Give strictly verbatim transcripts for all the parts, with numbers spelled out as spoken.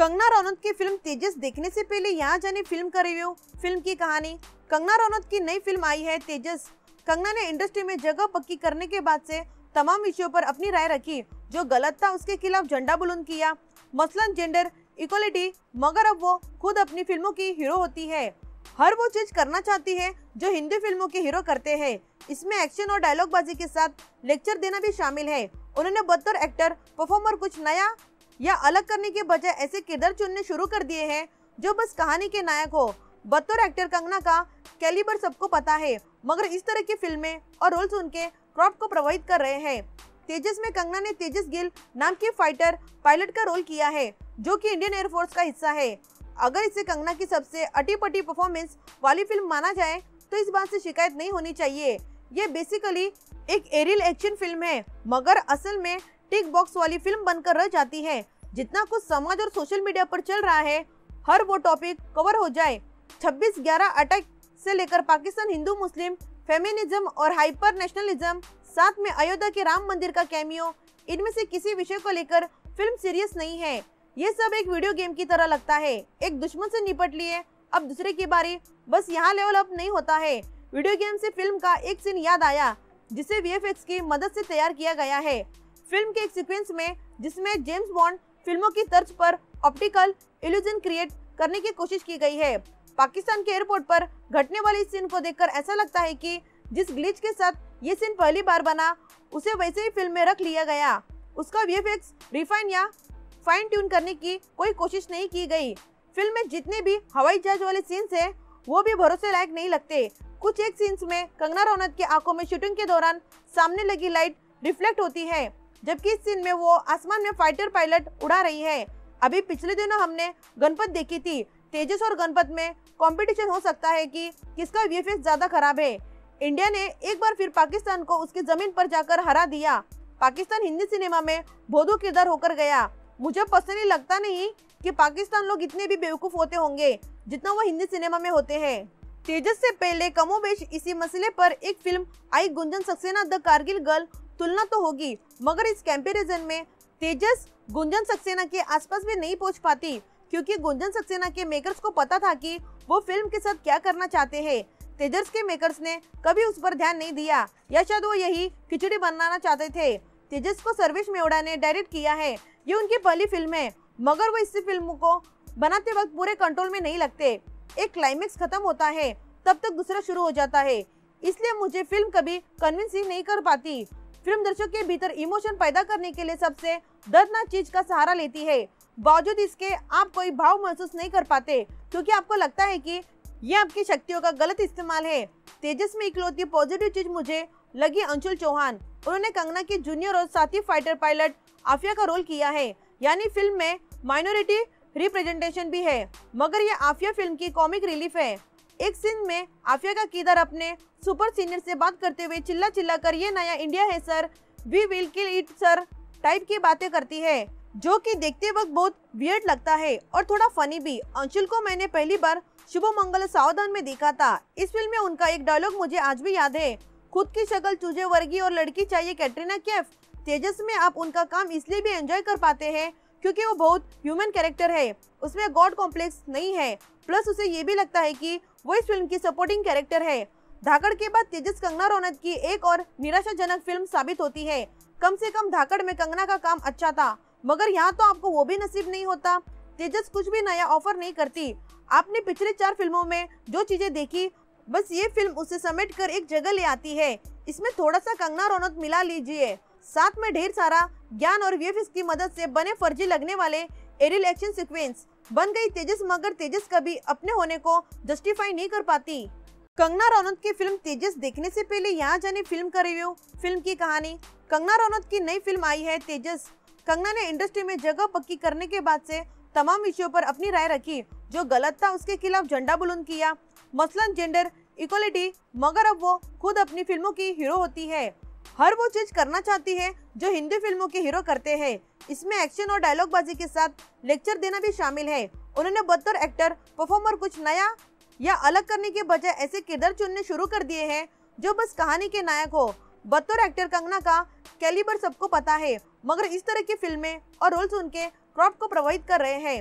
कंगना रनौत की फिल्म तेजस देखने से पहले यहाँ जाने फिल्म का रिव्यू। फिल्म की कहानी। कंगना रनौत की नई फिल्म आई है तेजस। कंगना ने इंडस्ट्री में जगह पक्की करने के बाद से तमाम विषयों पर अपनी राय रखी। जो गलत था उसके खिलाफ झंडा बुलंद किया, मसलन जेंडर इक्वलिटी। मगर अब वो खुद अपनी फिल्मों की हीरो होती है। हर वो चीज करना चाहती है जो हिंदी फिल्मों के हीरो करते हैं। इसमें एक्शन और डायलॉग बाजी के साथ लेक्चर देना भी शामिल है। उन्होंने बतौर एक्टर परफॉर्मर कुछ नया या अलग करने के बजाय ऐसे किरदार चुनने शुरू कर दिए हैं जो बस कहानी के नायक हो। बतौर एक्टर कंगना का कैलिबर सबको पता है, मगर इस तरह की फिल्में और रोल्स उनके क्राफ्ट को प्रभावित कर रहे हैं। तेजस में कंगना ने तेजस गिल नाम की फाइटर पायलट का रोल किया है, जो कि इंडियन एयरफोर्स का हिस्सा है। अगर इसे कंगना की सबसे अटी-पटी परफॉर्मेंस वाली फिल्म माना जाए तो इस बात से शिकायत नहीं होनी चाहिए। ये बेसिकली एक एरियल एक्शन फिल्म है, मगर असल में टिक बॉक्स वाली फिल्म बनकर रह जाती है। जितना कुछ समाज और सोशल मीडिया पर चल रहा है, हर वो टॉपिक कवर हो जाए। छब्बीस ग्यारह अटैक से लेकर पाकिस्तान हिंदू मुस्लिम फेमिनिज्म और हाइपर नेशनलिज्म, साथ में अयोध्या के राम मंदिर का कैमियो, इनमें से किसी विषय को लेकर फिल्म सीरियस नहीं है। ये सब एक वीडियो गेम की तरह लगता है। एक दुश्मन से निपट लिए, अब दूसरे की बारी। बस यहाँ लेवल अप नहीं होता है। वीडियो गेम से फिल्म का एक सीन याद आया, जिसे वीएफएक्स की मदद से तैयार किया गया है। फिल्म के एक सीक्वेंस में, जिसमें जेम्स बॉन्ड फिल्मों की तर्ज पर ऑप्टिकल इल्यूजन क्रिएट करने की कोशिश की गई है। पाकिस्तान के एयरपोर्ट पर घटने वाली इस सीन को देखकर ऐसा लगता है कि जिस ग्लिच के साथ ये सीन पहली बार बना, उसे वैसे ही फिल्म में रख लिया गया। उसका वीएफएक्स रिफाइन या फाइन ट्यून करने की कोई कोशिश नहीं की गई। फिल्म में जितने भी हवाई जहाज वाले सीन्स हैं, वो भी भरोसे लायक नहीं लगते। कुछ एक सीन्स में कंगना रनौत की आंखों में शूटिंग के दौरान सामने लगी लाइट रिफ्लेक्ट होती है, जबकि इस सीन में वो आसमान में फाइटर पायलट उड़ा रही है। अभी पिछले दिनों हमने गणपत देखी थी। तेजस और गणपत में कंपटीशन हो सकता है कि किसका वीएफएक्स ज्यादा खराब है। इंडिया ने एक बार फिर पाकिस्तान को उसकी जमीन पर जाकर हरा दिया। पाकिस्तान हिंदी सिनेमा में भोदू किरदार होकर गया। मुझे पर्सनली लगता नहीं कि पाकिस्तान लोग इतने भी बेवकूफ होते होंगे जितना वो हिंदी सिनेमा में होते हैं। तेजस से पहले कमोबेश इसी मसले पर एक फिल्म आई, गुंजन सक्सेना द कारगिल गर्ल। तुलना तो होगी, मगर इस कंपैरिजन में तेजस गुंजन सक्सेना के आसपास भी नहीं पहुंच पाती, क्योंकि गुंजन सक्सेना के मेकर्स को पता था कि वो फिल्म के साथ क्या करना चाहते हैं। तेजस के मेकर्स ने कभी उस पर ध्यान नहीं दिया, या शायद वो यही खिचड़ी बनाना चाहते थे। तेजस को सर्वेश मेवड़ा ने डायरेक्ट किया है। ये उनकी पहली फिल्म है, मगर वो इस फिल्म को बनाते वक्त पूरे कंट्रोल में नहीं लगते। एक क्लाइमेक्स खत्म होता है, तब तक दूसरा शुरू हो जाता है। इसलिए मुझे फिल्म कभी कन्विंस ही नहीं कर पाती। फिल्म दर्शक के भीतर इमोशन पैदा करने के लिए सबसे दर्दनाक चीज का सहारा लेती है। बावजूद इसके आप कोई भाव महसूस नहीं कर पाते, क्योंकि आपको लगता है कि ये आपकी शक्तियों का गलत इस्तेमाल है। तेजस में इकलौती पॉजिटिव चीज मुझे लगी अंशुल चौहान। उन्होंने कंगना की जूनियर और साथी फाइटर पायलट आफिया का रोल किया है, यानी फिल्म में माइनॉरिटी रिप्रेजेंटेशन भी है, मगर ये आफिया फिल्म की कॉमिक रिलीफ है। एक सीन में आफिया का किरदार अपने सुपर सीनियर से बात करते हुए चिल्ला चिल्ला कर ये नया इंडिया है sir, we will kill it sir type की बातें करती है, जो कि देखते वक्त बहुत वियर्ड लगता है और थोड़ा फनी भी। अंशुल को मैंने पहली बार शुभ मंगल सावधान में देखा था। इस फिल्म में उनका एक डायलॉग मुझे आज भी याद है, खुद की शक्ल चूजे वर्गी और लड़की चाहिए कैटरीना कैफ। तेजस में आप उनका काम इसलिए भी एंजॉय कर पाते हैं क्योंकि वो बहुत ह्यूमन कैरेक्टर है, उसमें गॉड कॉम्प्लेक्स नहीं है। प्लस उसे ये भी लगता है कि वो इस फिल्म की सपोर्टिंग कैरेक्टर है। धाकड़ के बाद तेजस कंगना रनौत की एक और निराशाजनक फिल्म साबित होती है। कम से कम धाकड़ में कंगना का काम अच्छा था, मगर यहाँ तो आपको वो भी नसीब नहीं होता। तेजस कुछ भी नया ऑफर नहीं करती। आपने पिछले चार फिल्मों में जो चीजें देखी, बस ये फिल्म उसे समेट कर एक जगह ले आती है। इसमें थोड़ा सा कंगना रनौत मिला लीजिए, साथ में ढेर सारा ज्ञान और वीएफएक्स की मदद से बने फर्जी लगने वाले एरियल एक्शन सीक्वेंस बन गई तेजस। मगर तेजस कभी अपने होने को जस्टिफाई नहीं कर पाती। कंगना रनौत की फिल्म तेजस देखने से पहले यहाँ जाने फिल्म का रिव्यू। फिल्म की कहानी। कंगना रनौत की नई फिल्म आई है तेजस। कंगना ने इंडस्ट्री में जगह पक्की करने के बाद से तमाम विषयों पर अपनी राय रखी। जो गलत था उसके खिलाफ झंडा बुलंद किया, मसलन जेंडर इक्वलिटी। मगर अब वो खुद अपनी फिल्मों की हीरो होती है। हर वो चीज करना चाहती है जो हिंदी फिल्मों के हीरो करते हैं। इसमें एक्शन और डायलॉग बाजी के साथ लेक्चर देना भी शामिल है। उन्होंने बतौर एक्टर परफॉर्मर कुछ नया या अलग करने के बजाय ऐसे किरदार चुनने शुरू कर दिए हैं जो बस कहानी के नायक हो। बतौर एक्टर कंगना का कैलिबर सबको पता है, मगर इस तरह की फिल्में और रोल्स उनके क्राफ्ट को प्रभावित कर रहे हैं।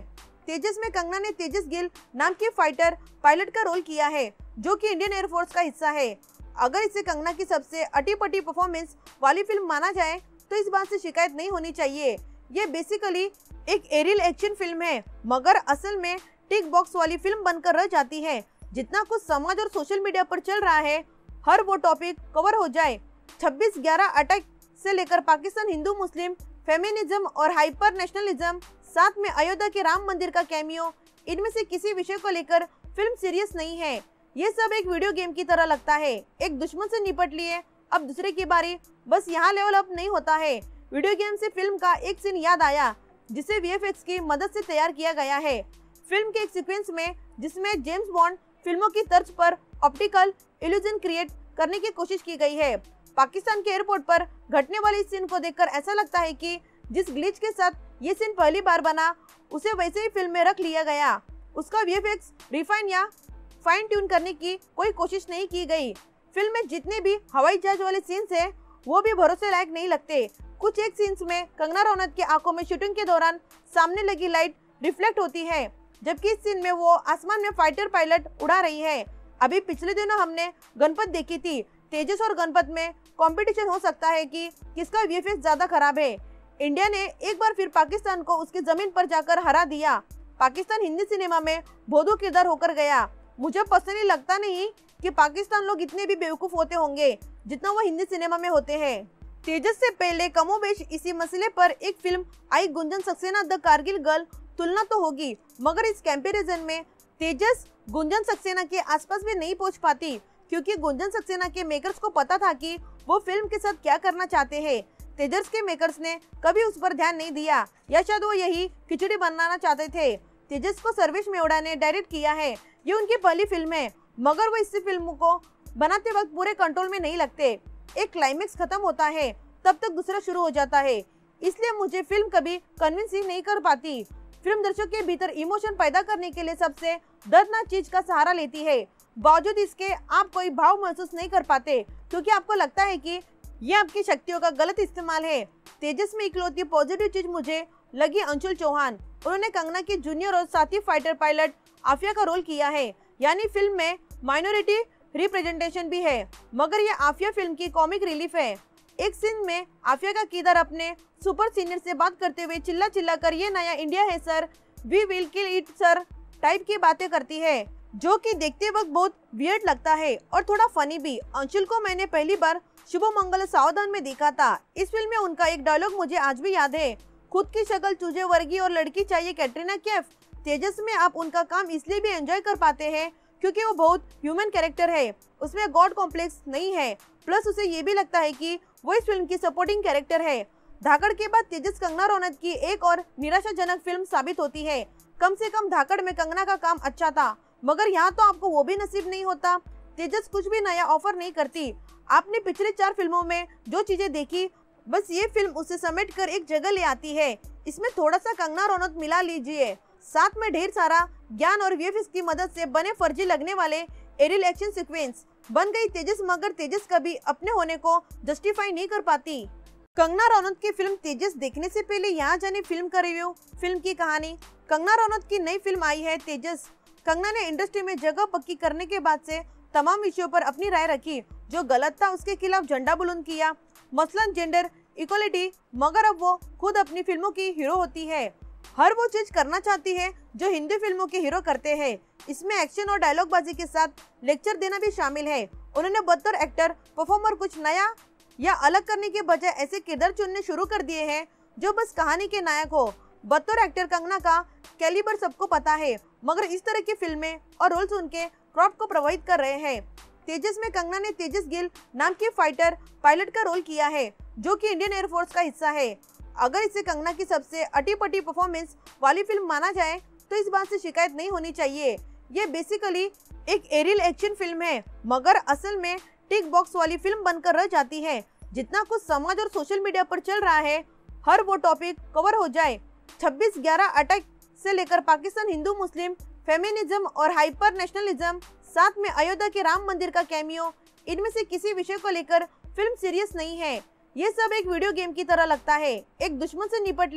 तेजस में कंगना ने तेजस गिल नाम की फाइटर पायलट का रोल किया है, जो कि इंडियन एयरफोर्स का हिस्सा है। अगर इसे कंगना की सबसे अटी-पटी परफॉर्मेंस वाली फिल्म माना जाए तो इस बात से शिकायत नहीं होनी चाहिए। ये बेसिकली एक एरियल एक्शन फिल्म है, मगर असल में टिक बॉक्स वाली फिल्म बनकर रह जाती है। जितना कुछ समाज और सोशल मीडिया पर चल रहा है, हर वो टॉपिक कवर हो जाए। छब्बीस ग्यारह अटैक से लेकर पाकिस्तान हिंदू मुस्लिम फेमिनिज्म और हाइपर नेशनलिज्म, साथ में अयोध्या के राम मंदिर का कैमियो, इनमें से किसी विषय को लेकर फिल्म सीरियस नहीं है। ये सब एक वीडियो गेम की तरह लगता है। एक दुश्मन से निपट लिए, अब दूसरे की बारी। बस यहाँ लेवल अप नहीं होता है। वीडियो गेम से फिल्म का एक सीन याद आया, जिसे वीएफएक्स की मदद से तैयार किया गया है। फिल्म के एक सीक्वेंस में, जिसमें जेम्स बॉन्ड फिल्मों की तर्ज पर ऑप्टिकल इल्यूजन क्रिएट करने की कोशिश की गई है। पाकिस्तान के एयरपोर्ट पर घटने वाली इस सीन को देखकर ऐसा लगता है कि जिस ग्लिच के साथ ये सीन पहली बार बना, उसे वैसे ही फिल्म में रख लिया गया। उसका वीएफएक्स रिफाइन या फाइन ट्यून करने की कोई कोशिश नहीं की गई। फिल्म में जितने भी हवाई जहाज वाले सीन्स हैं, वो भी भरोसे लायक नहीं लगते। कुछ एक सीन्स में कंगना रनौत की आंखों में शूटिंग के दौरान सामने लगी लाइट रिफ्लेक्ट होती है, जबकि इस सीन में वो आसमान में फाइटर पायलट उड़ा रही है। अभी पिछले दिनों हमने गणपत देखी थी। तेजस और गणपत में कंपटीशन हो सकता है कि किसका वीएफएक्स ज्यादा खराब है। इंडिया ने एक बार फिर पाकिस्तान को उसकी जमीन पर जाकर हरा दिया। पाकिस्तान हिंदी सिनेमा में भोदू किरदार होकर गया। मुझे पर्सनली लगता नहीं कि पाकिस्तान लोग इतने भी बेवकूफ होते होंगे जितना वो हिंदी सिनेमा में होते हैं। तेजस से पहले कमोबेश इसी मसले पर एक फिल्म आई, गुंजन सक्सेना द कारगिल गर्ल। तुलना तो होगी, मगर इस कंपैरिजन में तेजस गुंजन सक्सेना के आसपास भी नहीं पहुंच पाती, क्योंकि गुंजन सक्सेना के मेकर्स को पता था कि वो फिल्म के साथ क्या करना चाहते हैं। तेजस के मेकर्स ने कभी उस पर ध्यान नहीं दिया, या शायद वो यही खिचड़ी बनाना चाहते थे। तेजस को सर्वेश मेवड़ा ने डायरेक्ट किया है। ये उनकी पहली फिल्म है, मगर वो इस फिल्म को बनाते वक्त पूरे कंट्रोल में नहीं लगते। एक क्लाइमेक्स खत्म होता है, तब तक दूसरा शुरू हो जाता है। इसलिए मुझे फिल्म कभी कन्विंस ही नहीं कर पाती। फिल्म दर्शक के भीतर इमोशन पैदा करने के लिए सबसे दर्दनाक चीज का सहारा लेती है। बावजूद इसके आप कोई भाव महसूस नहीं कर पाते, क्योंकि आपको लगता है कि ये आपकी शक्तियों का गलत इस्तेमाल है। तेजस में इकलौती पॉजिटिव चीज मुझे लगी अंशुल चौहान। उन्होंने कंगना की जूनियर और साथी फाइटर पायलट आफिया का रोल किया है, यानी फिल्म में माइनॉरिटी रिप्रेजेंटेशन भी है, मगर ये आफिया फिल्म की कॉमिक रिलीफ है। एक सीन में आफिया का किरदार अपने सुपर सीनियर से बात करते हुए चिल्ला चिल्ला कर ये नया इंडिया है sir, we will kill it sir type की बातें करती है, जो कि देखते वक्त बहुत वियर्ड लगता है और थोड़ा फनी भी। अंशुल को मैंने पहली बार शुभ मंगल सावधान में देखा था। इस फिल्म में उनका एक डायलॉग मुझे आज भी याद है, खुद की शक्ल चूजे वर्गी और लड़की चाहिए कैटरीना कैफ। तेजस में आप उनका काम इसलिए भी एंजॉय कर पाते हैं क्योंकि वो बहुत ह्यूमन कैरेक्टर है, उसमें गॉड कॉम्प्लेक्स नहीं है, प्लस उसे ये भी लगता है कि वो इस फिल्म की सपोर्टिंग कैरेक्टर है। धाकड़ के बाद तेजस कंगना रनौत की एक और निराशाजनक फिल्म साबित होती है। कम से कम धाकड़ में कंगना का काम अच्छा था, मगर यहाँ तो आपको वो भी नसीब नहीं होता। तेजस कुछ भी नया ऑफर नहीं करती। आपने पिछले चार फिल्मों में जो चीजें देखी, बस ये फिल्म उसे समेट कर एक जगह ले आती है। इसमें थोड़ा सा कंगना रनौत मिला लीजिए, साथ में ढेर सारा ज्ञान और वीएफएक्स की मदद से बने फर्जी लगने वाले एरियल एक्शन सीक्वेंस बन गई तेजस, मगर तेजस कभी अपने होने को जस्टिफाई नहीं कर पाती। कंगना रनौत की फिल्म तेजस देखने से पहले यहाँ जाने फिल्म का रिव्यू, फिल्म की कहानी। कंगना रनौत की नई फिल्म आई है तेजस। कंगना ने इंडस्ट्री में जगह पक्की करने के बाद से तमाम विषयों पर अपनी राय रखी। जो गलत था उसके खिलाफ झंडा बुलंद किया, मसलन जेंडर इक्वलिटी, मगर अब वो खुद अपनी फिल्मों की हीरो होती है। हर वो चीज करना चाहती है जो हिंदी फिल्मों के हीरो करते हैं। इसमें एक्शन और डायलॉग बाजी के साथ लेक्चर देना भी शामिल है। उन्होंने बतौर एक्टर परफॉर्मर कुछ नया या अलग करने के बजाय ऐसे किरदार चुनने शुरू कर दिए हैं जो बस कहानी के नायक हो। बतौर एक्टर कंगना का कैलिबर सबको पता है, मगर इस तरह की फिल्में और रोल्स उनके क्रॉप को प्रभावित कर रहे हैं। तेजस में कंगना ने तेजस गिल नाम की फाइटर पायलट का रोल किया है, जो कि इंडियन एयरफोर्स का हिस्सा है। अगर इसे कंगना की सबसे अटी-पटी परफॉर्मेंस वाली फिल्म माना जाए तो इस बात से शिकायत नहीं होनी चाहिए। ये बेसिकली एक एरियल एक्शन फिल्म है, मगर असल में टिक बॉक्स वाली फिल्म बनकर रह जाती है। जितना कुछ समाज और सोशल मीडिया पर चल रहा है, हर वो टॉपिक कवर हो जाए। छब्बीस ग्यारह अटैक से लेकर पाकिस्तान हिंदू मुस्लिम फेमिनिज्म और हाइपर नेशनलिज्म, साथ में अयोध्या के राम मंदिर का कैमियो, इनमें से किसी विषय को लेकर फिल्म सीरियस नहीं है। ये सब एक वीडियो गेम की तरह लगता है। एक दुश्मन से निपट लिए,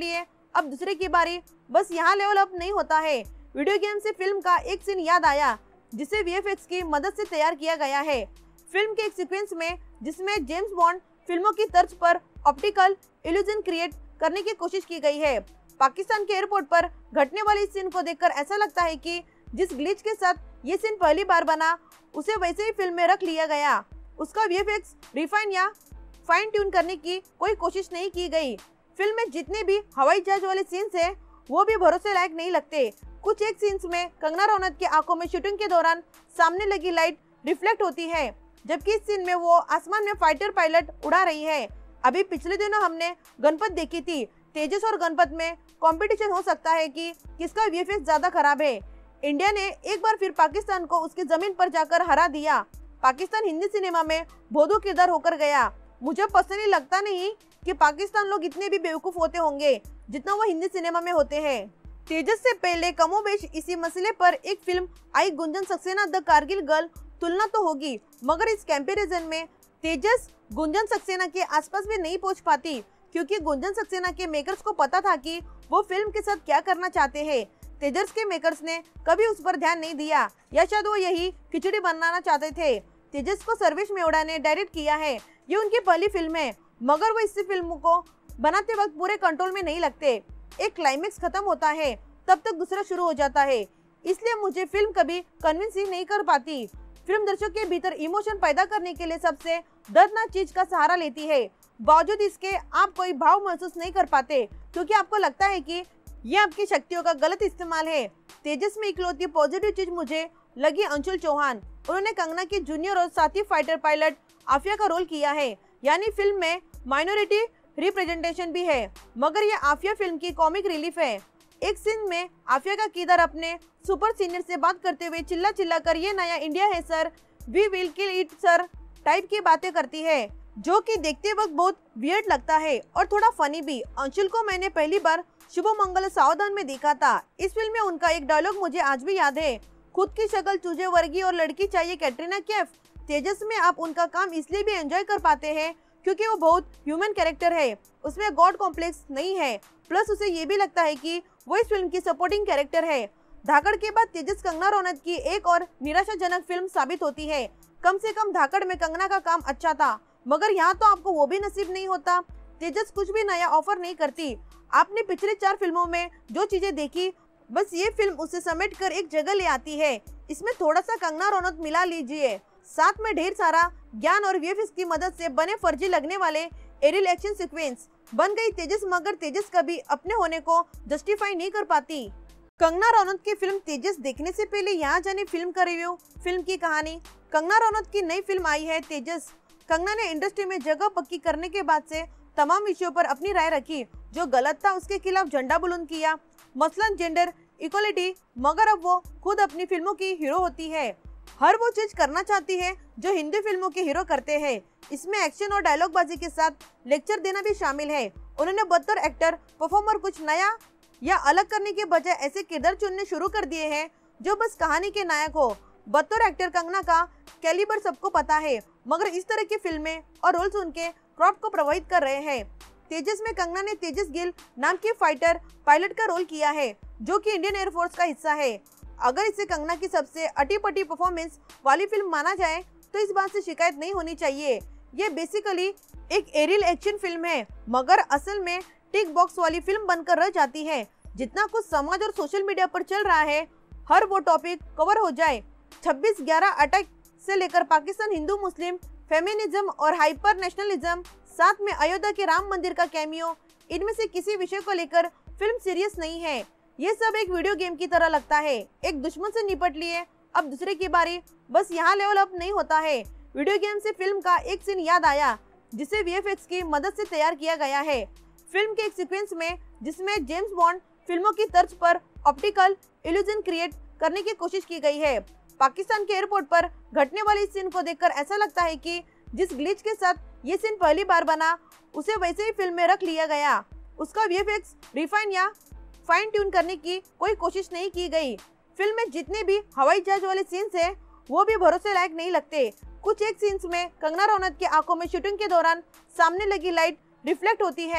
अब दूसरे की बारी। बस यहाँ लेवल अप नहीं होता है। वीडियो गेम से फिल्म का एक सीन याद आया जिसे वीएफएक्स की मदद से तैयार किया गया है। फिल्म के एक सीक्वेंस में जिसमें जेम्स बॉन्ड फिल्मों की तर्ज पर ऑप्टिकल इल्यूजन क्रिएट करने की कोशिश की गई है। पाकिस्तान के एयरपोर्ट पर घटने वाली इस सीन को देखकर ऐसा लगता है कि जिस ग्लिच के साथ ये सीन पहली बार बना उसे वैसे ही फिल्म में रख लिया गया। उसका वीएफएक्स रिफाइन या फाइन ट्यून करने की कोई कोशिश नहीं की गई। फिल्म में जितने भी हवाई जहाज वाले सीन्स हैं वो भी भरोसे लायक नहीं लगते। कुछ एक सीन्स में कंगना रनौत की आंखों में शूटिंग के दौरान सामने लगी लाइट रिफ्लेक्ट होती है, जबकि इस सीन में वो आसमान में फाइटर पायलट उड़ा रही है। अभी पिछले दिनों हमने गणपत देखी थी। तेजस और गणपत में कंपटीशन हो सकता है कि किसका वीएफएक्स ज्यादा खराब है। इंडिया ने एक बार फिर पाकिस्तान को उसकी जमीन पर जाकर हरा दिया। पाकिस्तान हिंदी सिनेमा में भोदू किरदार होकर गया। मुझे पर्सनली लगता नहीं कि पाकिस्तान लोग इतने भी बेवकूफ होते होंगे जितना वो हिंदी सिनेमा में होते हैं। तेजस से पहले कमोबेश इसी मसले पर एक फिल्म आई, गुंजन सक्सेना द कारगिल गर्ल। तुलना तो होगी, मगर इस कंपैरिजन में तेजस गुंजन सक्सेना के आसपास भी नहीं पहुंच पाती, क्योंकि गुंजन सक्सेना के मेकर्स को पता था कि वो फिल्म के साथ क्या करना चाहते हैं। तेजस के मेकर्स ने कभी उस पर ध्यान नहीं दिया, या शायद वो यही खिचड़ी बनाना चाहते थे। तेजस को सर्वेश मेवड़ा ने डायरेक्ट किया है। ये उनकी पहली फिल्म है, मगर वो इस फिल्म को बनाते वक्त पूरे कंट्रोल में नहीं लगते। एक क्लाइमेक्स खत्म होता है तब तक दूसरा शुरू हो जाता है, इसलिए मुझे फिल्म कभी कन्विंस ही नहीं कर पाती। फिल्म दर्शक के भीतर इमोशन पैदा करने के लिए सबसे दर्दनाक चीज का सहारा लेती है। बावजूद इसके आप कोई भाव महसूस नहीं कर पाते, क्योंकि आपको लगता है कि ये आपकी शक्तियों का गलत इस्तेमाल है। तेजस में इकलौती पॉजिटिव चीज मुझे लगी अंशुल चौहान। उन्होंने कंगना की जूनियर और साथी फाइटर पायलट आफिया का रोल किया है, यानी फिल्म में माइनॉरिटी रिप्रेजेंटेशन भी है, मगर ये आफिया फिल्म की कॉमिक रिलीफ है। एक सीन में आफिया का किरदार अपने सुपर सीनियर से बात करते हुए चिल्ला चिल्ला कर ये नया इंडिया है sir, we will kill it sir type की बातें करती है, जो कि देखते वक्त बहुत वियर्ड लगता है और थोड़ा फनी भी। अंशुल को मैंने पहली बार शुभ मंगल सावधान में देखा था। इस फिल्म में उनका एक डायलॉग मुझे आज भी याद है, खुद की शक्ल चूजे वर्गी और लड़की चाहिए कैटरीना कैफ। तेजस में आप उनका काम इसलिए भी एंजॉय कर पाते हैं क्योंकि वो बहुत ह्यूमन कैरेक्टर है, उसमें गॉड कॉम्प्लेक्स नहीं है, प्लस उसे ये भी लगता है कि वो इस फिल्म की सपोर्टिंग कैरेक्टर है। धाकड़ के बाद तेजस कंगना रनौत की एक और निराशाजनक फिल्म साबित होती है। कम से कम धाकड़ में कंगना का काम अच्छा था, मगर यहाँ तो आपको वो भी नसीब नहीं होता। तेजस कुछ भी नया ऑफर नहीं करती। आपने पिछले चार फिल्मों में जो चीजें देखी, बस ये फिल्म उसे समेट कर एक जगह ले आती है। इसमें थोड़ा सा कंगना रनौत मिला लीजिए, साथ में ढेर सारा ज्ञान और वीएफएक्स की मदद से बने फर्जी लगने वाले एरियल एक्शन सीक्वेंस बन गई तेजस, मगर तेजस कभी अपने होने को जस्टिफाई नहीं कर पाती। कंगना रनौत की फिल्म तेजस देखने से पहले यहाँ जाने फिल्म का रिव्यू, फिल्म की कहानी। कंगना रनौत की नई फिल्म आई है तेजस। कंगना ने इंडस्ट्री में जगह पक्की करने के बाद से तमाम विषयों पर अपनी राय रखी। जो गलत था उसके खिलाफ झंडा बुलंद किया, मसलन जेंडर इक्वलिटी, मगर अब वो खुद अपनी फिल्मों की हीरो होती है। हर वो चीज करना चाहती है जो हिंदी फिल्मों के हीरो करते हैं। इसमें एक्शन और डायलॉग बाजी के साथ लेक्चर देना भी शामिल है। उन्होंने बतौर एक्टर परफॉर्मर कुछ नया या अलग करने के बजाय ऐसे किरदार चुनने शुरू कर दिए हैं जो बस कहानी के नायक हो। बतौर एक्टर कंगना का कैलिबर सबको पता है, मगर इस तरह की फिल्में और रोल्स उनके क्रॉप को प्रभावित कर रहे हैं। तेजस में कंगना ने तेजस गिल नाम की फाइटर पायलट का रोल किया है, जो कि इंडियन एयरफोर्स का हिस्सा है। अगर इसे कंगना की सबसे अटी-पटी परफॉर्मेंस वाली फिल्म माना जाए तो इस बात से शिकायत नहीं होनी चाहिए। ये बेसिकली एक एरियल एक्शन फिल्म है, मगर असल में टिक बॉक्स वाली फिल्म बनकर रह जाती है। जितना कुछ समाज और सोशल मीडिया पर चल रहा है, हर वो टॉपिक कवर हो जाए। छब्बीस ग्यारह अटैक से लेकर पाकिस्तान हिंदू मुस्लिम फेमिनिज्म और हाइपर नेशनलिज्म, साथ में अयोध्या के राम मंदिर का कैमियो, इनमें से किसी विषय को लेकर फिल्म सीरियस नहीं है। ये सब एक वीडियो गेम की तरह लगता है। एक दुश्मन से निपट लिए, अब दूसरे की बारी। बस यहाँ लेवल अप नहीं होता है। वीडियो गेम से फिल्म का एक सीन याद आया जिसे वीएफएक्स की मदद से तैयार किया गया है। फिल्म के एक सीक्वेंस में जिसमें जेम्स बॉन्ड फिल्मों की तर्ज पर ऑप्टिकल इल्यूजन क्रिएट करने की कोशिश की गई है। पाकिस्तान के एयरपोर्ट पर घटने वाली इस सीन को देखकर ऐसा लगता है कि जिस ग्लिच के साथ ये सीन पहली बार बना उसे वैसे ही फिल्म में रख लिया गया। उसका वीएफएक्स रिफाइन या फाइन ट्यून करने की कोई कोशिश नहीं की गई। फिल्म में जितने भी हवाई जहाज वाले सीन्स हैं वो भी भरोसे लायक नहीं लगते। कुछ एक सीन्स में कंगना रनौत की आंखों में शूटिंग के दौरान सामने लगी लाइट रिफ्लेक्ट होती है,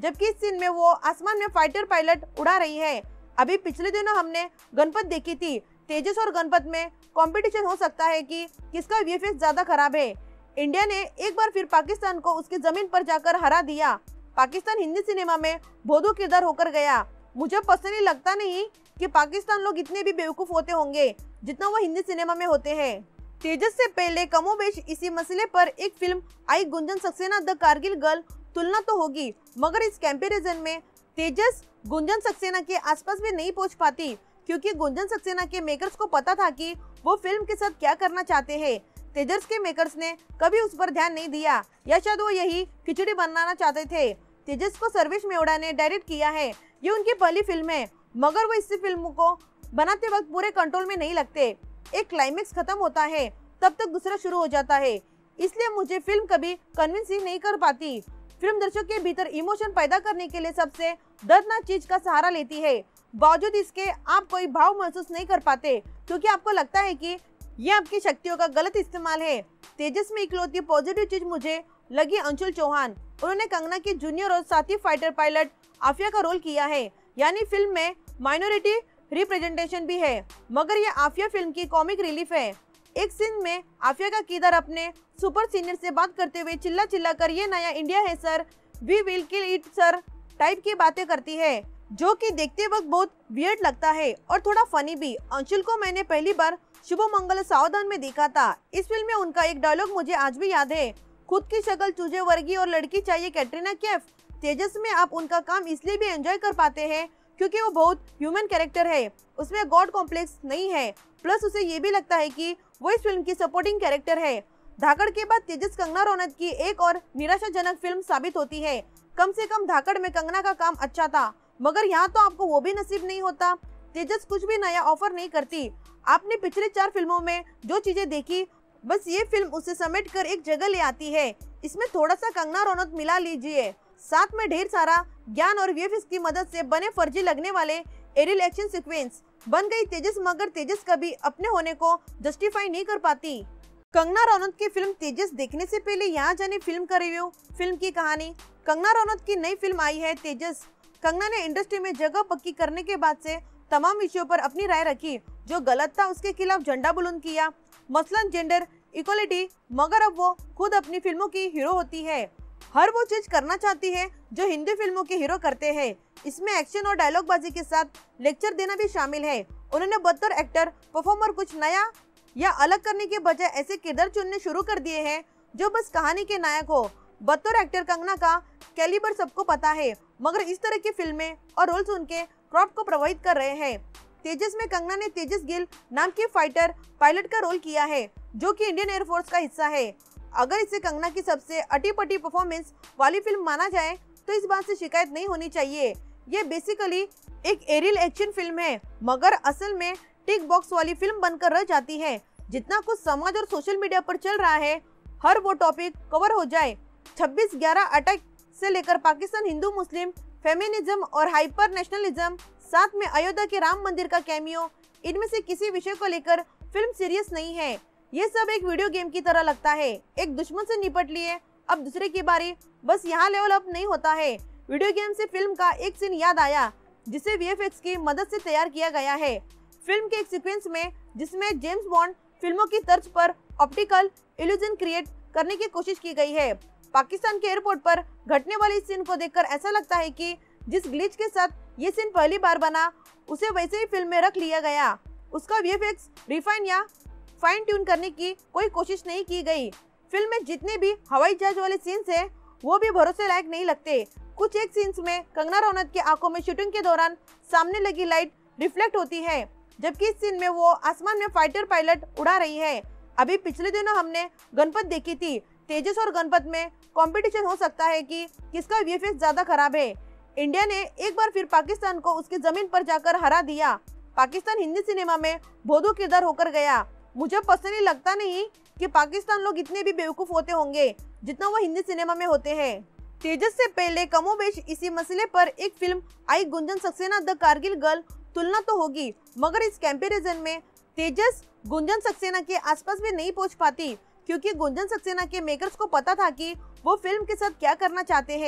जबकि इस सीन में वो आसमान में फाइटर पायलट उड़ा रही है। अभी पिछले दिनों हमने गणपत देखी थी। तेजस और गणपत में कंपटीशन हो सकता है कि किसका वीएफएक्स ज्यादा खराब है। इंडिया ने एक बार फिर पाकिस्तान को उसकी जमीन पर जाकर हरा दिया। पाकिस्तान हिंदी सिनेमा में भोदू किरदार होकर गया। मुझे पर्सनली लगता नहीं कि पाकिस्तान लोग इतने भी बेवकूफ होते होंगे जितना वो हिंदी सिनेमा में होते हैं। तेजस से पहले कमोबेश इसी मसले पर एक फिल्म आई, गुंजन सक्सेना द कारगिल गर्ल। तुलना तो होगी, मगर इस कंपैरिजन में तेजस गुंजन सक्सेना के आसपास भी नहीं पहुंच पाती, क्योंकि गुंजन सक्सेना के मेकर्स को पता था कि वो फिल्म के साथ क्या करना चाहते हैं। तेजस के मेकर्स ने कभी उस पर ध्यान नहीं दिया, या शायद वो यही खिचड़ी बनाना चाहते थे। तेजस को सर्वेश मेवड़ा ने डायरेक्ट किया है। ये उनकी पहली फिल्म है, मगर वो इस फिल्म को बनाते वक्त पूरे कंट्रोल में नहीं लगते। एक क्लाइमेक्स खत्म होता है तब तक दूसरा शुरू हो जाता है, इसलिए मुझे फिल्म कभी कन्विंस ही नहीं कर पाती। फिल्म दर्शक के भीतर इमोशन पैदा करने के लिए सबसे दर्दनाक चीज का सहारा लेती है। बावजूद इसके आप कोई भाव महसूस नहीं कर पाते, क्योंकि आपको लगता है कि ये आपकी शक्तियों का गलत इस्तेमाल है। तेजस में इकलौती पॉजिटिव चीज मुझे लगी अंशुल चौहान। उन्होंने कंगना की जूनियर और साथी फाइटर पायलट आफिया का रोल किया है, यानी फिल्म में माइनॉरिटी रिप्रेजेंटेशन भी है, मगर ये आफिया फिल्म की कॉमिक रिलीफ है। एक सीन में आफिया का किरदार अपने सुपर सीनियर से बात करते हुए चिल्ला चिल्ला कर ये नया इंडिया है sir, we will kill it sir type की बातें करती है, जो कि देखते वक्त बहुत वियर्ड लगता है और थोड़ा फनी भी। अंशुल को मैंने पहली बार शुभ मंगल सावधान में देखा था। इस फिल्म में उनका एक डायलॉग मुझे आज भी याद है, खुद की शक्ल चूजे वर्गी और लड़की चाहिए कैटरीना कैफ। तेजस में आप उनका काम इसलिए भी एंजॉय कर पाते हैं क्योंकि वो बहुत ह्यूमन कैरेक्टर है, उसमें गॉड कॉम्प्लेक्स नहीं है, प्लस उसे ये भी लगता है कि वो इस फिल्म की सपोर्टिंग कैरेक्टर है। धाकड़ के बाद तेजस कंगना रनौत की एक और निराशाजनक फिल्म साबित होती है। कम से कम धाकड़ में कंगना का काम अच्छा था, मगर यहाँ तो आपको वो भी नसीब नहीं होता। तेजस कुछ भी नया ऑफर नहीं करती। आपने पिछले चार फिल्मों में जो चीजें देखी, बस ये फिल्म उसे समेट कर एक जगह ले आती है। इसमें थोड़ा सा कंगना रनौत मिला लीजिए, साथ में ढेर सारा ज्ञान और वीएफएक्स की मदद से बने फर्जी लगने वाले एरियल एक्शन सीक्वेंस बन गई तेजस, मगर तेजस कभी अपने होने को जस्टिफाई नहीं कर पाती। कंगना रनौत की फिल्म तेजस देखने से पहले यहाँ जाने फिल्म का रिव्यू, फिल्म की कहानी। कंगना रनौत की नई फिल्म आई है तेजस। कंगना ने इंडस्ट्री में जगह पक्की करने के बाद से तमाम विषयों पर अपनी राय रखी। जो गलत था उसके खिलाफ झंडा बुलंद किया, मसलन जेंडर इक्वलिटी, मगर अब वो खुद अपनी फिल्मों की हीरो होती है। हर वो चीज करना चाहती है जो हिंदी फिल्मों के हीरो करते हैं। इसमें एक्शन और डायलॉग बाजी के साथ लेक्चर देना भी शामिल है। उन्होंने बतौर एक्टर परफॉर्मर कुछ नया या अलग करने के बजाय ऐसे किरदार चुनने शुरू कर दिए हैं जो बस कहानी के नायक हो। बतौर एक्टर कंगना का कैलिबर सबको पता है, मगर इस तरह की फिल्में और रोल्स उनके क्राफ्ट को प्रभावित कर रहे हैं। तेजस में कंगना ने तेजस गिल नाम की फाइटर पायलट का रोल किया है, जो कि इंडियन एयरफोर्स का हिस्सा है। अगर इसे कंगना की सबसे अटी-पटी परफॉर्मेंस वाली फिल्म माना जाए तो इस बात से शिकायत नहीं होनी चाहिए। ये बेसिकली एक एरियल एक्शन फिल्म है, मगर असल में टिक बॉक्स वाली फिल्म बनकर रह जाती है। जितना कुछ समाज और सोशल मीडिया पर चल रहा है, हर वो टॉपिक कवर हो जाए। छब्बीस ग्यारह अटैक से लेकर पाकिस्तान हिंदू मुस्लिम फेमिनिज्म और हाइपर नेशनलिज्म, साथ में अयोध्या के राम मंदिर का कैमियो, इनमें से किसी विषय को लेकर फिल्म सीरियस नहीं है। ये सब एक वीडियो गेम की तरह लगता है। एक दुश्मन से निपट लिए, अब दूसरे की बारी, बस यहाँ लेवल अप नहीं होता है। वीडियो गेम से फिल्म का एक सीन याद आया जिसे वीएफएक्स की मदद से तैयार किया गया है। फिल्म के एक सीक्वेंस में जिसमें जेम्स बॉन्ड फिल्मों की तर्ज पर ऑप्टिकल इल्यूजन क्रिएट करने की कोशिश की गई है। पाकिस्तान के एयरपोर्ट पर घटने वाली इस सीन को देखकर ऐसा लगता है कि जिस ग्लिच के साथ ये सीन पहली बार बना, उसे वैसे ही फिल्म में रख लिया गया। उसका वीएफएक्स रिफाइन या फाइन ट्यून करने की कोई कोशिश नहीं की गई। फिल्म में जितने भी हवाई जहाज वाले सीन्स हैं, वो भी भरोसे लायक नहीं लगते। कुछ एक सीन्स में कंगना रनौत की आंखों में शूटिंग के दौरान सामने लगी लाइट रिफ्लेक्ट होती है, जबकि इस सीन में वो आसमान में फाइटर पायलट उड़ा रही है। अभी पिछले दिनों हमने गणपत देखी थी। तेजस और गणपत में कंपटीशन हो सकता है कि किसका वीएफएक्स ज्यादा खराब है। इंडिया ने एक बार फिर पाकिस्तान को उसकी जमीन पर जाकर हरा दिया। पाकिस्तान हिंदी सिनेमा में भोदू किरदार होकर गया। मुझे पर्सनली लगता नहीं कि पाकिस्तान लोग इतने भी बेवकूफ होते होंगे जितना वो हिंदी सिनेमा में होते हैं। तेजस से पहले कमोबेश इसी मसले पर एक फिल्म आई, गुंजन सक्सेना द कारगिल गर्ल। तुलना तो होगी, मगर इस कंपैरिजन में तेजस गुंजन सक्सेना के आसपास भी नहीं पहुंच पाती, क्योंकि गुंजन सक्सेना के मेकर्स को पता था कि वो फिल्म के साथ क्या करना चाहते हैं।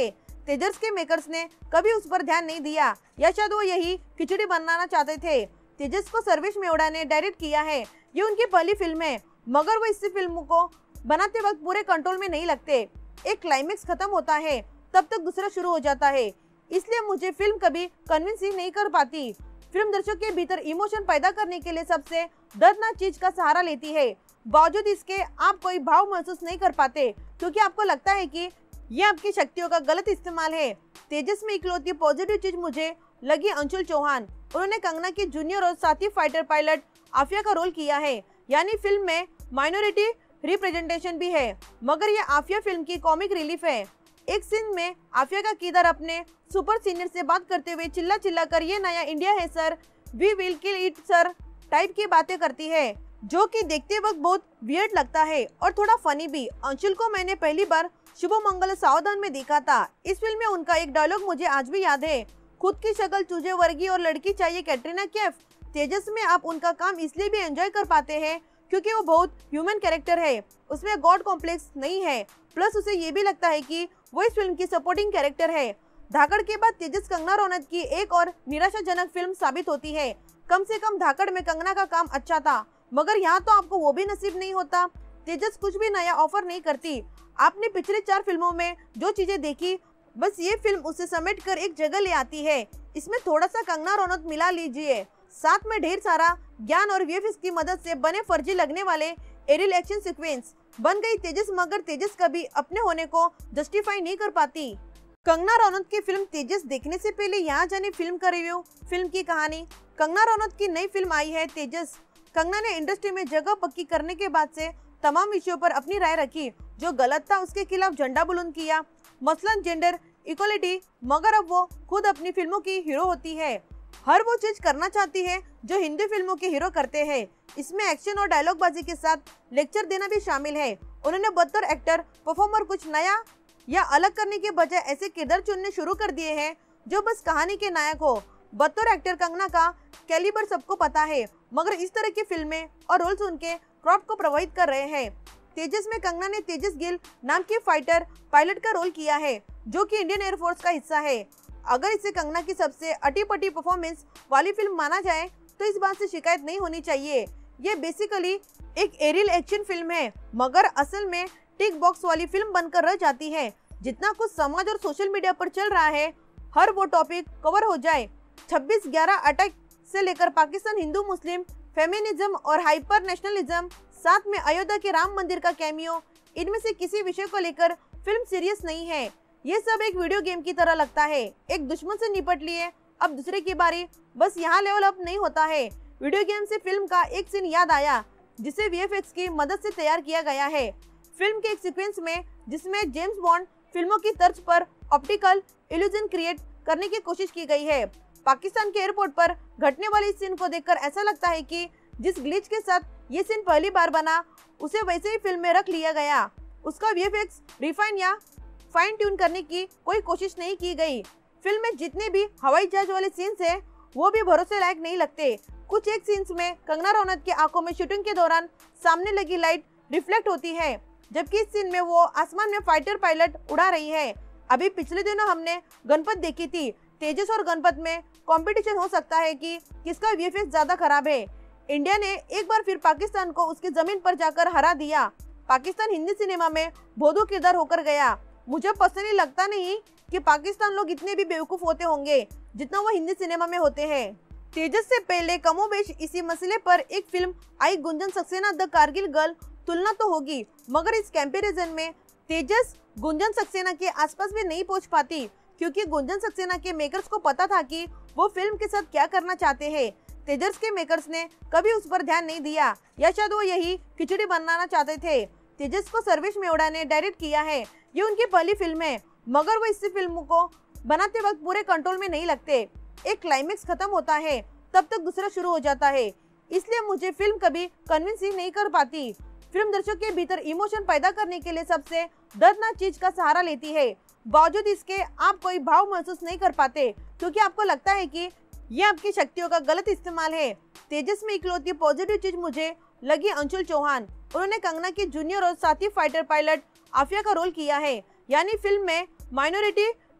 तेजस के मेकर्स ने कभी उस पर ध्यान नहीं दिया या शायद वो यही खिचड़ी बनाना चाहते थे। तेजस को सर्वेश मेवड़ा ने डायरेक्ट किया है, ये उनकी पहली फिल्म है, मगर वो इस फिल्म को बनाते वक्त पूरे कंट्रोल में नहीं लगते। एक क्लाइमेक्स खत्म होता है तब तक दूसरा शुरू हो जाता है, इसलिए मुझे फिल्म कभी कन्विंस ही नहीं कर पाती। फिल्म दर्शक के भीतर इमोशन पैदा करने के लिए सबसे दर्दनाक चीज का सहारा लेती है, बावजूद इसके आप कोई भाव महसूस नहीं कर पाते क्योंकि आपको लगता है कि यह आपकी शक्तियों का गलत इस्तेमाल है। तेजस में इकलौती पॉजिटिव चीज मुझे लगी अंशुल चौहान। उन्होंने कंगना की जूनियर और साथी फाइटर पायलट आफिया का रोल किया है, यानी फिल्म में माइनॉरिटी रिप्रेजेंटेशन भी है, मगर यह आफिया फिल्म की कॉमिक रिलीफ है। एक सीन में आफिया का किरदार अपने सुपर सीनियर से बात करते हुए चिल्ला चिल्ला कर ये नया इंडिया है sir, we will kill it sir type की बातें करती है, जो कि देखते वक्त बहुत वियर्ड लगता है और थोड़ा फनी भी। अंशुल को मैंने पहली बार शुभ मंगल सावधान में देखा था। इस फिल्म में उनका एक डायलॉग मुझे आज भी याद है, खुद की शक्ल चूजे वर्गी और लड़की चाहिए कैटरीना कैफ। तेजस में आप उनका काम इसलिए भी एंजॉय कर पाते हैं क्योंकि वो बहुत ह्यूमन कैरेक्टर है, उसमें गॉड कॉम्प्लेक्स नहीं है, प्लस उसे ये भी लगता है कि वो इस फिल्म की सपोर्टिंग कैरेक्टर है। धाकड़ के बाद तेजस कंगना रनौत की एक और निराशाजनक फिल्म साबित होती है। कम से कम धाकड़ में कंगना का काम अच्छा था, मगर यहाँ तो आपको वो भी नसीब नहीं होता। तेजस कुछ भी नया ऑफर नहीं करती। आपने पिछले चार फिल्मों में जो चीजें देखी, बस ये फिल्म उसे समेट कर एक जगह ले आती है। इसमें थोड़ा सा कंगना रनौत मिला लीजिए, साथ में ढेर सारा ज्ञान और वीएफएक्स की मदद से बने फर्जी लगने वाले एरियल एक्शन सीक्वेंस बन गई तेजस, मगर तेजस कभी अपने होने को जस्टिफाई नहीं कर पाती। कंगना रनौत की फिल्म तेजस देखने से पहले यहाँ जाने फिल्म का रिव्यू, फिल्म की कहानी। कंगना रनौत की नई फिल्म आई है तेजस। कंगना ने इंडस्ट्री में जगह पक्की करने के बाद से तमाम विषयों पर अपनी राय रखी, जो गलत था उसके खिलाफ झंडा बुलंद किया, मसलन जेंडर इक्वलिटी, मगर अब वो खुद अपनी फिल्मों की हीरो होती है। हर वो चीज करना चाहती है जो हिंदी फिल्मों के हीरो करते हैं। इसमें एक्शन और डायलॉग बाजी के साथ लेक्चर देना भी शामिल है। उन्होंने बतौर एक्टर परफॉर्मर कुछ नया या अलग करने के बजाय ऐसे किरदार चुनने शुरू कर दिए हैं जो बस कहानी के नायक हो। बतौर एक्टर कंगना का कैलिबर सबको पता है, मगर इस तरह की फिल्में और रोल्स उनके क्राफ्ट को प्रभावित कर रहे हैं। तेजस में कंगना ने तेजस गिल नाम की फाइटर पायलट का रोल किया है, जो कि इंडियन एयरफोर्स का हिस्सा है। अगर इसे कंगना की सबसे अटी-पटी परफॉर्मेंस वाली फिल्म माना जाए तो इस बात से शिकायत नहीं होनी चाहिए। ये बेसिकली एक एरियल एक्शन फिल्म है, मगर असल में टिक बॉक्स वाली फिल्म बनकर रह जाती है। जितना कुछ समाज और सोशल मीडिया पर चल रहा है, हर वो टॉपिक कवर हो जाए। छब्बीस ग्यारह अटैक से लेकर पाकिस्तान हिंदू मुस्लिम फेमिनिज्म और हाइपर नेशनलिज्म, साथ में अयोध्या के राम मंदिर का कैमियो, इनमें से किसी विषय को लेकर फिल्म सीरियस नहीं है। ये सब एक वीडियो गेम की तरह लगता है, एक दुश्मन से निपट लिए अब दूसरे की बारी, बस यहाँ लेवल अप नहीं होता है। वीडियो गेम से फिल्म का एक सीन याद आया जिसे वीएफएक्स की मदद से तैयार किया गया है। फिल्म के एक सीक्वेंस में जिसमें जेम्स बॉन्ड फिल्मों की तर्ज पर ऑप्टिकल इल्यूजन क्रिएट करने की कोशिश की गई है। पाकिस्तान के एयरपोर्ट पर घटने वाली इस सीन को देखकर ऐसा लगता है कि जिस ग्लिच के साथ ये सीन पहली बार बना, उसे वैसे ही फिल्म में रख लिया गया। उसका वीएफएक्स रिफाइन या फाइन ट्यून करने की कोई कोशिश नहीं की गई। फिल्म में जितने भी हवाई जहाज वाले सीन्स हैं, वो भी भरोसे लायक नहीं लगते। कुछ एक सीन्स में कंगना रनौत की आंखों में शूटिंग के दौरान सामने लगी लाइट रिफ्लेक्ट होती है, जबकि इस सीन में वो आसमान में फाइटर पायलट उड़ा रही है। अभी पिछले दिनों हमने गणपत देखी थी। तेजस और गणपत में कंपटीशन हो सकता है कि किसका वीएफएक्स ज्यादा खराब है। इंडिया ने एक बार फिर पाकिस्तान को उसकी जमीन पर जाकर हरा दिया। पाकिस्तान हिंदी सिनेमा में भोदू किरदार होकर गया। मुझे पर्सनली लगता नहीं कि पाकिस्तान लोग इतने भी बेवकूफ होते होंगे जितना वो हिंदी सिनेमा में होते हैं। तेजस से पहले कमोबेश इसी मसले पर एक फिल्म आई, गुंजन सक्सेना द कारगिल गर्ल। तुलना तो होगी, मगर इस कंपैरिजन में तेजस गुंजन सक्सेना के आसपास भी नहीं पहुंच पाती, क्योंकि गुंजन सक्सेना के मेकर्स को पता था कि वो फिल्म के साथ क्या करना चाहते हैं। तेजस के मेकर्स ने कभी उस पर ध्यान नहीं दिया, या शायद वो यही खिचड़ी बनाना चाहते थे। तेजस को सर्वेश मेवड़ा ने डायरेक्ट किया है, ये उनकी पहली फिल्म है, मगर वो इस फिल्म को बनाते वक्त पूरे कंट्रोल में नहीं लगते। एक क्लाइमेक्स खत्म होता है तब तक दूसरा शुरू हो जाता है, इसलिए मुझे फिल्म कभी कन्विंस ही नहीं कर पाती। फिल्म दर्शक के भीतर इमोशन पैदा करने के लिए सबसे दर्दनाक चीज का सहारा लेती है, बावजूद इसके आप कोई भाव महसूस नहीं कर पाते क्योंकि आपको लगता है कि यह आपकी शक्तियों का गलत इस्तेमाल है। तेजस में इकलौती पॉजिटिव चीज मुझे लगी अंशुल चौहान। उन्होंने कंगना की जूनियर और साथी फाइटर पायलट आफिया का रोल किया है, यानी फिल्म में माइनॉरिटी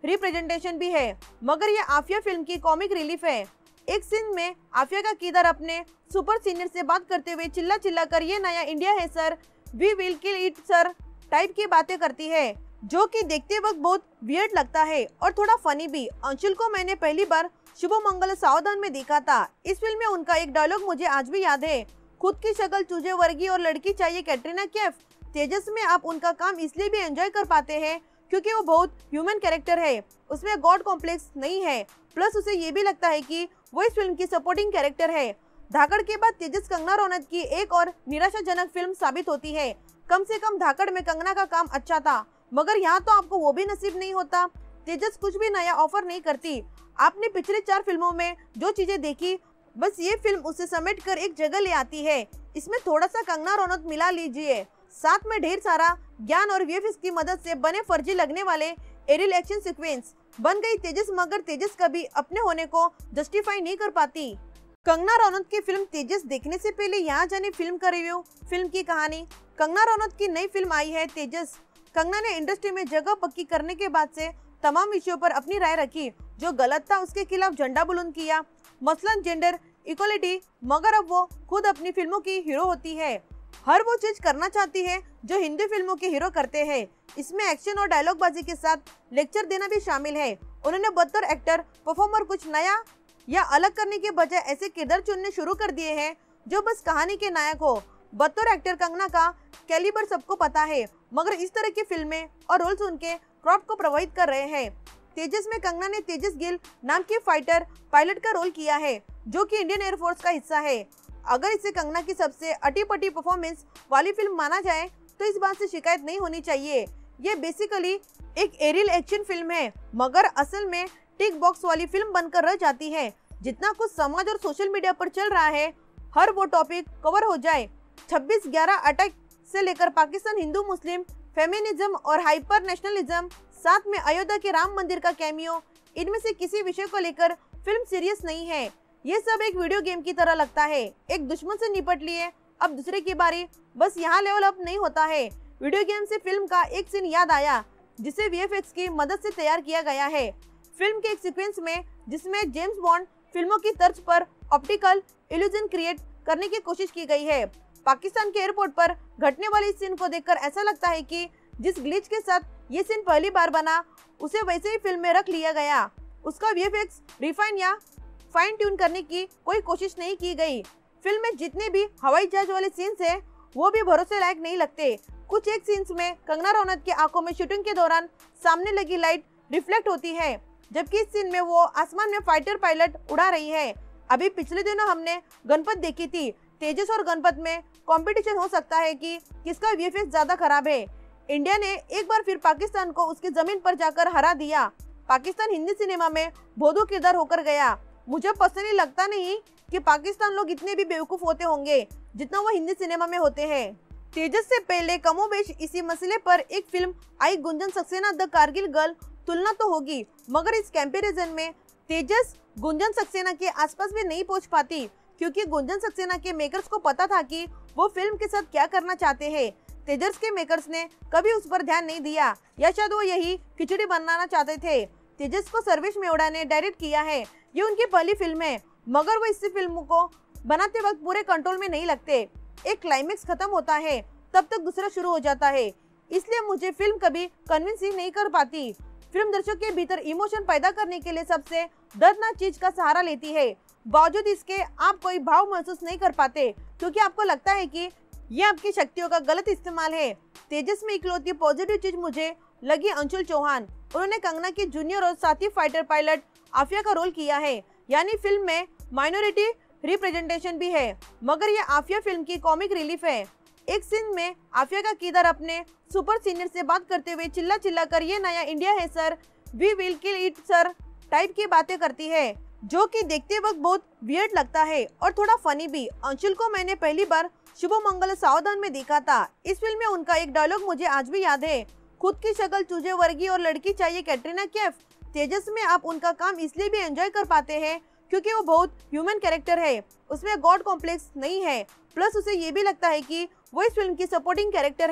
रिप्रेजेंटेशन भी है, मगर ये आफिया फिल्म की कॉमिक रिलीफ है। एक सीन में आफिया का किरदार अपने सुपर सीनियर से बात करते हुए चिल्ला चिल्ला कर ये नया इंडिया है sir, we will kill it sir type की बातें करती है, जो कि देखते वक्त बहुत वियर्ड लगता है और थोड़ा फनी भी। अंशुल को मैंने पहली बार शुभ मंगल सावधान में देखा था। इस फिल्म में उनका एक डायलॉग मुझे आज भी याद है, खुद की शक्ल चूजे वर्गी और लड़की चाहिए कैटरीना कैफ। तेजस में आप उनका काम इसलिए भी एंजॉय कर पाते हैं क्योंकि वो बहुत ह्यूमन कैरेक्टर है, उसमें गॉड कॉम्प्लेक्स नहीं है, प्लस उसे ये भी लगता है कि वो इस फिल्म की सपोर्टिंग कैरेक्टर है। धाकड़ के बाद तेजस कंगना रनौत की एक और निराशाजनक फिल्म साबित होती है। कम से कम धाकड़ में कंगना का काम अच्छा था, मगर यहाँ तो आपको वो भी नसीब नहीं होता। तेजस कुछ भी नया ऑफर नहीं करती। आपने पिछले चार फिल्मों में जो चीजें देखी, बस ये फिल्म उसे समेट कर एक जगह ले आती है। इसमें थोड़ा सा कंगना रनौत मिला लीजिए, साथ में ढेर सारा ज्ञान और वीएफएक्स की मदद से बने फर्जी लगने वाले एरियल एक्शन सीक्वेंस बन गई तेजस, मगर तेजस कभी अपने होने को जस्टिफाई नहीं कर पाती। कंगना रनौत की फिल्म तेजस देखने से पहले यहाँ जाने फिल्म का रिव्यू, फिल्म की कहानी। कंगना रनौत की नई फिल्म आई है तेजस। कंगना ने इंडस्ट्री में जगह पक्की करने के बाद से तमाम विषयों पर अपनी राय रखी, जो गलत था उसके खिलाफ झंडा बुलंद किया, मसलन जेंडर इक्वलिटी, मगर अब वो खुद अपनी फिल्मों की हीरो होती है। हर वो चीज करना चाहती है जो हिंदी फिल्मों के हीरो करते हैं। इसमें एक्शन और डायलॉग बाजी के साथ लेक्चर देना भी शामिल है। उन्होंने बतौर एक्टर परफॉर्मर कुछ नया या अलग करने के बजाय ऐसे किरदार चुनने शुरू कर दिए हैं जो बस कहानी के नायक हो। बतौर एक्टर कंगना का कैलिबर सबको पता है, मगर इस तरह की फिल्में और रोल्स उनके क्राफ्ट को प्रभावित कर रहे हैं। तेजस में कंगना ने तेजस गिल नाम की फाइटर पायलट का रोल किया है, जो कि इंडियन एयरफोर्स का हिस्सा है। अगर इसे कंगना की सबसे अटी-पटी परफॉर्मेंस वाली फिल्म माना जाए तो इस बात से शिकायत नहीं होनी चाहिए। ये बेसिकली एक एरियल एक्शन फिल्म है, मगर असल में टिक बॉक्स वाली फिल्म बनकर रह जाती है। जितना कुछ समाज और सोशल मीडिया पर चल रहा है, हर वो टॉपिक कवर हो जाए। छब्बीस ग्यारह अटैक से लेकर पाकिस्तान हिंदू मुस्लिम फेमिनिज्म और हाइपर नेशनलिज्म, साथ में अयोध्या के राम मंदिर का कैमियो, इनमें से किसी विषय को लेकर फिल्म सीरियस नहीं है। ये सब एक वीडियो गेम की तरह लगता है। एक दुश्मन से निपट लिए, अब दूसरे की बारी, बस यहाँ लेवल अप नहीं होता है। वीडियो गेम से फिल्म का एक सीन याद आया जिसे वीएफएक्स की मदद से तैयार किया गया है। फिल्म के एक सीक्वेंस में जिसमें जेम्स बॉन्ड फिल्मों की तर्ज पर ऑप्टिकल इल्यूजन क्रिएट करने की कोशिश की गई है। पाकिस्तान के एयरपोर्ट पर घटने वाली इस सीन को देखकर ऐसा लगता है कि जिस ग्लिच के साथ ये सीन पहली बार बना, उसे वैसे ही फिल्म में रख लिया गया। उसका वीएफएक्स रिफाइन या फाइन ट्यून करने की कोई कोशिश नहीं की गई। फिल्म में जितने भी हवाई जहाज वाले सीन्स हैं, वो भी भरोसे लायक नहीं लगते। कुछ एक सीन्स में कंगना रनौत की आंखों में शूटिंग के दौरान सामने लगी लाइट रिफ्लेक्ट होती है, जबकि इस सीन में वो आसमान में फाइटर पायलट उड़ा रही है। अभी पिछले दिनों हमने गणपत देखी थी। तेजस और गणपत में कंपटीशन हो सकता है कि किसका वीएफएक्स ज्यादा खराब है। इंडिया ने एक बार फिर पाकिस्तान को उसकी जमीन पर जाकर हरा दिया। पाकिस्तान हिंदी सिनेमा में भोदू किरदार होकर गया। मुझे पर्सनली लगता नहीं कि पाकिस्तान लोग इतने भी बेवकूफ होते होंगे जितना वो हिंदी सिनेमा में होते हैं। तेजस से पहले कमोबेश इसी मसले पर एक फिल्म आई, गुंजन सक्सेना द कारगिल गर्ल। तुलना तो होगी, मगर इस कंपैरिजन में तेजस गुंजन सक्सेना के आसपास भी नहीं पहुंच पाती, क्योंकि गुंजन सक्सेना के मेकर्स को पता था कि वो फिल्म के साथ क्या करना चाहते हैं। तेजस के मेकर्स ने कभी उस पर ध्यान नहीं दिया, या शायद वो यही खिचड़ी बनाना चाहते थे। तेजस को सर्वेश मेवड़ा ने डायरेक्ट किया है। ये उनकी पहली फिल्म है, मगर वो इस फिल्म को बनाते वक्त पूरे कंट्रोल में नहीं लगते। एक क्लाइमेक्स खत्म होता है, तब तक दूसरा शुरू हो जाता है, इसलिए मुझे फिल्म कभी कन्विंस ही नहीं कर पाती। फिल्म दर्शक के भीतर इमोशन पैदा करने के लिए सबसे दर्दनाक चीज का सहारा लेती है। बावजूद इसके आप कोई भाव महसूस नहीं कर पाते, क्योंकि आपको लगता है कि ये आपकी शक्तियों का गलत इस्तेमाल है। तेजस में इकलौती पॉजिटिव चीज मुझे लगी अंशुल चौहान। उन्होंने कंगना की जूनियर और साथी फाइटर पायलट आफिया का रोल किया है, यानी फिल्म में माइनॉरिटी रिप्रेजेंटेशन भी है, मगर ये आफिया फिल्म की कॉमिक रिलीफ है। एक सीन में आफिया का किरदार अपने सुपर सीनियर से बात करते हुए चिल्ला चिल्ला कर ये नया इंडिया है sir, we will kill it sir type की बातें करती है, जो कि देखते वक्त बहुत वियर्ड लगता है और थोड़ा फनी भी। अंशुल को मैंने पहली बार शुभ मंगल सावधान में देखा था। इस फिल्म में उनका एक डायलॉग मुझे आज भी याद है, खुद की शक्ल चूजे वर्गी और लड़की चाहिए कैटरीना कैफ। तेजस में आप उनका काम इसलिए भी एंजॉय कर पाते हैं क्योंकि वो बहुत ह्यूमन कैरेक्टर है, उसमें गॉड कॉम्प्लेक्स नहीं है, प्लस उसे ये भी लगता है कि वो इस फिल्म की सपोर्टिंग कैरेक्टर है।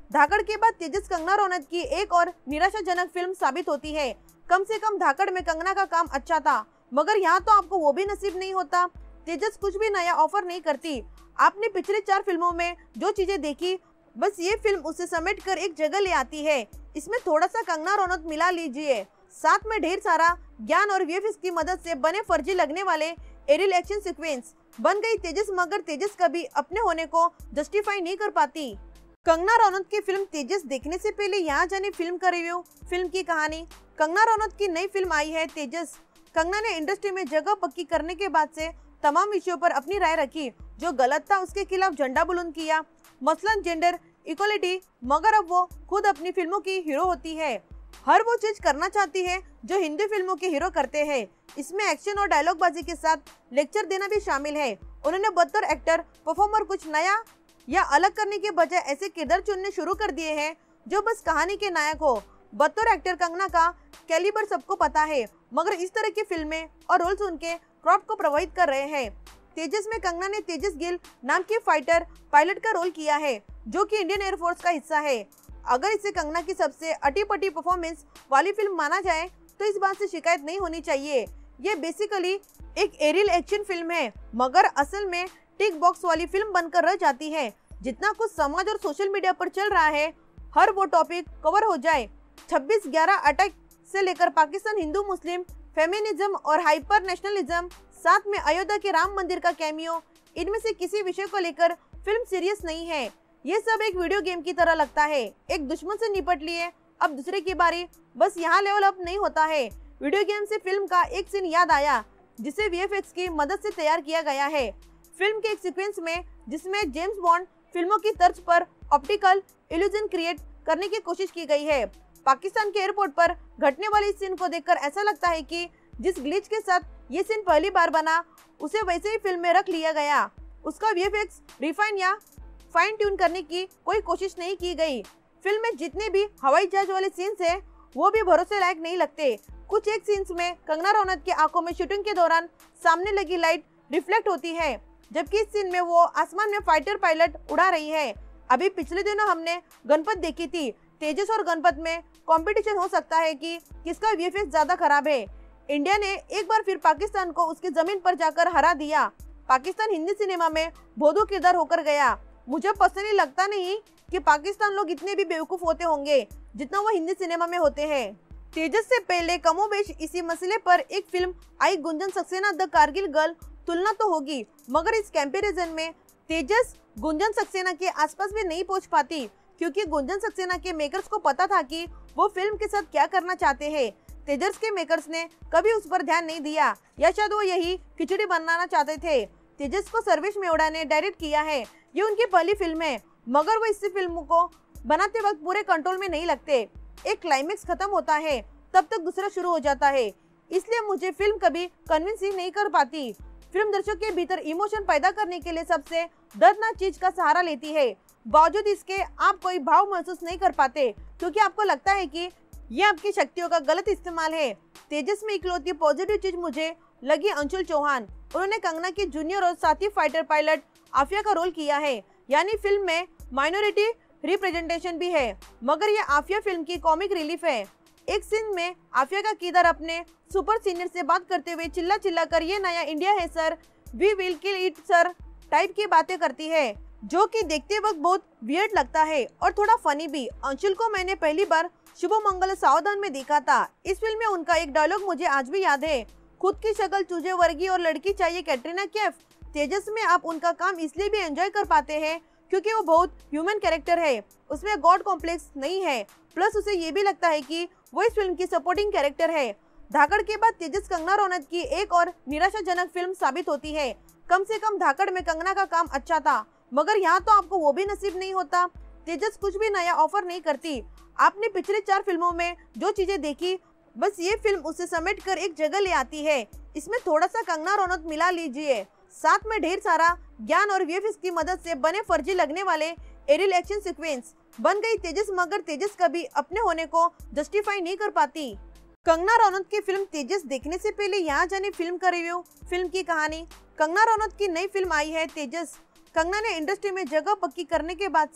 धाकड़ के बाद तेजस कंगना रनौत की एक और निराशाजनक फिल्म साबित होती है। कम से कम धाकड़ में कंगना का काम अच्छा था, मगर यहाँ तो आपको वो भी नसीब नहीं होता। तेजस कुछ भी नया ऑफर नहीं करती। आपने पिछले चार फिल्मों में जो चीजें देखी, बस ये फिल्म उसे समेट कर एक जगह ले आती है। इसमें थोड़ा सा कंगना रनौत मिला लीजिए, साथ में ढेर सारा ज्ञान और वीएफएक्स की मदद से बने फर्जी लगने वाले एरियल एक्शन सीक्वेंस बन गई तेजस, मगर तेजस कभी अपने होने को जस्टिफाई नहीं कर पाती। कंगना रनौत की फिल्म तेजस देखने से पहले यहाँ जाने फिल्म का रिव्यू, फिल्म की कहानी। कंगना रनौत की नई फिल्म आई है तेजस। कंगना ने इंडस्ट्री में जगह पक्की करने के बाद से तमाम विषयों पर अपनी राय रखी। जो गलत था उसके खिलाफ झंडा बुलंद किया, मसलन जेंडर इक्वलिटी, मगर अब वो खुद अपनी फिल्मों की हीरो होती है। हर वो चीज करना चाहती है जो हिंदी फिल्मों के हीरो करते हैं। इसमें एक्शन और डायलॉग बाजी के साथ लेक्चर देना भी शामिल है। उन्होंने बतौर एक्टर परफॉर्मर कुछ नया या अलग करने के बजाय ऐसे किरदार चुनने शुरू कर दिए हैं जो बस कहानी के नायक हो। बतौर एक्टर कंगना का कैलिबर सबको पता है, मगर इस तरह की फिल्में और रोल्स उनके क्राफ्ट को प्रभावित कर रहे हैं। तेजस में कंगना ने तेजस गिल नाम की फाइटर पायलट का रोल किया है, जो कि इंडियन एयरफोर्स का हिस्सा है। अगर इसे कंगना की सबसे अटी-पटी परफॉर्मेंस वाली फिल्म माना जाए तो इस बात से शिकायत नहीं होनी चाहिए। ये बेसिकली एक एरियल एक्शन फिल्म है, मगर असल में टिक बॉक्स वाली फिल्म बनकर रह जाती है। जितना कुछ समाज और सोशल मीडिया पर चल रहा है, हर वो टॉपिक कवर हो जाए। छब्बीस ग्यारह अटैक से लेकर पाकिस्तान हिंदू मुस्लिम फेमिनिज्म और हाइपर नेशनलिज्म, साथ में अयोध्या के राम मंदिर का कैमियो, इनमें से किसी विषय को लेकर फिल्म सीरियस नहीं है। ये सब एक वीडियो गेम की तरह लगता है। एक दुश्मन से निपट लिए, अब दूसरे की बारी। बस यहाँ लेवल अप नहीं होता है। वीडियो गेम से फिल्म का एक सीन याद आया, जिसे वीएफएक्स की मदद से तैयार किया गया है। फिल्म के एक सीक्वेंस में, जिसमें जेम्स बॉन्ड फिल्मों की तर्ज पर ऑप्टिकल इल्यूजन क्रिएट करने की कोशिश की गई है। पाकिस्तान के एयरपोर्ट पर घटने वाली इस सीन को देखकर ऐसा लगता है कि जिस ग्लिच के साथ ये सीन पहली बार बना, उसे वैसे ही फिल्म में रख लिया गया। उसका वीएफएक्स रिफाइन या फाइन ट्यून करने की कोई कोशिश नहीं की गई। फिल्म में जितने भी हवाई जहाज वाले सीन्स हैं, वो भी भरोसे लायक नहीं लगते। कुछ एक सीन्स में कंगना रनौत की आंखों में शूटिंग के दौरान सामने लगी लाइट रिफ्लेक्ट होती है, जबकि इस सीन में वो आसमान में फाइटर पायलट उड़ा रही है। अभी पिछले दिनों हमने गणपत देखी थी। तेजस और गणपत में कंपटीशन हो सकता है कि किसका वीएफएक्स ज्यादा खराब है। इंडिया ने एक बार फिर पाकिस्तान को उसकी जमीन पर जाकर हरा दिया। पाकिस्तान हिंदी सिनेमा में भोदू किरदार होकर गया। मुझे पर्सनली लगता नहीं कि पाकिस्तान लोग इतने भी बेवकूफ होते होंगे जितना वो हिंदी सिनेमा में होते हैं। तेजस से पहले कमोबेश इसी मसले पर एक फिल्म आई, गुंजन सक्सेना द कारगिल गर्ल। तुलना तो होगी, मगर इस कंपैरिजन में तेजस गुंजन सक्सेना के आसपास भी नहीं पहुंच पाती, क्योंकि गुंजन सक्सेना के मेकर्स को पता था कि वो फिल्म के साथ क्या करना चाहते हैं। तेजस के मेकर्स ने कभी उस पर ध्यान नहीं दिया, या शायद वो यही खिचड़ी बनाना चाहते थे। तेजस को सर्वेश मेवड़ा ने डायरेक्ट किया है। ये उनकी पहली फिल्म है, मगर वो इस फिल्म को बनाते वक्त पूरे कंट्रोल में नहीं लगते। एक क्लाइमेक्स खत्म होता है, तब तक दूसरा शुरू हो जाता है। इसलिए मुझे फिल्म कभी कन्विंस ही नहीं कर पाती। फिल्म दर्शक के भीतर इमोशन पैदा करने के लिए सबसे दर्दनाक चीज का सहारा लेती है। बावजूद इसके आप कोई भाव महसूस नहीं कर पाते, क्योंकि आपको लगता है कि ये आपकी शक्तियों का गलत इस्तेमाल है। तेजस में इकलौती पॉजिटिव चीज मुझे लगी अंशुल चौहान। उन्होंने कंगना की जूनियर और साथी फाइटर पायलट आफिया का रोल किया है, यानी फिल्म में माइनॉरिटी रिप्रेजेंटेशन भी है, मगर ये आफिया फिल्म की कॉमिक रिलीफ है। एक सीन में आफिया का किरदार अपने सुपर सीनियर से बात करते हुए चिल्ला चिल्ला कर ये नया इंडिया है sir, we will kill it sir type की बातें करती है, जो कि देखते वक्त बहुत वियर्ड लगता है और थोड़ा फनी भी। अंशुल को मैंने पहली बार शुभ मंगल सावधान में देखा था। इस फिल्म में उनका एक डायलॉग मुझे आज भी याद है, खुद की शक्ल चूजे वर्गी और लड़की चाहिए कैटरीना कैफ। तेजस में आप उनका काम इसलिए भी एंजॉय कर पाते हैं क्योंकि वो बहुत ह्यूमन कैरेक्टर है, उसमें गॉड कॉम्प्लेक्स नहीं है, प्लस उसे ये भी लगता है कि वो इस फिल्म की सपोर्टिंग कैरेक्टर है। धाकड़ के बाद तेजस कंगना रनौत की एक और निराशाजनक फिल्म साबित होती है। कम से कम धाकड़ में कंगना का काम अच्छा था, मगर यहाँ तो आपको वो भी नसीब नहीं होता। तेजस कुछ भी नया ऑफर नहीं करती। आपने पिछले चार फिल्मों में जो चीजें देखी, बस ये फिल्म उसे समेट कर एक जगह ले आती है। इसमें थोड़ा सा कंगना रनौत मिला लीजिए, साथ में ढेर सारा ज्ञान और वीएफएक्स की मदद से बने फर्जी लगने वाले एरियल एक्शन सीक्वेंस बन गई तेजस, मगर तेजस कभी अपने होने को जस्टिफाई नहीं कर पाती। कंगना रनौत की फिल्म तेजस देखने से पहले यहाँ जाने फिल्म का रिव्यू, फिल्म की कहानी। कंगना रनौत की नई फिल्म आई है तेजस। कंगना ने इंडस्ट्री में जगह पक्की करने के बाद से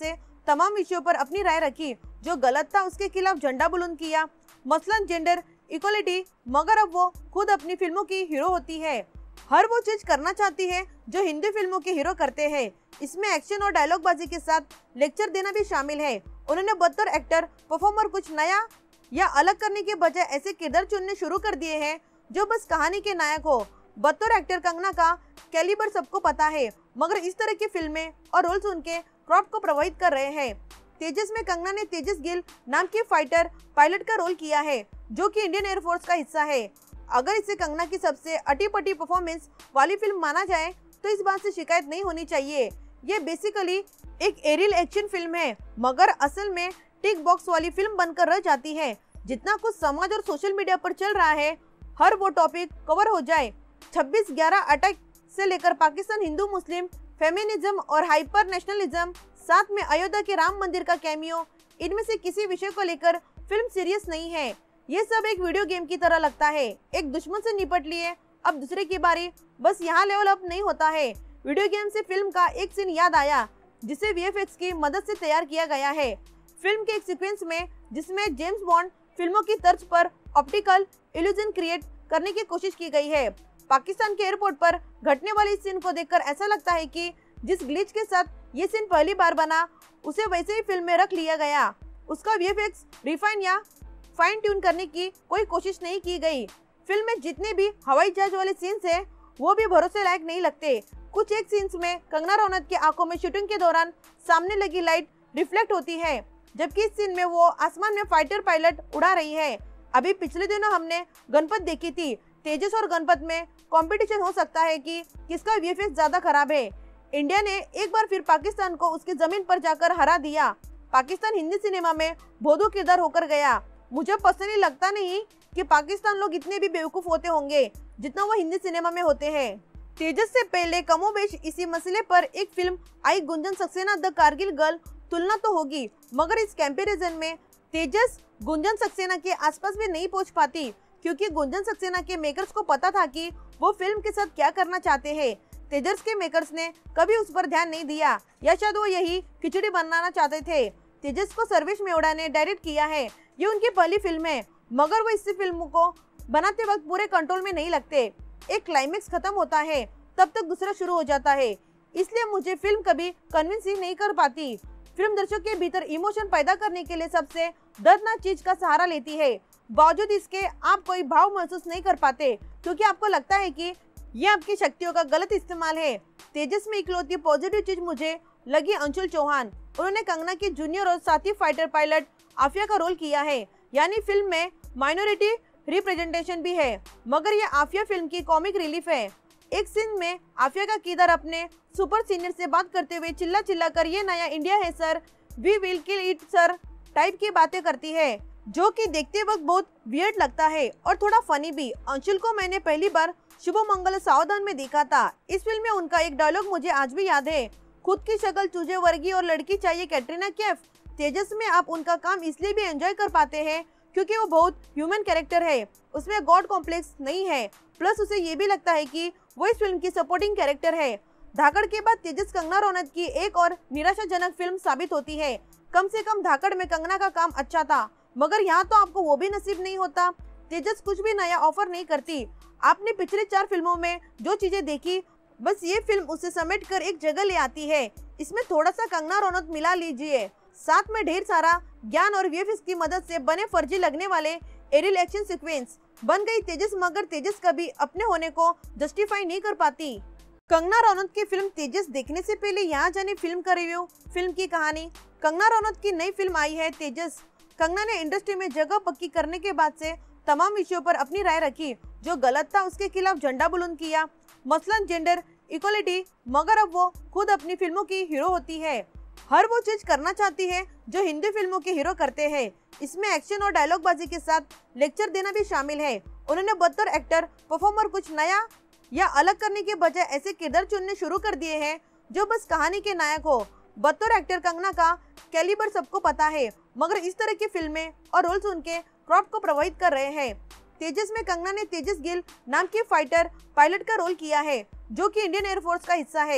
तमाम विषयों पर अपनी राय रखी, जो गलत था उसके खिलाफ झंडा बुलंद किया, मसलन जेंडर इक्वलिटी, मगर अब वो खुद अपनी फिल्मों की हीरो होती है। हर वो चीज करना चाहती है जो हिंदी फिल्मों के हीरो करते हैं। इसमें एक्शन और डायलॉग बाजी के साथ लेक्चर देना भी शामिल है। उन्होंने बतौर एक्टर परफॉर्मर कुछ नया या अलग करने के बजाय ऐसे किरदार चुनने शुरू कर दिए हैं जो बस कहानी के नायक हो। बतौर एक्टर कंगना का कैलिबर सबको पता है, मगर इस तरह की फिल्में और रोल्स उनके क्राफ्ट को प्रभावित कर रहे हैं। तेजस में कंगना ने तेजस गिल नाम की फाइटर पायलट का रोल किया है, जो कि इंडियन एयरफोर्स का हिस्सा है। अगर इसे कंगना की सबसे अटी-पटी परफॉर्मेंस वाली फिल्म माना जाए तो इस बात से शिकायत नहीं होनी चाहिए। ये बेसिकली एक एरियल एक्शन फिल्म है, मगर असल में टिक बॉक्स वाली फिल्म बनकर रह जाती है। जितना कुछ समाज और सोशल मीडिया पर चल रहा है, हर वो टॉपिक कवर हो जाए। छब्बीस ग्यारह अटैक से लेकर पाकिस्तान हिंदू मुस्लिम फेमिनिज्म और हाइपर नेशनलिज्म, साथ में अयोध्या के राम मंदिर का कैमियो, इनमें से किसी विषय को लेकर फिल्म सीरियस नहीं है। ये सब एक वीडियो गेम की तरह लगता है। एक दुश्मन से निपट लिए, अब दूसरे की बारी, बस यहाँ लेवल अप नहीं होता है। वीडियो गेम से फिल्म का एक सीन याद आया जिसे वीएफएक्स की मदद से तैयार किया गया है। फिल्म के एक सीक्वेंस में जिसमें जेम्स बॉन्ड फिल्मों की तर्ज पर ऑप्टिकल इल्यूजन क्रिएट करने की कोशिश की गई है। पाकिस्तान के एयरपोर्ट पर घटने वाली इस सीन को देखकर ऐसा लगता है कि जिस ग्लिच के साथ ये सीन पहली बार बना, उसे वैसे ही फिल्म में रख लिया गया। उसका वीएफएक्स रिफाइन या फाइन ट्यून करने की कोई कोशिश नहीं की गई। फिल्म में जितने भी हवाई जहाज वाले सीन्स हैं, वो भी भरोसे लायक नहीं लगते। कुछ एक सीन्स में कंगना रनौत की आंखों में शूटिंग के दौरान सामने लगी लाइट रिफ्लेक्ट होती है, जबकि इस सीन में वो आसमान में फाइटर पायलट उड़ा रही है। अभी पिछले दिनों हमने गणपत देखी थी। तेजस और गणपत में कंपटीशन हो सकता है कि किसका वीएफएक्स ज्यादा खराब है। इंडिया ने एक बार फिर पाकिस्तान को उसकी जमीन पर जाकर हरा दिया। पाकिस्तान हिंदी सिनेमा में भोदू किरदार होकर गया। मुझे पर्सनली लगता नहीं कि पाकिस्तान लोग इतने भी बेवकूफ होते होंगे जितना वो हिंदी सिनेमा में होते हैं। तेजस से पहले कमोबेश इसी मसले पर एक फिल्म आई, गुंजन सक्सेना द कारगिल गर्ल। तुलना तो होगी, मगर इस कंपैरिजन में तेजस गुंजन सक्सेना के आसपास भी नहीं पहुंच पाती, क्योंकि गुंजन सक्सेना के मेकर्स को पता था कि वो फिल्म के साथ क्या करना चाहते हैं। तेजस के मेकर्स ने कभी उस पर ध्यान नहीं दिया, या शायद वो यही खिचड़ी बनाना चाहते थे। तेजस को सर्वेश मेवड़ा ने डायरेक्ट किया है। ये उनकी पहली फिल्म है, मगर वो इस फिल्म को बनाते वक्त पूरे कंट्रोल में नहीं लगते। एक क्लाइमेक्स खत्म होता है, तब तक दूसरा शुरू हो जाता है, इसलिए मुझे फिल्म कभी कन्विंस ही नहीं कर पाती। फिल्म दर्शक के भीतर इमोशन पैदा करने के लिए सबसे दर्दनाक चीज का सहारा लेती है। बावजूद इसके आप कोई भाव महसूस नहीं कर पाते, क्योंकि आपको लगता है कि ये आपकी शक्तियों का गलत इस्तेमाल है। तेजस में इकलौती पॉजिटिव चीज मुझे लगी अंशुल चौहान। उन्होंने कंगना की जूनियर और साथी फाइटर पायलट आफिया का रोल किया है, यानी फिल्म में माइनॉरिटी रिप्रेजेंटेशन भी है, मगर ये आफिया फिल्म की कॉमिक रिलीफ है। एक सीन में आफिया का किरदार अपने सुपर सीनियर से बात करते हुए चिल्ला चिल्ला कर ये नया इंडिया है sir, we will kill it sir type की बातें करती है, जो कि देखते वक्त बहुत वियर्ड लगता है और थोड़ा फनी भी। अंशुल को मैंने पहली बार शुभ मंगल सावधान में देखा था। इस फिल्म में उनका एक डायलॉग मुझे आज भी याद है, खुद की शक्ल चूजे वर्गी और लड़की चाहिए कैटरीना कैफ। तेजस में आप उनका काम इसलिए भी एंजॉय कर पाते हैं क्योंकि वो बहुत ह्यूमन कैरेक्टर है, उसमें गॉड कॉम्प्लेक्स नहीं है, प्लस उसे ये भी लगता है कि वो इस फिल्म की सपोर्टिंग कैरेक्टर है। धाकड़ के बाद तेजस कंगना रनौत की एक और निराशाजनक फिल्म साबित होती है। कम से कम धाकड़ में कंगना का काम अच्छा था, मगर यहाँ तो आपको वो भी नसीब नहीं होता। तेजस कुछ भी नया ऑफर नहीं करती। आपने पिछले चार फिल्मों में जो चीजें देखी, बस ये फिल्म उसे समेट कर एक जगह ले आती है। इसमें थोड़ा सा कंगना रनौत मिला लीजिए, साथ में ढेर सारा ज्ञान और वीएफएक्स की मदद से बने फर्जी लगने वाले एरियल एक्शन सीक्वेंस बन गई तेजस, मगर तेजस कभी अपने होने को जस्टिफाई नहीं कर पाती। कंगना रनौत की फिल्म तेजस देखने से पहले यहाँ जाने फिल्म का रिव्यू, फिल्म की कहानी। कंगना रनौत की नई फिल्म आई है तेजस। कंगना ने इंडस्ट्री में जगह पक्की करने के बाद से तमाम विषयों पर अपनी राय रखी, जो गलत था उसके खिलाफ झंडा बुलंद किया, मसलन जेंडर इक्वलिटी, मगर अब वो खुद अपनी फिल्मों की हीरो होती है। हर वो चीज करना चाहती है जो हिंदी फिल्मों के हीरो करते हैं। इसमें एक्शन और डायलॉग बाजी के साथ लेक्चर देना भी शामिल है। उन्होंने बतौर एक्टर परफॉर्मर कुछ नया या अलग करने के बजाय ऐसे किरदार चुनने शुरू कर दिए हैं जो बस कहानी के नायक हो। बतौर एक्टर कंगना का कैलिबर सबको पता है, मगर इस तरह की फिल्में और रोल्स उनके क्राफ्ट को प्रभावित कर रहे हैं। तेजस में कंगना ने तेजस गिल नाम की फाइटर पायलट का रोल किया है, जो कि इंडियन एयरफोर्स का हिस्सा है।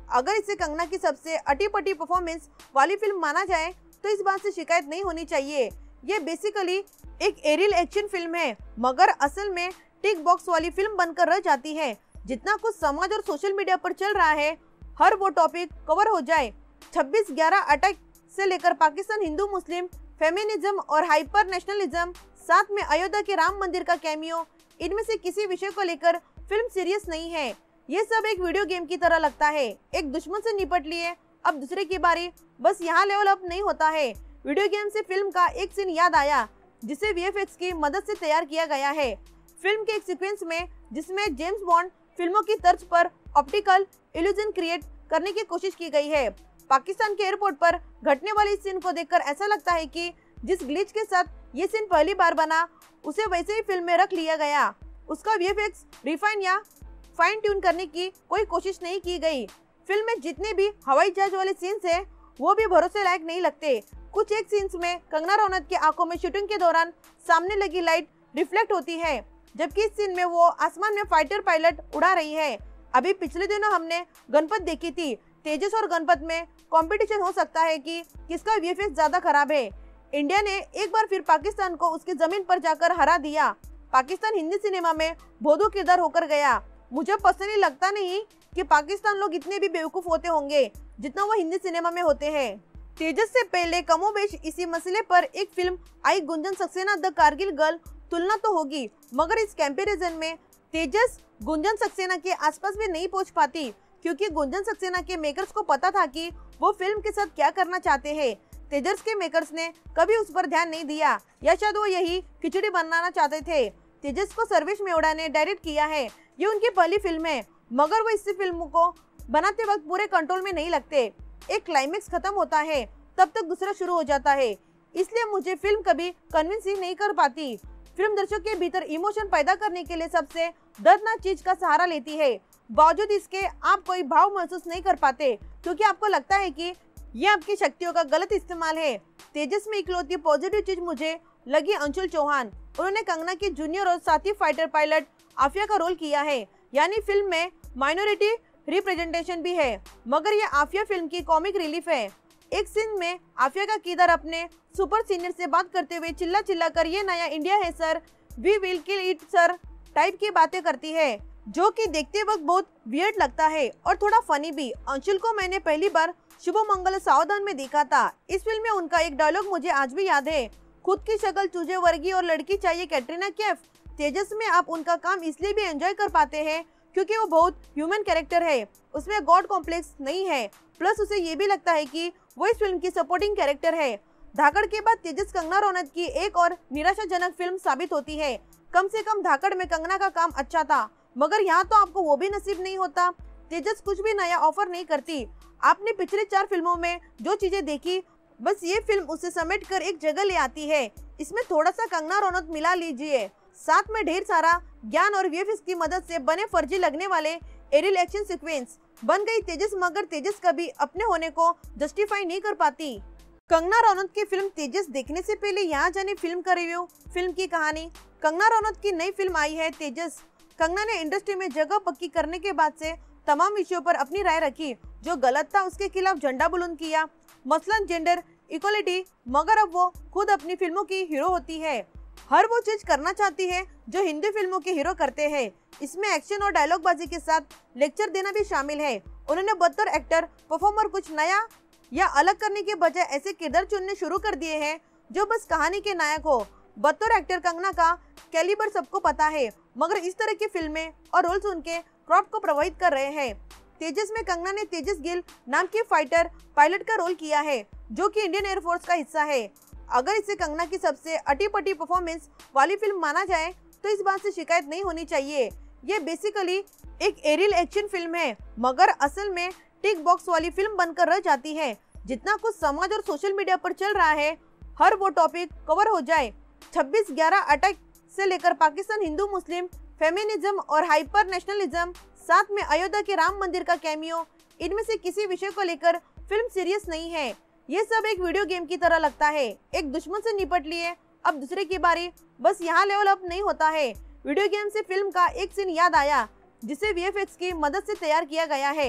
अगर इसे कंगना की सबसे अटी-पटी परफॉर्मेंस वाली फिल्म माना जाए तो इस बात से शिकायत नहीं होनी चाहिए। ये बेसिकली एक एरियल एक्शन फिल्म है, मगर असल में टिक बॉक्स वाली फिल्म बनकर रह जाती है। जितना कुछ समाज और सोशल मीडिया पर चल रहा है, हर वो टॉपिक कवर हो जाए। छब्बीस ग्यारह अटैक से लेकर पाकिस्तान हिंदू मुस्लिम, फेमिनिज्म और हाइपर नेशनलिज्म, साथ में अयोध्या के राम मंदिर का कैमियो, इनमें से किसी विषय को लेकर फिल्म सीरियस नहीं है। ये सब एक वीडियो गेम की तरह लगता है। एक दुश्मन से निपट लिए, अब दूसरे की बारी। बस यहाँ लेवल अप नहीं होता है। वीडियो गेम से फिल्म का एक सीन याद आया जिसे वीएफएक्स की मदद से तैयार किया गया है। फिल्म के एक सीक्वेंस में जिसमें जेम्स बॉन्ड फिल्मों की तर्ज पर ऑप्टिकल इल्यूजन क्रिएट करने की कोशिश की गई है। पाकिस्तान के एयरपोर्ट पर घटने वाली इस सीन को देखकर ऐसा लगता है कि जिस ग्लिच के साथ ये सीन पहली बार बना, उसे वैसे ही फिल्म में रख लिया गया। उसका वीएफएक्स रिफाइन या फाइन ट्यून करने की कोई कोशिश नहीं की गई। फिल्म में जितने भी हवाई जहाज वाले सीन्स हैं, वो भी भरोसे लायक नहीं लगते। कुछ एक सीन्स में कंगना रनौत की आंखों में शूटिंग के दौरान सामने लगी लाइट रिफ्लेक्ट होती है, जबकि इस सीन में वो आसमान में फाइटर पायलट उड़ा रही है। अभी पिछले दिनों हमने गणपत देखी थी। तेजस और गणपत में कंपटीशन हो सकता है कि किसका वीएफएक्स ज्यादा खराब है। इंडिया ने एक बार फिर पाकिस्तान को उसकी जमीन पर जाकर हरा दिया। पाकिस्तान हिंदी सिनेमा में भोदू किरदार होकर गया। मुझे पर्सनली लगता नहीं कि पाकिस्तान लोग इतने भी बेवकूफ होते होंगे जितना वो हिंदी सिनेमा में होते हैं। तेजस से पहले कमोबेश इसी मसले पर एक फिल्म आई, गुंजन सक्सेना द कारगिल गर्ल। तुलना तो होगी, मगर इस कंपैरिजन में तेजस गुंजन सक्सेना के आसपास भी नहीं पहुंच पाती, क्योंकि गुंजन सक्सेना के मेकर्स को पता था कि वो फिल्म के साथ क्या करना चाहते हैं। तेजस के मेकर्स ने कभी उस पर ध्यान नहीं दिया, या शायद वो यही खिचड़ी बनाना चाहते थे। तेजस को सर्वेश मेवड़ा ने डायरेक्ट किया है। ये उनकी पहली फिल्म है, मगर वो इस फिल्म को बनाते वक्त पूरे कंट्रोल में नहीं लगते। एक क्लाइमेक्स खत्म होता है, तब तक दूसरा शुरू हो जाता है। इसलिए मुझे फिल्म कभी कन्विंस ही नहीं कर पाती। फिल्म दर्शक के भीतर इमोशन पैदा करने के लिए सबसे दर्दनाक चीज का सहारा लेती है। बावजूद इसके आप कोई भाव महसूस नहीं कर पाते, क्योंकि आपको लगता है कि ये आपकी शक्तियों का गलत इस्तेमाल है। तेजस में इकलौती पॉजिटिव चीज मुझे लगी अंशुल चौहान। उन्होंने कंगना की जूनियर और साथी फाइटर पायलट आफिया का रोल किया है, यानी फिल्म में माइनॉरिटी रिप्रेजेंटेशन भी है, मगर ये आफिया फिल्म की कॉमिक रिलीफ है। एक सीन में आफिया का किरदार अपने सुपर सीनियर से बात करते हुए चिल्ला चिल्ला कर ये नया इंडिया है sir, we will kill it sir type की बातें करती है, जो कि देखते वक्त बहुत वियर्ड लगता है और थोड़ा फनी भी। अंशुल को मैंने पहली बार शुभ मंगल सावधान में देखा था। इस फिल्म में उनका एक डायलॉग मुझे आज भी याद है, खुद की शक्ल चूजे वर्गी और लड़की चाहिए कैटरीना कैफ। तेजस में आप उनका काम इसलिए भी एंजॉय कर पाते हैं क्योंकि वो बहुत ह्यूमन कैरेक्टर है, उसमें गॉड कॉम्प्लेक्स नहीं है, प्लस उसे ये भी लगता है कि वो इस फिल्म की सपोर्टिंग कैरेक्टर है। धाकड़ के बाद तेजस कंगना रनौत की एक और निराशाजनक फिल्म साबित होती है। कम से कम धाकड़ में कंगना का काम अच्छा था, मगर यहाँ तो आपको वो भी नसीब नहीं होता। तेजस कुछ भी नया ऑफर नहीं करती। आपने पिछले चार फिल्मों में जो चीजें देखी, बस ये फिल्म उसे समेट कर एक जगह ले आती है। इसमें थोड़ा सा कंगना रनौत मिला लीजिए, साथ में ढेर सारा ज्ञान और वीएफएक्स की मदद से बने फर्जी लगने वाले एरियल एक्शन सीक्वेंस बन गई तेजस, मगर तेजस कभी अपने होने को जस्टिफाई नहीं कर पाती। कंगना रनौत की फिल्म तेजस देखने से पहले यहाँ जाने फिल्म का रिव्यू, फिल्म की कहानी। कंगना रनौत की नई फिल्म आई है तेजस। कंगना ने इंडस्ट्री में जगह पक्की करने के बाद से तमाम विषयों पर अपनी राय रखी। जो गलत था उसके खिलाफ झंडा बुलंद किया, मसलन जेंडर इक्वलिटी, मगर अब वो खुद अपनी फिल्मों की हीरो होती है। हर वो चीज करना चाहती है जो हिंदी फिल्मों के हीरो करते हैं। इसमें एक्शन और डायलॉग बाजी के साथ लेक्चर देना भी शामिल है। उन्होंने बतौर एक्टर परफॉर्मर कुछ नया या अलग करने के बजाय ऐसे किरदार चुनने शुरू कर दिए हैं जो बस कहानी के नायक हो। बतौर एक्टर कंगना का कैलिबर सबको पता है, मगर इस तरह की फिल्में और रोल्स उनके क्रॉप को प्रभावित कर रहे हैं। तेजस में कंगना ने तेजस गिल नाम की फाइटर पायलट का रोल किया है, जो कि इंडियन एयरफोर्स का हिस्सा है। अगर इसे कंगना की सबसे अटी-पटी परफॉर्मेंस वाली फिल्म माना जाए तो इस बात से शिकायत नहीं होनी चाहिए। ये बेसिकली एक एरियल एक्शन फिल्म है, मगर असल में टिक बॉक्स वाली फिल्म बनकर रह जाती है। जितना कुछ समाज और सोशल मीडिया पर चल रहा है, हर वो टॉपिक कवर हो जाए। छब्बीस ग्यारह अटैक से लेकर पाकिस्तान हिंदू मुस्लिम, फेमिनिज्म और हाइपर नेशनलिज्म, साथ में अयोध्या के राम मंदिर का कैमियो, इनमें से किसी विषय को लेकर फिल्म सीरियस नहीं है। ये सब एक वीडियो गेम की तरह लगता है। एक दुश्मन से निपट लिए, अब दूसरे की बारी। बस यहाँ लेवल अप नहीं होता है। वीडियो गेम से फिल्म का एक सीन याद आया जिसे वीएफएक्स की मदद से तैयार किया गया है।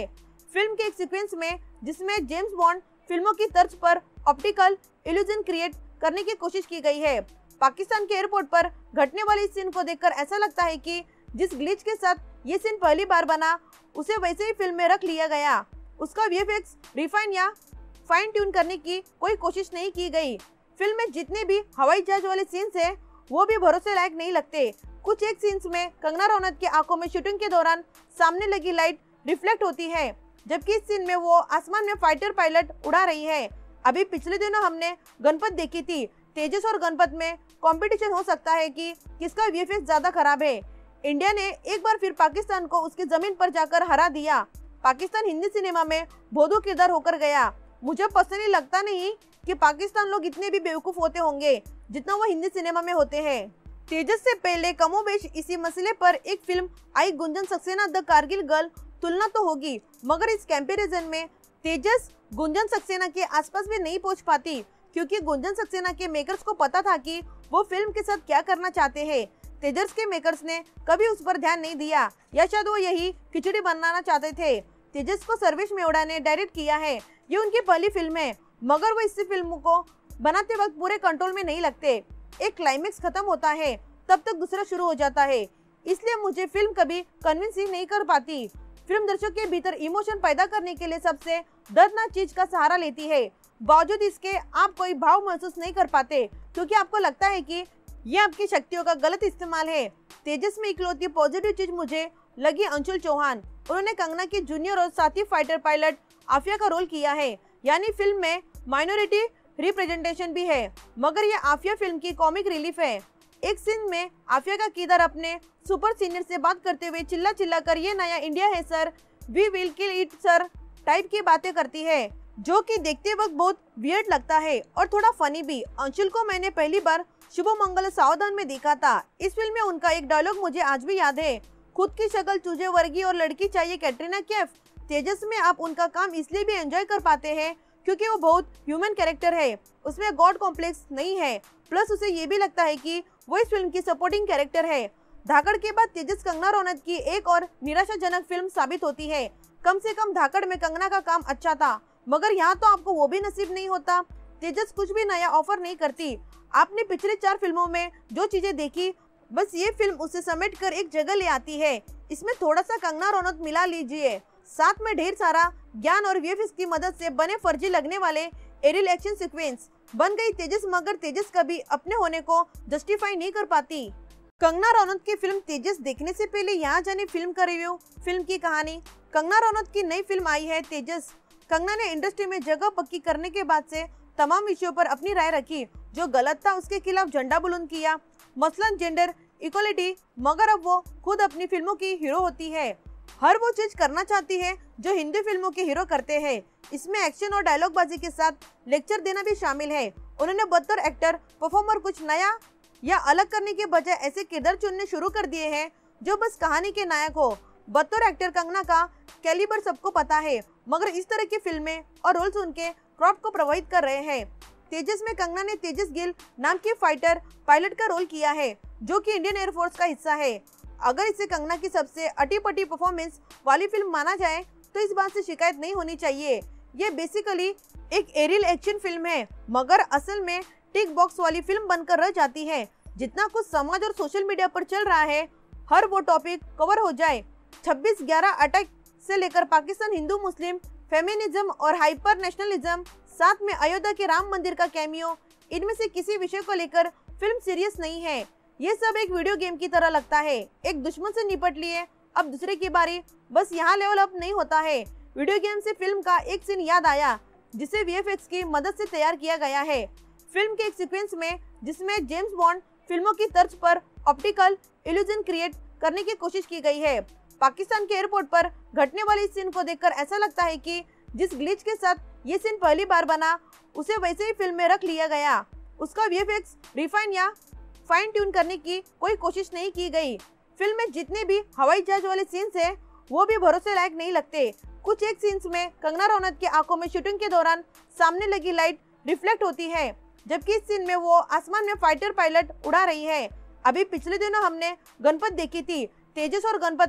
फिल्म के एक सीक्वेंस में जिसमें जेम्स बॉन्ड फिल्मों की तर्ज पर ऑप्टिकल इल्यूजन क्रिएट करने की कोशिश की गई है। पाकिस्तान के एयरपोर्ट पर घटने वाली इस सीन को देखकर ऐसा लगता है कि जिस ग्लिच के साथ ये सीन पहली बार बना उसे वैसे ही फिल्म में रख लिया गया। उसका वीएफएक्स रिफाइन या फाइन ट्यून करने की कोई कोशिश नहीं की गई। फिल्म में जितने भी हवाई जहाज वाले सीन्स हैं वो भी भरोसे लायक नहीं लगते। कुछ एक सीन्स में कंगना रनौत की आंखों में शूटिंग के दौरान सामने लगी लाइट रिफ्लेक्ट होती है, जबकि इस सीन में वो आसमान में फाइटर पायलट उड़ा रही है। अभी पिछले दिनों हमने गणपत देखी थी। तेजस और गणपत में कंपटीशन हो सकता है कि किसका वीएफएक्स ज्यादा खराब है। इंडिया ने एक बार फिर पाकिस्तान को उसकी जमीन पर जाकर हरा दिया। पाकिस्तान हिंदी सिनेमा में भोदू किरदार होकर गया। मुझे पर्सनली लगता नहीं कि पाकिस्तान लोग इतने भी बेवकूफ होते होंगे जितना वो हिंदी सिनेमा में होते हैं। तेजस से पहले कमोबेश इसी मसले पर एक फिल्म आई, गुंजन सक्सेना द कारगिल गर्ल। तुलना तो होगी, मगर इस कंपैरिजन में तेजस गुंजन सक्सेना के आसपास भी नहीं पहुंच पाती, क्योंकि गुंजन सक्सेना के मेकर्स को पता था कि वो फिल्म के साथ क्या करना चाहते हैं। तेजस के मेकर्स ने कभी उस पर ध्यान नहीं दिया, या शायद वो यही खिचड़ी बनाना चाहते थे। तेजस को सर्वेश मेवड़ा ने डायरेक्ट किया है, ये उनकी पहली फिल्म है, मगर वो इस फिल्म को बनाते वक्त पूरे कंट्रोल में नहीं लगते। एक क्लाइमेक्स खत्म होता है तब तक दूसरा शुरू हो जाता है, इसलिए मुझे फिल्म कभी कन्विंस ही नहीं कर पाती। फिल्म दर्शक के भीतर इमोशन पैदा करने के लिए सबसे दर्दनाक चीज का सहारा लेती है। बावजूद इसके आप कोई भाव महसूस नहीं कर पाते, क्योंकि आपको लगता है कि ये आपकी शक्तियों का गलत इस्तेमाल है। तेजस में इकलौती पॉजिटिव चीज मुझे लगी अंशुल चौहान। उन्होंने कंगना की जूनियर और साथी फाइटर पायलट आफिया का रोल किया है, यानी फिल्म में माइनॉरिटी रिप्रेजेंटेशन भी है, मगर ये आफिया फिल्म की कॉमिक रिलीफ है। एक सीन में आफिया का किरदार अपने सुपर सीनियर से बात करते हुए चिल्ला चिल्ला कर ये नया इंडिया है sir, we will kill it sir type की बातें करती है, जो कि देखते वक्त बहुत वियर्ड लगता है और थोड़ा फनी भी। अंशुल को मैंने पहली बार शुभ मंगल सावधान में देखा था। इस फिल्म में उनका एक डायलॉग मुझे आज भी याद है, खुद की शक्ल चूजे वर्गी और लड़की चाहिए कैटरीना कैफ। तेजस में आप उनका काम इसलिए भी एंजॉय कर पाते हैं क्योंकि वो बहुत ह्यूमन कैरेक्टर है, उसमें गॉड कॉम्प्लेक्स नहीं है, प्लस उसे ये भी लगता है कि वो इस फिल्म की सपोर्टिंग कैरेक्टर है। धाकड़ के बाद तेजस कंगना रनौत की एक और निराशाजनक फिल्म साबित होती है। कम से कम धाकड़ में कंगना का काम अच्छा था, मगर यहाँ तो आपको वो भी नसीब नहीं होता। तेजस कुछ भी नया ऑफर नहीं करती। आपने पिछले चार फिल्मों में जो चीजें देखी, बस ये फिल्म उसे समेट कर एक जगह ले आती है। इसमें थोड़ा सा कंगना रनौत मिला लीजिए, साथ में ढेर सारा ज्ञान और वीएफएक्स की मदद से बने फर्जी लगने वाले एरियल एक्शन सीक्वेंस बन गई तेजस, मगर तेजस कभी अपने होने को जस्टिफाई नहीं कर पाती। कंगना रनौत की फिल्म तेजस देखने से पहले यहाँ जाने फिल्म का रिव्यू, फिल्म की कहानी। कंगना रनौत की नई फिल्म आई है तेजस। कंगना ने इंडस्ट्री में जगह पक्की करने के बाद से तमाम विषयों पर अपनी राय रखी। जो गलत था उसके खिलाफ झंडा बुलंद किया, मसलन जेंडर इक्वलिटी, मगर अब वो खुद अपनी फिल्मों की हीरो होती है। हर वो चीज करना चाहती है जो हिंदी फिल्मों के हीरो करते हैं। इसमें एक्शन और डायलॉग बाजी के साथ लेक्चर देना भी शामिल है। उन्होंने बतौर एक्टर परफॉर्मर कुछ नया या अलग करने के बजाय ऐसे किरदार चुनने शुरू कर दिए हैं जो बस कहानी के नायक हो। बतौर एक्टर कंगना का कैलिबर सबको पता है, मगर इस तरह की फिल्में और रोल्स उनके क्राफ्ट को प्रभावित कर रहे हैं। तेजस में कंगना ने तेजस गिल नाम की फाइटर पायलट का रोल किया है, जो कि इंडियन एयरफोर्स का हिस्सा है। अगर इसे कंगना की सबसे अटी-पटी परफॉर्मेंस वाली फिल्म माना जाए तो इस बात से शिकायत नहीं होनी चाहिए। ये बेसिकली एक एरियल एक्शन फिल्म है, मगर असल में टिक बॉक्स वाली फिल्म बनकर रह जाती है। जितना कुछ समाज और सोशल मीडिया पर चल रहा है, हर वो टॉपिक कवर हो जाए। छब्बीस ग्यारह अटैक से लेकर पाकिस्तान हिंदू मुस्लिम फेमिनिज्म और हाइपर नेशनलिज्म, साथ में अयोध्या के राम मंदिर का कैमियो, इनमें से किसी विषय को लेकर फिल्म सीरियस नहीं है। ये सब एक वीडियो गेम की तरह लगता है। एक दुश्मन से निपट लिए, अब दूसरे की बारी, बस यहाँ लेवल अप नहीं होता है। वीडियो गेम से फिल्म का एक सीन याद आया जिसे वीएफएक्स की मदद से तैयार किया गया है। फिल्म के एक सीक्वेंस में जिसमें जेम्स बॉन्ड फिल्मों की तर्ज पर ऑप्टिकल इल्यूजन क्रिएट करने की कोशिश की गई है। पाकिस्तान के एयरपोर्ट पर घटने वाली इस सीन को देखकर ऐसा लगता है कि जिस ग्लिच के साथ ये सीन पहली बार बना, उसे वैसे ही फिल्म में रख लिया गया। उसका वीएफएक्स रिफाइन या फाइन ट्यून करने की कोई कोशिश नहीं की गई। फिल्म में जितने भी हवाई जहाज वाले सीन्स हैं वो भी भरोसे लायक नहीं लगते। कुछ एक सीन्स में कंगना रनौत की आंखों में शूटिंग के दौरान सामने लगी लाइट रिफ्लेक्ट होती है, जबकि इस सीन में वो आसमान में फाइटर पायलट उड़ा रही है। अभी पिछले दिनों हमने गणपत देखी थी। तेजस और गणपत में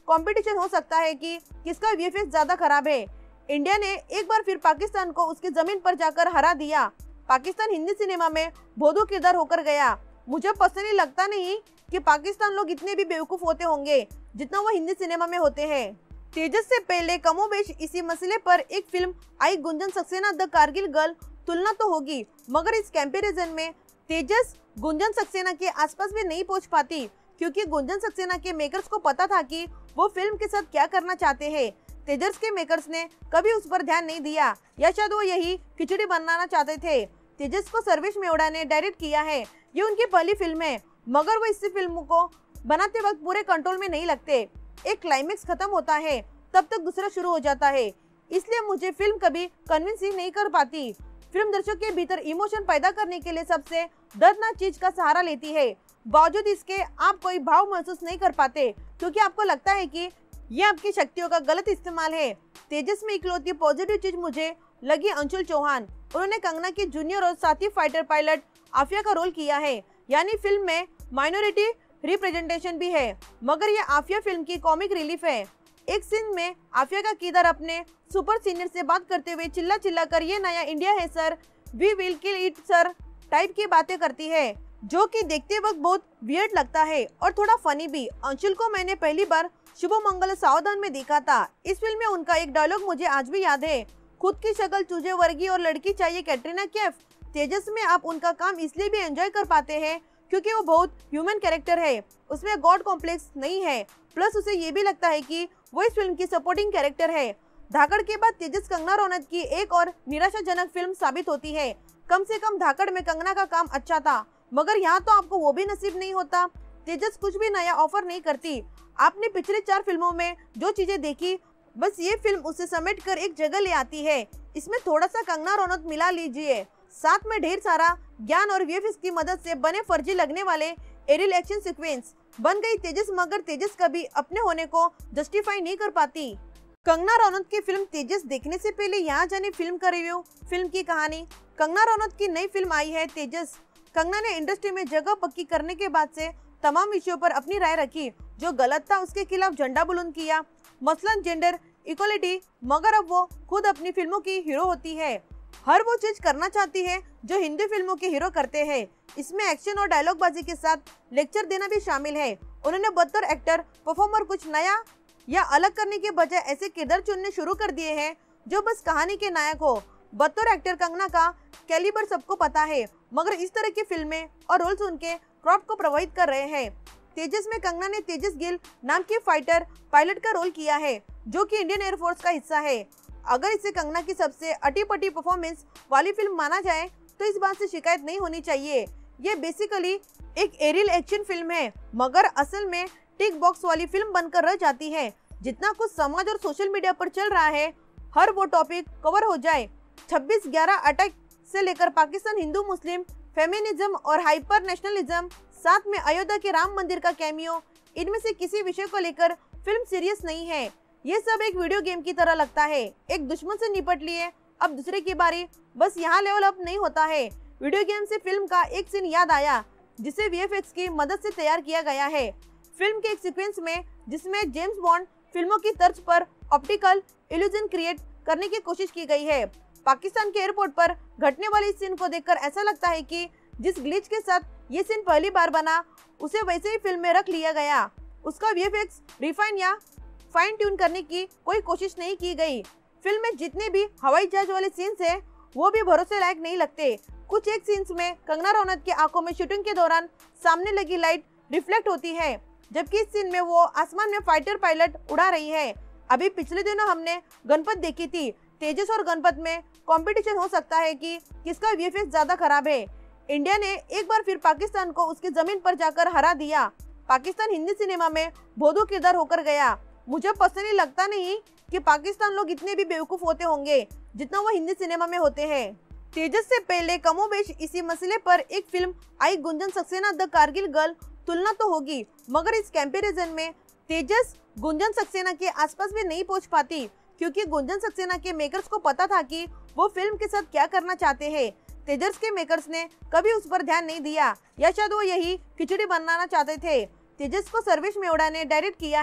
कंपटीशन हो सकता है कि किसका वीएफएक्स ज्यादा खराब है। इंडिया ने एक बार फिर पाकिस्तान को उसकी जमीन पर जाकर हरा दिया। पाकिस्तान हिंदी सिनेमा में भोदू किरदार होकर गया। मुझे पर्सनली लगता नहीं कि पाकिस्तान लोग इतने भी बेवकूफ होते होंगे जितना वो हिंदी सिनेमा में होते हैं। तेजस से पहले कमोबेश इसी मसले पर एक फिल्म आई, गुंजन सक्सेना द कारगिल गर्ल। तुलना तो होगी, मगर इस कंपैरिजन में तेजस गुंजन सक्सेना के आसपास भी नहीं पहुंच पाती, क्योंकि गुंजन सक्सेना के मेकर्स को पता था कि वो फिल्म के साथ क्या करना चाहते हैं। तेजस के मेकर्स ने कभी उस पर ध्यान नहीं दिया, या शायद वो यही खिचड़ी बनाना चाहते थे। तेजस को सर्वेश मेवड़ा ने डायरेक्ट किया है, ये उनकी पहली फिल्म है, मगर वो इस फिल्म को बनाते वक्त पूरे कंट्रोल में नहीं लगते। एक क्लाइमेक्स खत्म होता है तब तक दूसरा शुरू हो जाता है, इसलिए मुझे फिल्म कभी कन्विंस ही नहीं कर पाती। फिल्म दर्शक के भीतर इमोशन पैदा करने के लिए सबसे दर्दनाक चीज का सहारा लेती है। बावजूद इसके आप कोई भाव महसूस नहीं कर पाते, क्योंकि आपको लगता है कि ये आपकी शक्तियों का गलत इस्तेमाल है। तेजस में इकलौती पॉजिटिव चीज मुझे लगी अंशुल चौहान। उन्होंने कंगना की जूनियर और साथी फाइटर पायलट आफिया का रोल किया है, यानी फिल्म में माइनॉरिटी रिप्रेजेंटेशन भी है, मगर ये आफिया फिल्म की कॉमिक रिलीफ है। एक सीन में आफिया का किरदार अपने सुपर सीनियर से बात करते हुए चिल्ला चिल्ला कर ये नया इंडिया है sir, we will kill it sir type की बातें करती है, जो कि देखते वक्त बहुत वियर्ड लगता है और थोड़ा फनी भी। अंशुल को मैंने पहली बार शुभ मंगल सावधान में देखा था। इस फिल्म में उनका एक डायलॉग मुझे आज भी याद है, खुद की शक्ल चूजे वर्गी और लड़की चाहिए कैटरीना कैफ। तेजस में आप उनका काम इसलिए भी एंजॉय कर पाते हैं क्योंकि वो बहुत ह्यूमन कैरेक्टर है, उसमें गॉड कॉम्प्लेक्स नहीं है, प्लस उसे ये भी लगता है कि वो इस फिल्म की सपोर्टिंग कैरेक्टर है। धाकड़ के बाद तेजस कंगना रनौत की एक और निराशाजनक फिल्म साबित होती है। कम से कम धाकड़ में कंगना का काम अच्छा था, मगर यहाँ तो आपको वो भी नसीब नहीं होता। तेजस कुछ भी नया ऑफर नहीं करती। आपने पिछले चार फिल्मों में जो चीजें देखी, बस ये फिल्म उसे समेट कर एक जगह ले आती है। इसमें थोड़ा सा कंगना रनौत मिला लीजिए, साथ में ढेर सारा ज्ञान और वीएफएक्स की मदद से बने फर्जी लगने वाले एरियल एक्शन सीक्वेंस बन गई तेजस, मगर तेजस कभी अपने होने को जस्टिफाई नहीं कर पाती। कंगना रनौत की फिल्म तेजस देखने से पहले यहाँ जाने फिल्म का रिव्यू, फिल्म की कहानी। कंगना रनौत की नई फिल्म आई है तेजस। कंगना ने इंडस्ट्री में जगह पक्की करने के बाद से तमाम विषयों पर अपनी राय रखी, जो गलत था उसके खिलाफ झंडा बुलंद किया, मसलन जेंडर इक्वलिटी, मगर अब वो खुद अपनी फिल्मों की हीरो होती है। हर वो चीज करना चाहती है जो हिंदी फिल्मों के हीरो करते हैं। इसमें एक्शन और डायलॉग बाजी के साथ लेक्चर देना भी शामिल है। उन्होंने बतौर एक्टर परफॉर्मर कुछ नया या अलग करने के बजाय ऐसे किरदार चुनने शुरू कर दिए हैं जो बस कहानी के नायक हो। बतौर एक्टर कंगना का कैलिबर सबको पता है, मगर इस तरह की फिल्में और रोल्स उनके क्रॉप को प्रभावित कर रहे हैं। तेजस में कंगना ने तेजस गिल नाम की फाइटर पायलट का रोल किया है, जो कि इंडियन एयरफोर्स का हिस्सा है। अगर इसे कंगना की सबसे अटी-पटी परफॉर्मेंस वाली फिल्म माना जाए तो इस बात से शिकायत नहीं होनी चाहिए। ये बेसिकली एक एरियल एक्शन फिल्म है, मगर असल में टिक बॉक्स वाली फिल्म बनकर रह जाती है। जितना कुछ समाज और सोशल मीडिया पर चल रहा है, हर वो टॉपिक कवर हो जाए। छब्बीस ग्यारह अटैक से लेकर पाकिस्तान हिंदू मुस्लिम फेमिनिज्म और हाइपर नेशनलिज्म, साथ में अयोध्या के राम मंदिर का कैमियो, इनमें से किसी विषय को लेकर फिल्म सीरियस नहीं है। ये सब एक वीडियो गेम की तरह लगता है। एक दुश्मन से निपट लिए, अब दूसरे की बारी, बस यहाँ लेवल अप नहीं होता है। वीडियो गेम से फिल्म का एक सीन याद आया जिसे वीएफएक्स की मदद से तैयार किया गया है। फिल्म के एक सीक्वेंस में जिसमें जेम्स बॉन्ड फिल्मों की तर्ज पर ऑप्टिकल इल्यूजन क्रिएट करने की कोशिश की गई है। पाकिस्तान के एयरपोर्ट पर घटने वाली इस सीन को देखकर ऐसा लगता है कि जिस ग्लिच के साथ ये सीन पहली बार बना, उसे वैसे ही फिल्म में रख लिया गया। उसका वीएफएक्स रिफाइन या फाइन ट्यून करने की कोई कोशिश नहीं की गई। फिल्म में जितने भी हवाई जहाज वाले सीन्स हैं, वो भी भरोसे लायक नहीं लगते। कुछ एक सीन्स में कंगना रनौत की आंखों में शूटिंग के दौरान सामने लगी लाइट रिफ्लेक्ट होती है, जबकि इस सीन में वो आसमान में फाइटर पायलट उड़ा रही है। अभी पिछले दिनों हमने गणपत देखी थी। तेजस और गणपत में कंपटीशन हो सकता है कि किसका वीएफएक्स ज्यादा खराब है। इंडिया ने एक बार फिर पाकिस्तान को उसकी जमीन पर जाकर हरा दिया। पाकिस्तान हिंदी सिनेमा में भोदू किरदार होकर गया। मुझे पर्सनली लगता नहीं कि पाकिस्तान लोग इतने भी बेवकूफ होते होंगे जितना वो हिंदी सिनेमा में होते हैं। तेजस से पहले कमोबेश इसी मसले पर एक फिल्म आई, गुंजन सक्सेना द कारगिल गर्ल। तुलना तो होगी, मगर इस कंपैरिजन में तेजस गुंजन सक्सेना के आसपास भी नहीं पहुंच पाती, क्योंकि गुंजन सक्सेना के मेकर्स को पता था कि वो फिल्म के साथ क्या करना चाहते हैं। तेजस के मेकर्स ने कभी उस पर ध्यान नहीं दिया, या शायद वो यही खिचड़ी बनाना चाहते थे। तेजस को सर्वेश मेवड़ा ने डायरेक्ट किया है,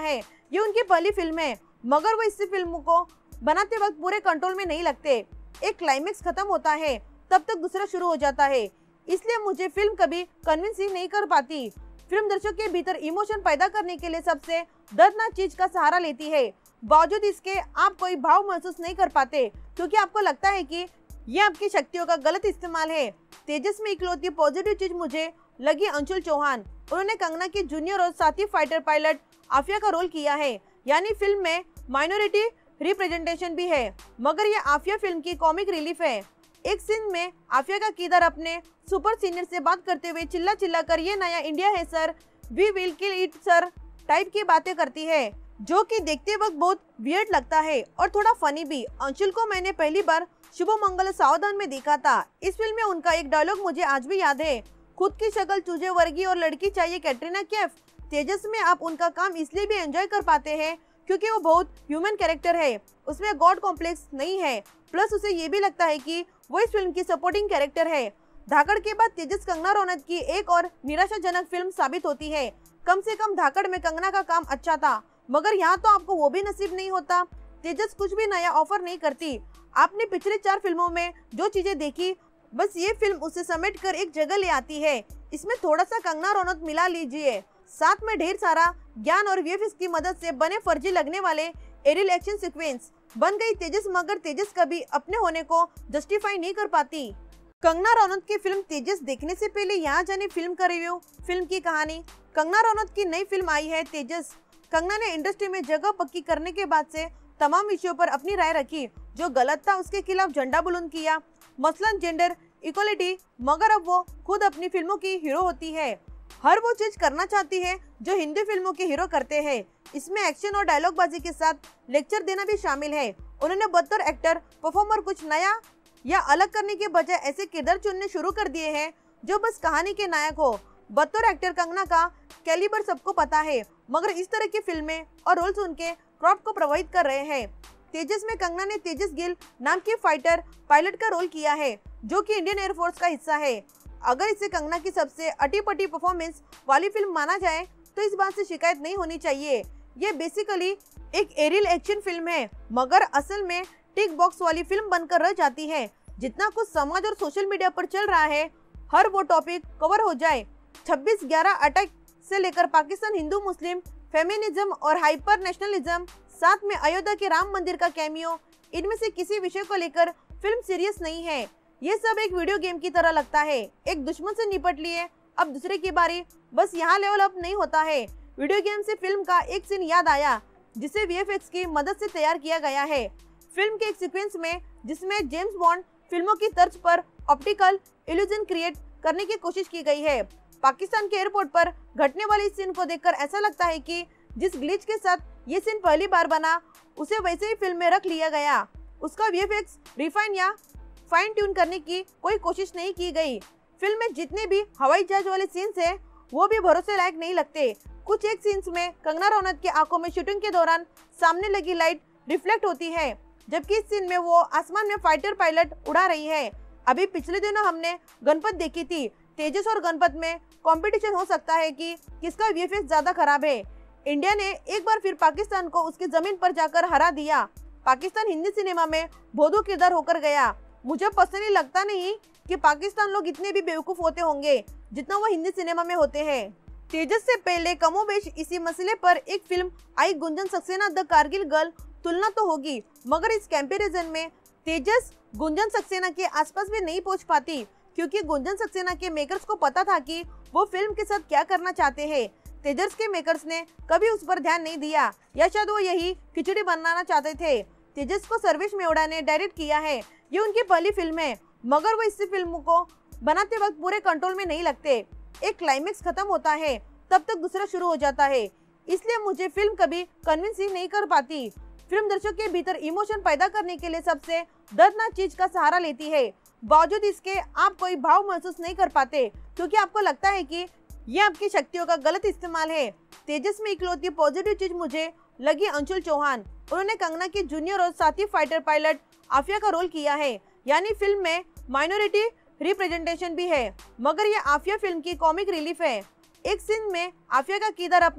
ये उनकी पहली फिल्म है, मगर वो इस फिल्म को बनाते वक्त पूरे कंट्रोल में नहीं लगते। एक क्लाइमेक्स खत्म होता है तब तक दूसरा शुरू हो जाता है, इसलिए मुझे फिल्म कभी कन्विंस ही नहीं कर पाती। फिल्म दर्शक के भीतर इमोशन पैदा करने के लिए सबसे दर्दनाक चीज का सहारा लेती है। बावजूद इसके आप कोई भाव महसूस नहीं कर पाते क्योंकि आपको लगता है कि ये आपकी शक्तियों का गलत इस्तेमाल है। तेजस में इकलौती पॉजिटिव चीज मुझे लगी अंशुल चौहान। उन्होंने कंगना की जूनियर और साथी फाइटर पायलट आफिया का रोल किया है, यानी फिल्म में माइनॉरिटी रिप्रेजेंटेशन भी है, मगर ये आफिया फिल्म की कॉमिक रिलीफ है। एक सीन में आफिया का किरदार अपने सुपर सीनियर से बात करते हुए चिल्ला चिल्ला कर ये नया इंडिया है sir, we will kill it sir type की बातें करती है, जो कि देखते वक्त बहुत वियर्ड लगता है और थोड़ा फनी भी। अंशुल को मैंने पहली बार शुभ मंगल सावधान में देखा था। इस फिल्म में उनका एक डायलॉग मुझे आज भी याद है, खुद की शक्ल चूजे वर्गी और लड़की चाहिए कैटरीना कैफ। तेजस में आप उनका काम इसलिए भी एंजॉय कर पाते हैं क्योंकि वो बहुत ह्यूमन कैरेक्टर है, उसमें गॉड कॉम्प्लेक्स नहीं है, प्लस उसे ये भी लगता है कि वो इस फिल्म की सपोर्टिंग कैरेक्टर है। धाकड़ के बाद तेजस कंगना रनौत की एक और निराशाजनक फिल्म साबित होती है। कम से कम धाकड़ में कंगना का काम अच्छा था, मगर यहाँ तो आपको वो भी नसीब नहीं होता। तेजस कुछ भी नया ऑफर नहीं करती। आपने पिछले चार फिल्मों में जो चीजें देखी, बस ये फिल्म उसे समेट कर एक जगह ले आती है। इसमें थोड़ा सा कंगना रनौत मिला लीजिए, साथ में ढेर सारा ज्ञान और वीएफएक्स की मदद से बने फर्जी लगने वाले एरियल एक्शन सीक्वेंस बन गई तेजस, मगर तेजस कभी अपने होने को जस्टिफाई नहीं कर पाती। कंगना रनौत की फिल्म तेजस देखने से पहले यहाँ जाने फिल्म का रिव्यू, फिल्म की कहानी। कंगना रनौत की नई फिल्म आई है तेजस। कंगना ने इंडस्ट्री में जगह पक्की करने के बाद से तमाम विषयों पर अपनी राय रखी, जो गलत था उसके खिलाफ झंडा बुलंद किया, मसलन जेंडर इक्वलिटी, मगर अब वो खुद अपनी फिल्मों की हीरो होती है। हर वो चीज करना चाहती है जो हिंदी फिल्मों के हीरो करते हैं। इसमें एक्शन और डायलॉग बाजी के साथ लेक्चर देना भी शामिल है। उन्होंने बतौर एक्टर परफॉर्मर कुछ नया या अलग करने के बजाय ऐसे किरदार चुनने शुरू कर दिए हैं जो बस कहानी के नायक हो। बतौर एक्टर कंगना का कैलिबर सबको पता है, मगर इस तरह की फिल्में और रोल्स उनके क्राफ्ट को प्रभावित कर रहे हैं। तेजस में कंगना ने तेजस गिल नाम की फाइटर पायलट का रोल किया है, जो कि इंडियन एयरफोर्स का हिस्सा है। अगर इसे कंगना की सबसे अटी-पटी परफॉर्मेंस वाली फिल्म माना जाए तो इस बात से शिकायत नहीं होनी चाहिए। ये बेसिकली एक एरियल एक्शन फिल्म है, मगर असल में टिक बॉक्स वाली फिल्म बनकर रह जाती है। जितना कुछ समाज और सोशल मीडिया पर चल रहा है, हर वो टॉपिक कवर हो जाए। छब्बीस ग्यारह अटैक से लेकर पाकिस्तान हिंदू मुस्लिम फेमिनिज्म और हाइपर नेशनलिज्म, साथ में अयोध्या के राम मंदिर का कैमियो, इनमें से किसी विषय को लेकर फिल्म सीरियस नहीं है। ये सब एक वीडियो गेम की तरह लगता है। एक दुश्मन से निपट लिए, अब दूसरे की बारी, बस यहाँ लेवल अप नहीं होता है। वीडियो गेम से फिल्म का एक सीन याद आया जिसे वीएफएक्स की मदद से तैयार किया गया है। फिल्म के एक सीक्वेंस में जिसमें जेम्स बॉन्ड फिल्मों की तर्ज पर ऑप्टिकल इल्यूजन क्रिएट करने की कोशिश की गई है। पाकिस्तान के एयरपोर्ट पर घटने वाली इस सीन को देखकर ऐसा लगता है कि जिस ग्लिच के साथ ये सीन पहली बार बना, उसे वैसे ही फिल्म में रख लिया गया। उसका वीएफएक्स रिफाइन या फाइन ट्यून करने की कोई कोशिश नहीं की गई। फिल्म में जितने भी हवाई जहाज वाले सीन्स हैं, वो भी भरोसे लायक नहीं लगते। कुछ एक सीन्स में कंगना रनौत की आंखों में शूटिंग के दौरान सामने लगी लाइट रिफ्लेक्ट होती है, जबकि इस सीन में वो आसमान में फाइटर पायलट उड़ा रही है। अभी पिछले दिनों हमने गणपत देखी थी। तेजस और गणपत में कंपटीशन हो सकता है कि किसका वीएफएक्स ज्यादा खराब है। इंडिया ने एक बार फिर पाकिस्तान को उसकी जमीन पर जाकर हरा दिया। पाकिस्तान हिंदी सिनेमा में भोदू किरदार होकर गया। मुझे पर्सनली लगता नहीं कि पाकिस्तान लोग इतने भी बेवकूफ होते होंगे जितना वो हिंदी सिनेमा में होते हैं। तेजस से पहले कमोबेश इसी मसले पर एक फिल्म आई, गुंजन सक्सेना द कारगिल गर्ल। तुलना तो होगी, मगर इस कंपैरिजन में तेजस गुंजन सक्सेना के आसपास भी नहीं पहुंच पाती, क्योंकि गुंजन सक्सेना के मेकर्स को पता था कि वो फिल्म के साथ क्या करना चाहते हैं। तेजस के मेकर्स ने कभी उस पर ध्यान नहीं दिया, या शायद वो यही खिचड़ी बनाना चाहते थे। तेजस को सर्वेश मेवड़ा ने डायरेक्ट किया है। ये उनकी पहली फिल्म है, मगर वो इस फिल्म को बनाते वक्त पूरे कंट्रोल में नहीं लगते। एक क्लाइमेक्स खत्म होता है तब तक दूसरा शुरू हो जाता है, इसलिए मुझे फिल्म कभी कन्विंस ही नहीं कर पाती। फिल्म दर्शक के भीतर इमोशन पैदा करने के लिए सबसे दर्दनाक चीज का सहारा लेती है। बावजूद इसके आप कोई भाव महसूस नहीं कर पाते, क्योंकि आपको लगता है कि ये आपकी शक्तियों का गलत इस्तेमाल है। तेजस में इकलौती पॉजिटिव चीज मुझे लगी अंशुल चौहान। उन्होंने कंगना की जूनियर और साथी फाइटर पायलट आफिया का रोल किया है, यानी फिल्म में माइनॉरिटी रिप्रेजेंटेशन भी है, मगर ये आफिया फिल्म की कॉमिक रिलीफ है। एक सीन में आफिया का किरदार अपने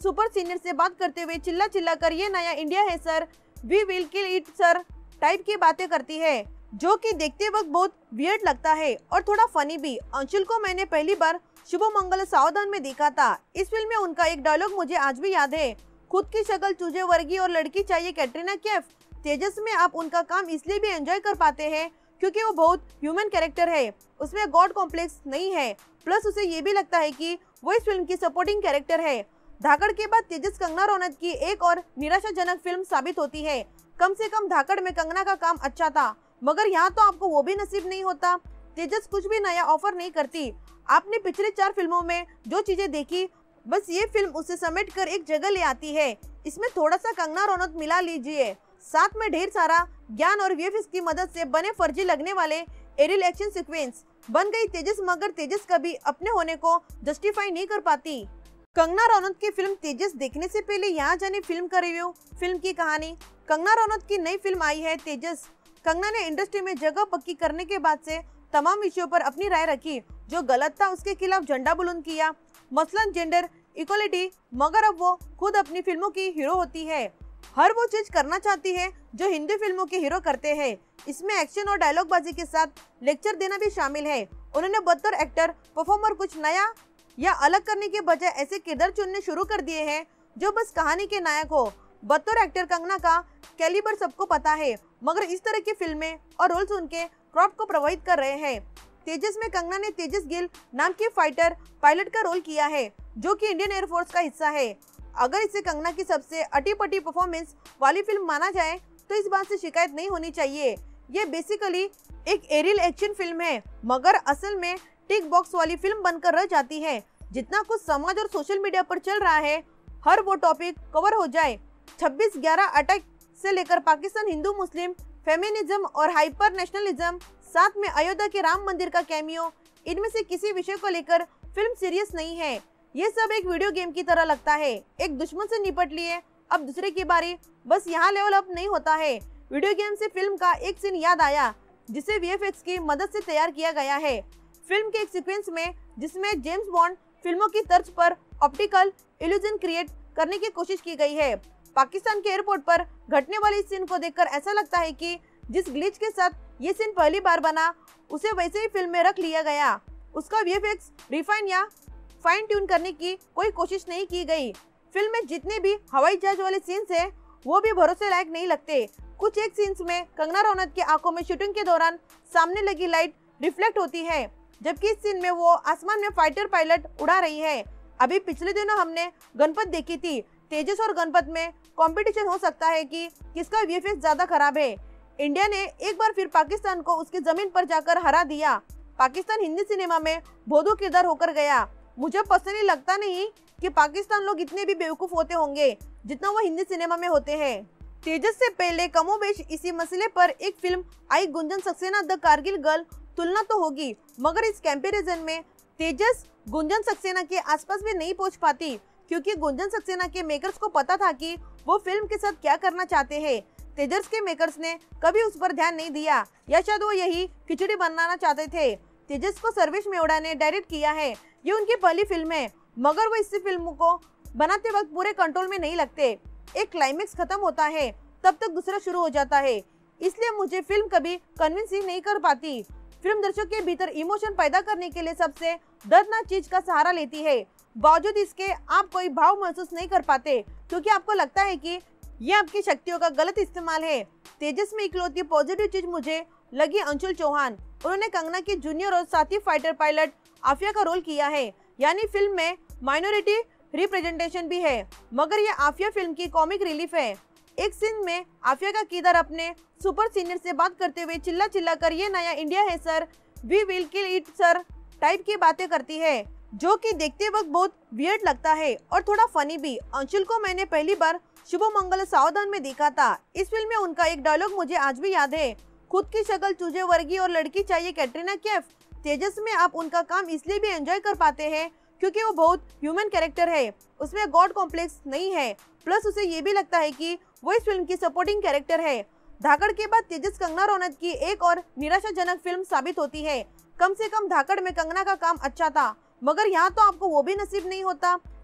सुपर सीनियर से बात करते हुए चिल्ला चिल्ला कर ये नया इंडिया है sir, we will kill it sir type की बातें करती है, जो कि देखते वक्त बहुत वियर्ड लगता है और थोड़ा फनी भी। अंशुल को मैंने पहली बार शुभ मंगल सावधान में देखा था। इस फिल्म में उनका एक डायलॉग मुझे आज भी याद है, खुद की शक्ल चूजे वर्गी और लड़की चाहिए कैटरीना कैफ। तेजस में आप उनका काम इसलिए भी एंजॉय कर पाते हैं क्योंकि वो बहुत ह्यूमन कैरेक्टर है, उसमें गॉड कॉम्प्लेक्स नहीं है, प्लस उसे ये भी लगता है कि वो इस फिल्म की सपोर्टिंग कैरेक्टर है। धाकड़ के बाद तेजस कंगना रनौत की एक और निराशाजनक फिल्म साबित होती है। कम से कम धाकड़ में कंगना का काम अच्छा था, मगर यहाँ तो आपको वो भी नसीब नहीं होता। तेजस कुछ भी नया ऑफर नहीं करती। आपने पिछले चार फिल्मों में जो चीजें देखी, बस ये फिल्म उसे समेट कर एक जगह ले आती है। इसमें थोड़ा सा कंगना रनौत मिला लीजिए, साथ में ढेर सारा ज्ञान और वीएफएक्स की मदद से बने फर्जी लगने वाले एरियल एक्शन सीक्वेंस बन गई तेजस, मगर तेजस कभी अपने होने को जस्टिफाई नहीं कर पाती। कंगना रनौत की फिल्म तेजस देखने से पहले यहाँ जाने फिल्म का रिव्यू, फिल्म की कहानी। कंगना रनौत की नई फिल्म आई है तेजस। कंगना ने इंडस्ट्री में जगह पक्की करने के बाद से तमाम विषयों पर अपनी राय रखी, जो गलत था उसके खिलाफ झंडा बुलंद किया, मसलन जेंडर इक्वलिटी, मगर अब वो खुद अपनी फिल्मों की हीरो होती है। हर वो चीज करना चाहती है जो हिंदी फिल्मों के हीरो करते हैं। इसमें एक्शन और डायलॉग बाजी के साथ लेक्चर देना भी शामिल है। उन्होंने बतौर एक्टर परफॉर्मर कुछ नया या अलग करने के बजाय ऐसे किरदार चुनने शुरू कर दिए हैं जो बस कहानी के नायक हो। बतौर एक्टर कंगना का कैलिबर सबको पता है, मगर इस तरह की फिल्में और रोल्स उनके क्रॉप को प्रभावित कर रहे हैं। तेजस में कंगना ने तेजस गिल नाम की फाइटर पायलट का रोल किया है, जो कि इंडियन एयरफोर्स का हिस्सा है। अगर इसे कंगना की सबसे अटी-पटी परफॉर्मेंस वाली फिल्म माना जाए तो इस बात से शिकायत नहीं होनी चाहिए। ये बेसिकली एक एरियल एक्शन फिल्म है, मगर असल में टिक बॉक्स वाली फिल्म बनकर रह जाती है। जितना कुछ समाज और सोशल मीडिया पर चल रहा है, हर वो टॉपिक कवर हो जाए। छब्बीस ग्यारह अटैक से लेकर पाकिस्तान हिंदू मुस्लिम फेमिनिज्म और हाइपर नेशनलिज्म, साथ में अयोध्या के राम मंदिर का कैमियो, इनमें से किसी विषय को लेकर फिल्म सीरियस नहीं है। ये सब एक वीडियो गेम की तरह लगता है। एक दुश्मन से निपट लिए, अब दूसरे की बारी, बस यहाँ लेवल अप नहीं होता है। वीडियो गेम से फिल्म का एक सीन याद आया, जिसे वीएफएक्स की मदद से तैयार किया गया है। फिल्म के एक सीक्वेंस में, जिसमें जेम्स बॉन्ड फिल्मों की तर्ज पर ऑप्टिकल इल्यूजन क्रिएट करने की कोशिश की गई है। पाकिस्तान के एयरपोर्ट पर घटने वाली इस सीन को देखकर ऐसा लगता है कि जिस ग्लिच के साथ ये सीन पहली बार बना, उसे वैसे ही फिल्म में रख लिया गया। उसका वीएफएक्स रिफाइन या फाइन ट्यून करने की कोई कोशिश नहीं की गई। फिल्म में जितने भी हवाई जहाज वाले सीन्स हैं, वो भी भरोसे लायक नहीं लगते। कुछ एक सीन्स में कंगना रनौत की आंखों में शूटिंग के दौरान सामने लगी लाइट रिफ्लेक्ट होती है, जबकि इस सीन में वो आसमान में फाइटर पायलट उड़ा रही है। अभी पिछले दिनों हमने गणपत देखी थी। तेजस और गणपत में कंपटीशन हो सकता है कि किसका वीएफएक्स ज्यादा खराब है। इंडिया ने एक बार फिर पाकिस्तान को उसकी जमीन पर जाकर हरा दिया। पाकिस्तान हिंदी सिनेमा में भोदू किरदार होकर गया। मुझे पर्सनली लगता नहीं कि पाकिस्तान लोग इतने भी बेवकूफ होते होंगे जितना वो हिंदी सिनेमा में होते हैं। तेजस से पहले कमोबेश इसी मसले पर एक फिल्म आई, गुंजन सक्सेना द कारगिल गर्ल। तुलना तो होगी, मगर इस कंपैरिजन में तेजस गुंजन सक्सेना के आसपास भी नहीं पहुंच पाती, क्योंकि गुंजन सक्सेना के मेकर्स को पता था कि वो फिल्म के साथ क्या करना चाहते हैं। तेजस के मेकर्स ने कभी उस पर ध्यान नहीं दिया, या शायद वो यही खिचड़ी बनाना चाहते थे। तेजस को सर्वेश मेवड़ा ने डायरेक्ट किया है। ये उनकी पहली फिल्म है, मगर वो इस फिल्म को बनाते वक्त पूरे कंट्रोल में नहीं लगते। एक क्लाइमेक्स खत्म होता है, तब तक दूसरा शुरू हो जाता है, इसलिए मुझे फिल्म कभी कन्विंस ही नहीं कर पाती। फिल्म दर्शक के भीतर इमोशन पैदा करने के लिए सबसे दर्दनाक चीज का सहारा लेती है। बावजूद इसके आप कोई भाव महसूस नहीं कर पाते, क्योंकि आपको लगता है कि ये आपकी शक्तियों का गलत इस्तेमाल है। तेजस में इकलौती पॉजिटिव चीज मुझे लगी अंशुल चौहान। उन्होंने कंगना की जूनियर और साथी फाइटर पायलट आफिया का रोल किया है, यानी फिल्म में माइनॉरिटी रिप्रेजेंटेशन भी है, मगर ये आफिया फिल्म की कॉमिक रिलीफ है। एक सीन में आफिया का किरदार अपने सुपर सीनियर से बात करते हुए चिल्ला चिल्ला कर ये नया इंडिया है sir, we will kill it sir type की बातें करती है, जो कि देखते वक्त बहुत वियर्ड लगता है और थोड़ा फनी भी। अंशुल को मैंने पहली बार शुभ मंगल सावधान में देखा था। इस फिल्म में उनका एक डायलॉग मुझे आज भी याद है, खुद की शक्ल चूजे वर्गी और लड़की चाहिए कैटरीना कैफ। तेजस में आप उनका काम इसलिए भी एंजॉय कर पाते हैं क्योंकि वो बहुत ह्यूमन कैरेक्टर है, उसमें गॉड कॉम्प्लेक्स नहीं है, प्लस उसे ये भी लगता है कि वो इस फिल्म की सपोर्टिंग कैरेक्टर है। धाकड़ के बाद तेजस कंगना रनौत की एक और निराशाजनक फिल्म साबित होती है। कम से कम धाकड़ में कंगना का काम अच्छा था, मगर यहाँ तो आपको वो भी नसीब नहीं होता।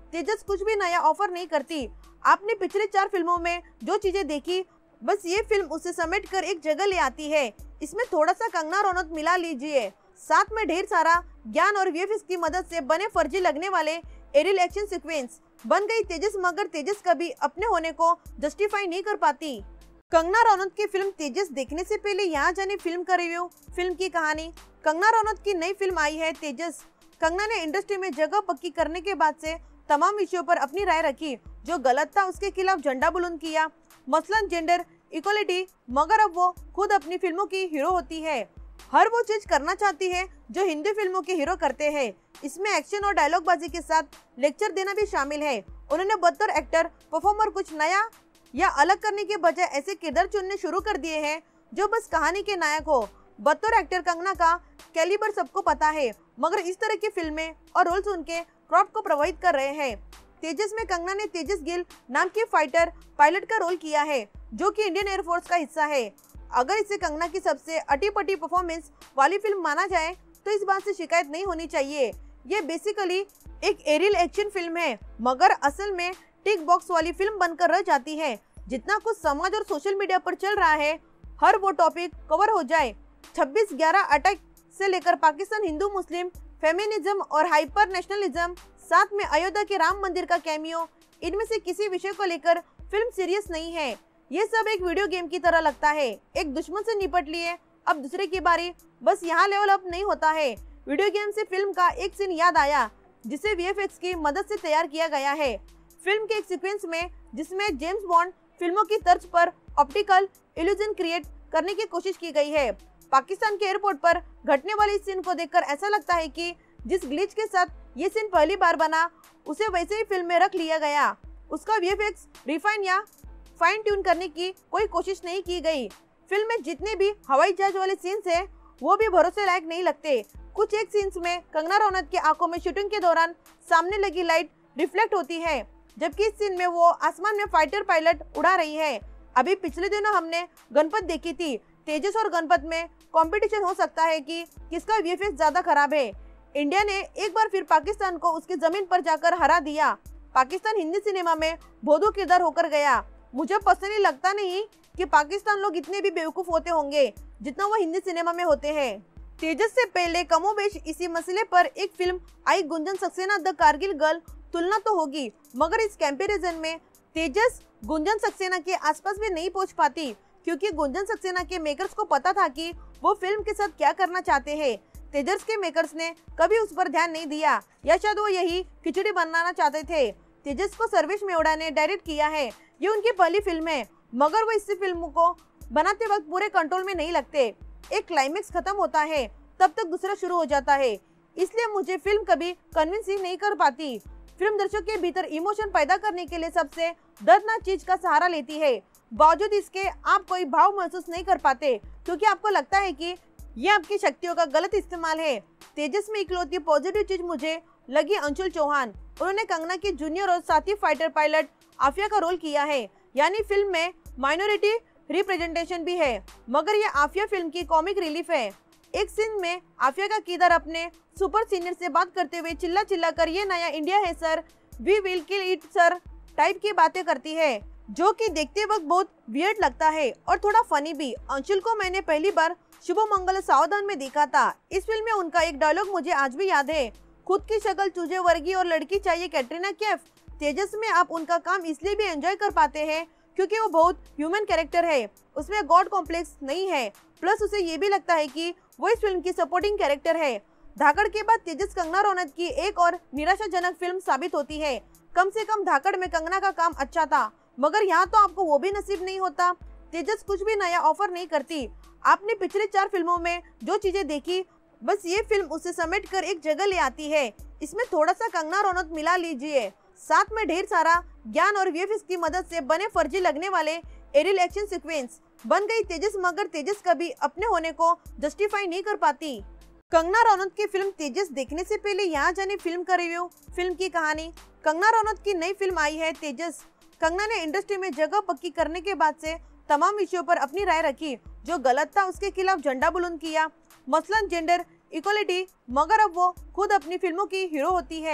तेजस कुछ भी नया ऑफर नहीं करती। आपने पिछले चार फिल्मों में जो चीजें देखी, बस ये फिल्म उसे समेट कर एक जगह ले आती है। इसमें थोड़ा सा कंगना रनौत मिला लीजिए, साथ में ढेर सारा ज्ञान और वीएफएक्स की मदद से बने फर्जी लगने वाले एरियल एक्शन सीक्वेंस बन गई तेजस, मगर तेजस कभी अपने होने को जस्टिफाई नहीं कर पाती। कंगना रनौत की फिल्म तेजस देखने से पहले यहाँ जाने फिल्म का रिव्यू, फिल्म की कहानी। कंगना रनौत की नई फिल्म आई है तेजस। कंगना ने इंडस्ट्री में जगह पक्की करने के बाद से तमाम विषयों पर अपनी राय रखी। जो गलत था उसके खिलाफ झंडा बुलंद किया, मसलन जेंडर इक्वलिटी, मगर अब वो खुद अपनी फिल्मों की हीरो होती है। हर वो चीज करना चाहती है जो हिंदी फिल्मों के हीरो करते हैं। इसमें एक्शन और डायलॉग बाजी के साथ लेक्चर देना भी शामिल है। उन्होंने बतौर एक्टर परफॉर्मर कुछ नया या अलग करने के बजाय ऐसे किरदार चुनने शुरू कर दिए हैं जो बस कहानी के नायक हो। बतौर एक्टर कंगना का कैलिबर सबको पता है, मगर इस तरह की फिल्में और रोल्स उनके क्राफ्ट को प्रभावित कर रहे हैं। तेजस में कंगना ने तेजस गिल नाम की फाइटर पायलट का रोल किया है, जो कि इंडियन एयरफोर्स का हिस्सा है। अगर इसे कंगना की सबसे अटी-पटी परफॉर्मेंस वाली फिल्म माना जाए तो इस बात से शिकायत नहीं होनी चाहिए। ये बेसिकली एक एरियल एक्शन फिल्म है, मगर असल में टिक बॉक्स वाली फिल्म बनकर रह जाती है। जितना कुछ समाज और सोशल मीडिया पर चल रहा है, हर वो टॉपिक कवर हो जाए। छब्बीस ग्यारह अटैक से लेकर पाकिस्तान हिंदू मुस्लिम फेमिनिज्म और हाइपर नेशनलिज्म, साथ में अयोध्या के राम मंदिर का कैमियो, इनमें से किसी विषय को लेकर फिल्म सीरियस नहीं है। ये सब एक वीडियो गेम की तरह लगता है। एक दुश्मन से निपट लिए, अब दूसरे की बारी, बस यहाँ लेवल अप नहीं होता है। वीडियो गेम से फिल्म का एक सीन याद आया जिसे वीएफएक्स की मदद से तैयार किया गया है। फिल्म के एक सीक्वेंस में जिसमें जेम्स बॉन्ड फिल्मों की तर्ज पर ऑप्टिकल इल्यूजन क्रिएट करने की कोशिश की गई है। पाकिस्तान के एयरपोर्ट पर घटने वाली इस सीन को देखकर ऐसा लगता है कि जिस ग्लिच के साथ ये सीन पहली बार बना, उसे वैसे ही फिल्म में रख लिया गया। उसका वीएफएक्स रिफाइन या फाइन ट्यून करने की कोई कोशिश नहीं की गई। फिल्म में जितने भी हवाई जहाज वाले सीन्स हैं, वो भी भरोसे लायक नहीं लगते। कुछ एक सीन्स में कंगना रनौत की आंखों में शूटिंग के दौरान सामने लगी लाइट रिफ्लेक्ट होती है, जबकि इस सीन में वो आसमान में फाइटर पायलट उड़ा रही है। अभी पिछले दिनों हमने गणपत देखी थी। तेजस और गणपत में कंपटीशन हो सकता है कि किसका वीएफएक्स ज्यादा खराब है। इंडिया ने एक बार फिर पाकिस्तान को उसकी जमीन पर जाकर हरा दिया। पाकिस्तान हिंदी सिनेमा में भोदू किरदार होकर गया। मुझे पर्सनली लगता नहीं कि पाकिस्तान लोग इतने भी बेवकूफ होते होंगे जितना वो हिंदी सिनेमा में होते हैं। तेजस से पहले कमोबेश इसी मसले पर एक फिल्म आई, गुंजन सक्सेना द कारगिल गर्ल। तुलना तो होगी, मगर इस कंपैरिजन में तेजस गुंजन सक्सेना के आसपास भी नहीं पहुंच पाती, क्योंकि गुंजन सक्सेना के मेकर्स को पता था कि वो फिल्म के साथ क्या करना चाहते हैं। तेजस के मेकर्स ने कभी उस पर ध्यान नहीं दिया, या शायद वो यही खिचड़ी बनाना चाहते थे। तेजस को सर्वेश मेवड़ा ने डायरेक्ट किया है। ये उनकी पहली फिल्म है, मगर वो इस फिल्म को बनाते वक्त पूरे कंट्रोल में नहीं लगते। एक क्लाइमेक्स खत्म होता है, तब तक दूसरा शुरू हो जाता है, इसलिए मुझे फिल्म कभी कन्विंस ही नहीं कर पाती। फिल्म दर्शक के भीतर इमोशन पैदा करने के लिए सबसे दर्दनाक चीज का सहारा लेती है। बावजूद इसके आप कोई भाव महसूस नहीं कर पाते, क्योंकि आपको लगता है कि ये आपकी शक्तियों का गलत इस्तेमाल है। तेजस में इकलौती पॉजिटिव चीज मुझे लगी अंशुल चौहान। उन्होंने कंगना की जूनियर और साथी फाइटर पायलट आफिया का रोल किया है, यानी फिल्म में माइनॉरिटी रिप्रेजेंटेशन भी है, मगर ये आफिया फिल्म की कॉमिक रिलीफ है। एक सीन में आफिया का किरदार अपने सुपर सीनियर से बात करते हुए चिल्ला चिल्ला कर ये नया इंडिया है sir, we will kill it sir type की बातें करती है, जो कि देखते वक्त बहुत वियर्ड लगता है और थोड़ा फनी भी। अंशुल को मैंने पहली बार शुभ मंगल सावधान में देखा था। इस फिल्म में उनका एक डायलॉग मुझे आज भी याद है, खुद की शक्ल चूजे वर्गी और लड़की चाहिए कैटरीना कैफ। तेजस में आप उनका काम इसलिए भी एंजॉय कर पाते हैं क्योंकि वो बहुत ह्यूमन कैरेक्टर है, उसमें गॉड कॉम्प्लेक्स नहीं है, प्लस उसे ये भी लगता है कि वो इस फिल्म की सपोर्टिंग कैरेक्टर है। धाकड़ के बाद तेजस कंगना रनौत की एक और निराशाजनक फिल्म साबित होती है। कम से कम धाकड़ में कंगना का काम अच्छा था, मगर यहाँ तो आपको वो भी नसीब नहीं होता। तेजस कुछ भी नया ऑफर नहीं करती। आपने पिछले चार फिल्मों में जो चीजें देखी, बस ये फिल्म उसे समेट कर एक जगह ले आती है। इसमें थोड़ा सा कंगना रनौत मिला लीजिए, साथ में ढेर सारा ज्ञान और वीएफएक्स की मदद से बने फर्जी लगने वाले एरियल एक्शन सीक्वेंस बन गई तेजस, मगर तेजस कभी अपने होने को जस्टिफाई नहीं कर पाती। कंगना रनौत की फिल्म तेजस देखने से पहले यहाँ जाने फिल्म का रिव्यू, फिल्म की कहानी। कंगना रनौत की नई फिल्म आई है तेजस। कंगना ने इंडस्ट्री में जगह पक्की करने के बाद से तमाम विषयों पर अपनी राय रखी। जो गलत था उसके खिलाफ झंडा बुलंद किया, मसलन जेंडर इक्वलिटी, मगर अब वो खुद अपनी फिल्मों की हीरो होती है।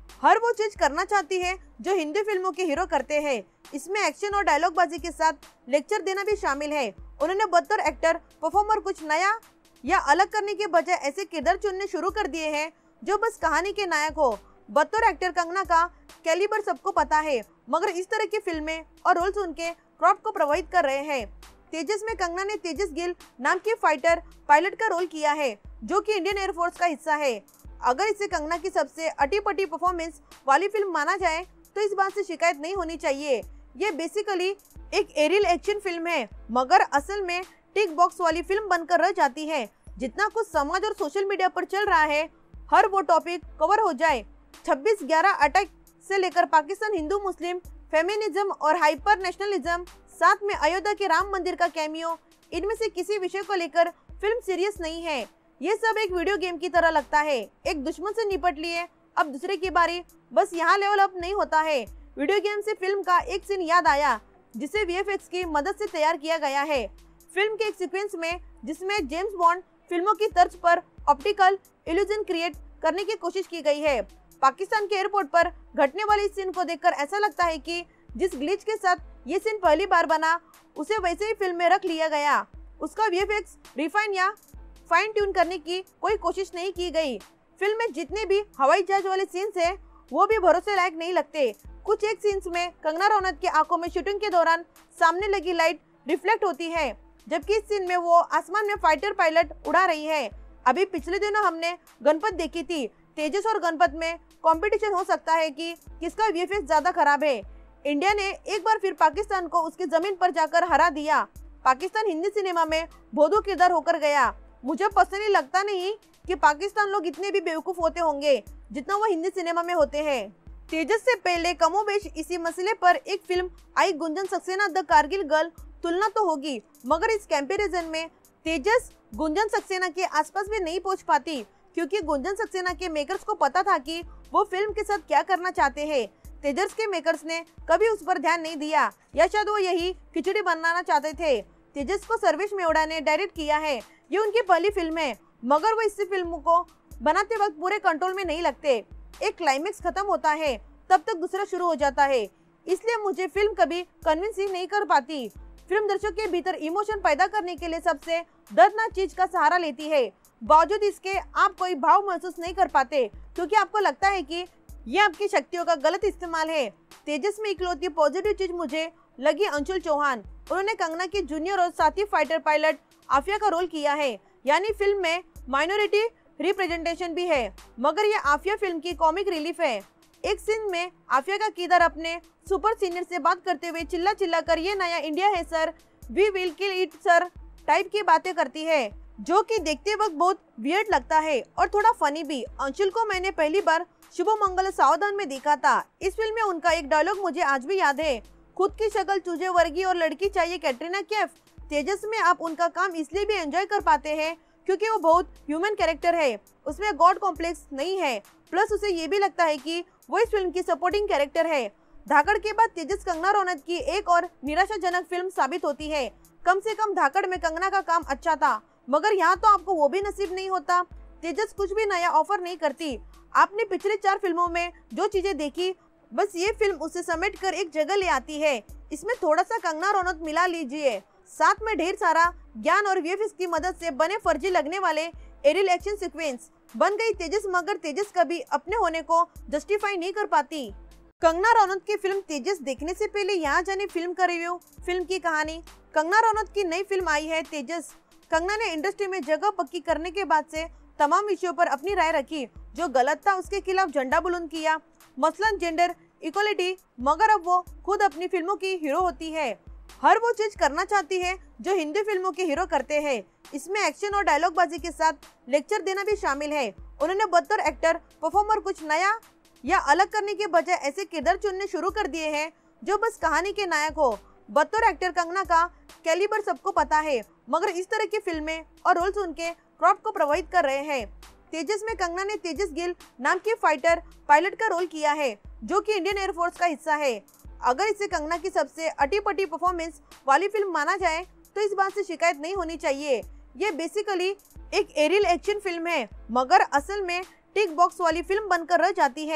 हर वो चीज करना चाहती है जो हिंदी फिल्मों के हीरो करते हैं। इसमें एक्शन और डायलॉग बाजी के साथ लेक्चर देना भी शामिल है। उन्होंने बतौर एक्टर परफॉर्मर कुछ नया या अलग करने के बजाय ऐसे किरदार चुनने शुरू कर दिए हैं जो बस कहानी के नायक हो। बतौर एक्टर कंगना का कैलिबर सबको पता है, मगर इस तरह की फिल्में और रोल्स उनके क्राफ्ट को प्रभावित कर रहे हैं। तेजस में कंगना ने तेजस गिल नाम की फाइटर पायलट का रोल किया है, जो कि इंडियन एयरफोर्स का हिस्सा है। अगर इसे कंगना की सबसे अटी-पटी परफॉर्मेंस वाली फिल्म माना जाए तो इस बात से शिकायत नहीं होनी चाहिए। ये बेसिकली एक एरियल एक्शन फिल्म है, मगर असल में टिक बॉक्स वाली फिल्म बनकर रह जाती है। जितना कुछ समाज और सोशल मीडिया पर चल रहा है, हर वो टॉपिक कवर हो जाए। छब्बीस ग्यारह अटैक से लेकर पाकिस्तान हिंदू मुस्लिम फेमिनिज्म और हाइपर नेशनलिज्म, साथ में अयोध्या के राम मंदिर का कैमियो, इनमें से किसी विषय को लेकर फिल्म सीरियस नहीं है। ये सब एक वीडियो गेम की तरह लगता है। एक दुश्मन से निपट लिए, अब दूसरे की बारी। बस यहाँ लेवल अप नहीं होता है। वीडियो गेम से फिल्म का एक सीन याद आया जिसे वीएफएक्स की मदद से तैयार किया गया है। फिल्म के एक सीक्वेंस में जिसमें जेम्स बॉन्ड फिल्मों की तर्ज पर ऑप्टिकल इल्यूजन क्रिएट करने की कोशिश की गई है। पाकिस्तान के एयरपोर्ट पर घटने वाली इस सीन को देखकर ऐसा लगता है कि जिस ग्लिच के साथ ये सीन पहली बार बना, उसे वैसे ही फिल्म में रख लिया गया। उसका वीएफएक्स रिफाइन या फाइन ट्यून करने की कोई कोशिश नहीं की गई। फिल्म में जितने भी हवाई जहाज वाले सीन्स हैं, वो भी भरोसे लायक नहीं लगते। कुछ एक सीन्स में कंगना रनौत की आंखों में शूटिंग के दौरान सामने लगी लाइट रिफ्लेक्ट होती है, जबकि इस सीन में वो आसमान में फाइटर पायलट उड़ा रही है। अभी पिछले दिनों हमने गणपत देखी थी। तेजस और गणपत में कंपटीशन हो सकता है कि किसका वीएफएक्स ज्यादा खराब है। इंडिया ने एक बार फिर पाकिस्तान को उसकी जमीन पर जाकर हरा दिया। पाकिस्तान हिंदी सिनेमा में भोदू किरदार होकर गया। मुझे पर्सनली लगता नहीं कि पाकिस्तान लोग इतने भी बेवकूफ होते होंगे जितना वो हिंदी सिनेमा में होते हैं। तेजस से पहले कमोबेश इसी मसले पर एक फिल्म आई, गुंजन सक्सेना द कारगिल गर्ल। तुलना तो होगी, मगर इस कंपैरिजन में तेजस गुंजन सक्सेना के आसपास भी नहीं पहुंच पाती, क्योंकि गुंजन सक्सेना के मेकर्स को पता था कि वो फिल्म के साथ क्या करना चाहते हैं। तेजस के मेकर्स ने कभी उस पर ध्यान नहीं दिया, या शायद वो यही खिचड़ी बनाना चाहते थे। तेजस को सर्वेश मेवड़ा ने डायरेक्ट किया है। ये उनकी पहली फिल्म है, मगर वो इस फिल्म को बनाते वक्त पूरे कंट्रोल में नहीं लगते। एक क्लाइमेक्स खत्म होता है, तब तक दूसरा शुरू हो जाता है। इसलिए मुझे फिल्म कभी कन्विंस ही नहीं कर पाती। फिल्म दर्शक के भीतर इमोशन पैदा करने के लिए सबसे दर्दनाक चीज का सहारा लेती है। बावजूद इसके आप कोई भाव महसूस नहीं कर पाते, क्योंकि आपको लगता है कि ये आपकी शक्तियों का गलत इस्तेमाल है। तेजस में इकलौती पॉजिटिव चीज मुझे लगी अंशुल चौहान। उन्होंने कंगना की जूनियर और साथी फाइटर पायलट आफिया का रोल किया है, यानी फिल्म में माइनॉरिटी रिप्रेजेंटेशन भी है, मगर ये आफिया फिल्म की कॉमिक रिलीफ है। एक सीन में आफिया का किरदार अपने सुपर सीनियर से बात करते हुए चिल्ला चिल्ला कर ये नया इंडिया है sir, we will kill it sir type की बातें करती है, जो कि देखते वक्त बहुत वियर्ड लगता है और थोड़ा फनी भी। अंशुल को मैंने पहली बार शुभ मंगल सावधान में देखा था। इस फिल्म में उनका एक डायलॉग मुझे आज भी याद है, खुद की शक्ल चूजे वर्गी और लड़की चाहिए कैटरीना कैफ। तेजस में आप उनका काम इसलिए भी एंजॉय कर पाते हैं क्योंकि वो बहुत ह्यूमन कैरेक्टर है, उसमें गॉड कॉम्प्लेक्स नहीं है, प्लस उसे ये भी लगता है कि वो इस फिल्म की सपोर्टिंग कैरेक्टर है। धाकड़ के बाद तेजस कंगना रनौत की एक और निराशाजनक फिल्म साबित होती है। कम से कम धाकड़ में कंगना का काम अच्छा था, मगर यहाँ तो आपको वो भी नसीब नहीं होता। तेजस कुछ भी नया ऑफर नहीं करती। आपने पिछले चार फिल्मों में जो चीजें देखी, बस ये फिल्म उसे समेट कर एक जगह ले आती है। इसमें थोड़ा सा कंगना रनौत मिला लीजिए, साथ में ढेर सारा ज्ञान और वीएफएक्स की मदद से बने फर्जी लगने वाले एरियल एक्शन सीक्वेंस बन गई तेजस, मगर तेजस कभी अपने होने को जस्टिफाई नहीं कर पाती। कंगना रनौत की फिल्म तेजस देखने से पहले यहाँ जाने फिल्म का रिव्यू, फिल्म की कहानी। कंगना रनौत की नई फिल्म आई है तेजस। कंगना ने इंडस्ट्री में जगह पक्की करने के बाद से तमाम विषयों पर अपनी राय रखी। जो गलत था उसके खिलाफ झंडा बुलंद किया, मसलन जेंडर इक्वलिटी, मगर अब वो खुद अपनी फिल्मों की हीरो होती है। हर वो चीज करना चाहती है जो हिंदी फिल्मों के हीरो करते हैं। इसमें एक्शन और डायलॉग बाजी के साथ लेक्चर देना भी शामिल है। उन्होंने बतौर एक्टर परफॉर्मर कुछ नया या अलग करने के बजाय ऐसे किरदार चुनने शुरू कर दिए हैं जो बस कहानी के नायक हो। बतौर एक्टर कंगना का कैलिबर सबको पता है, मगर इस तरह की फिल्में और रोल्स उनके क्राफ्ट को प्रभावित कर रहे हैं। तेजस में कंगना ने तेजस गिल नाम की फाइटर पायलट का रोल किया है, जो कि इंडियन एयरफोर्स का हिस्सा है। अगर इसे कंगना की सबसे अटी-पटी परफॉर्मेंस वाली फिल्म माना जाए तो इस बात से शिकायत नहीं होनी चाहिए। ये बेसिकली एक एरियल एक्शन फिल्म है, मगर असल में टिक बॉक्स वाली फिल्म बनकर रह जाती है।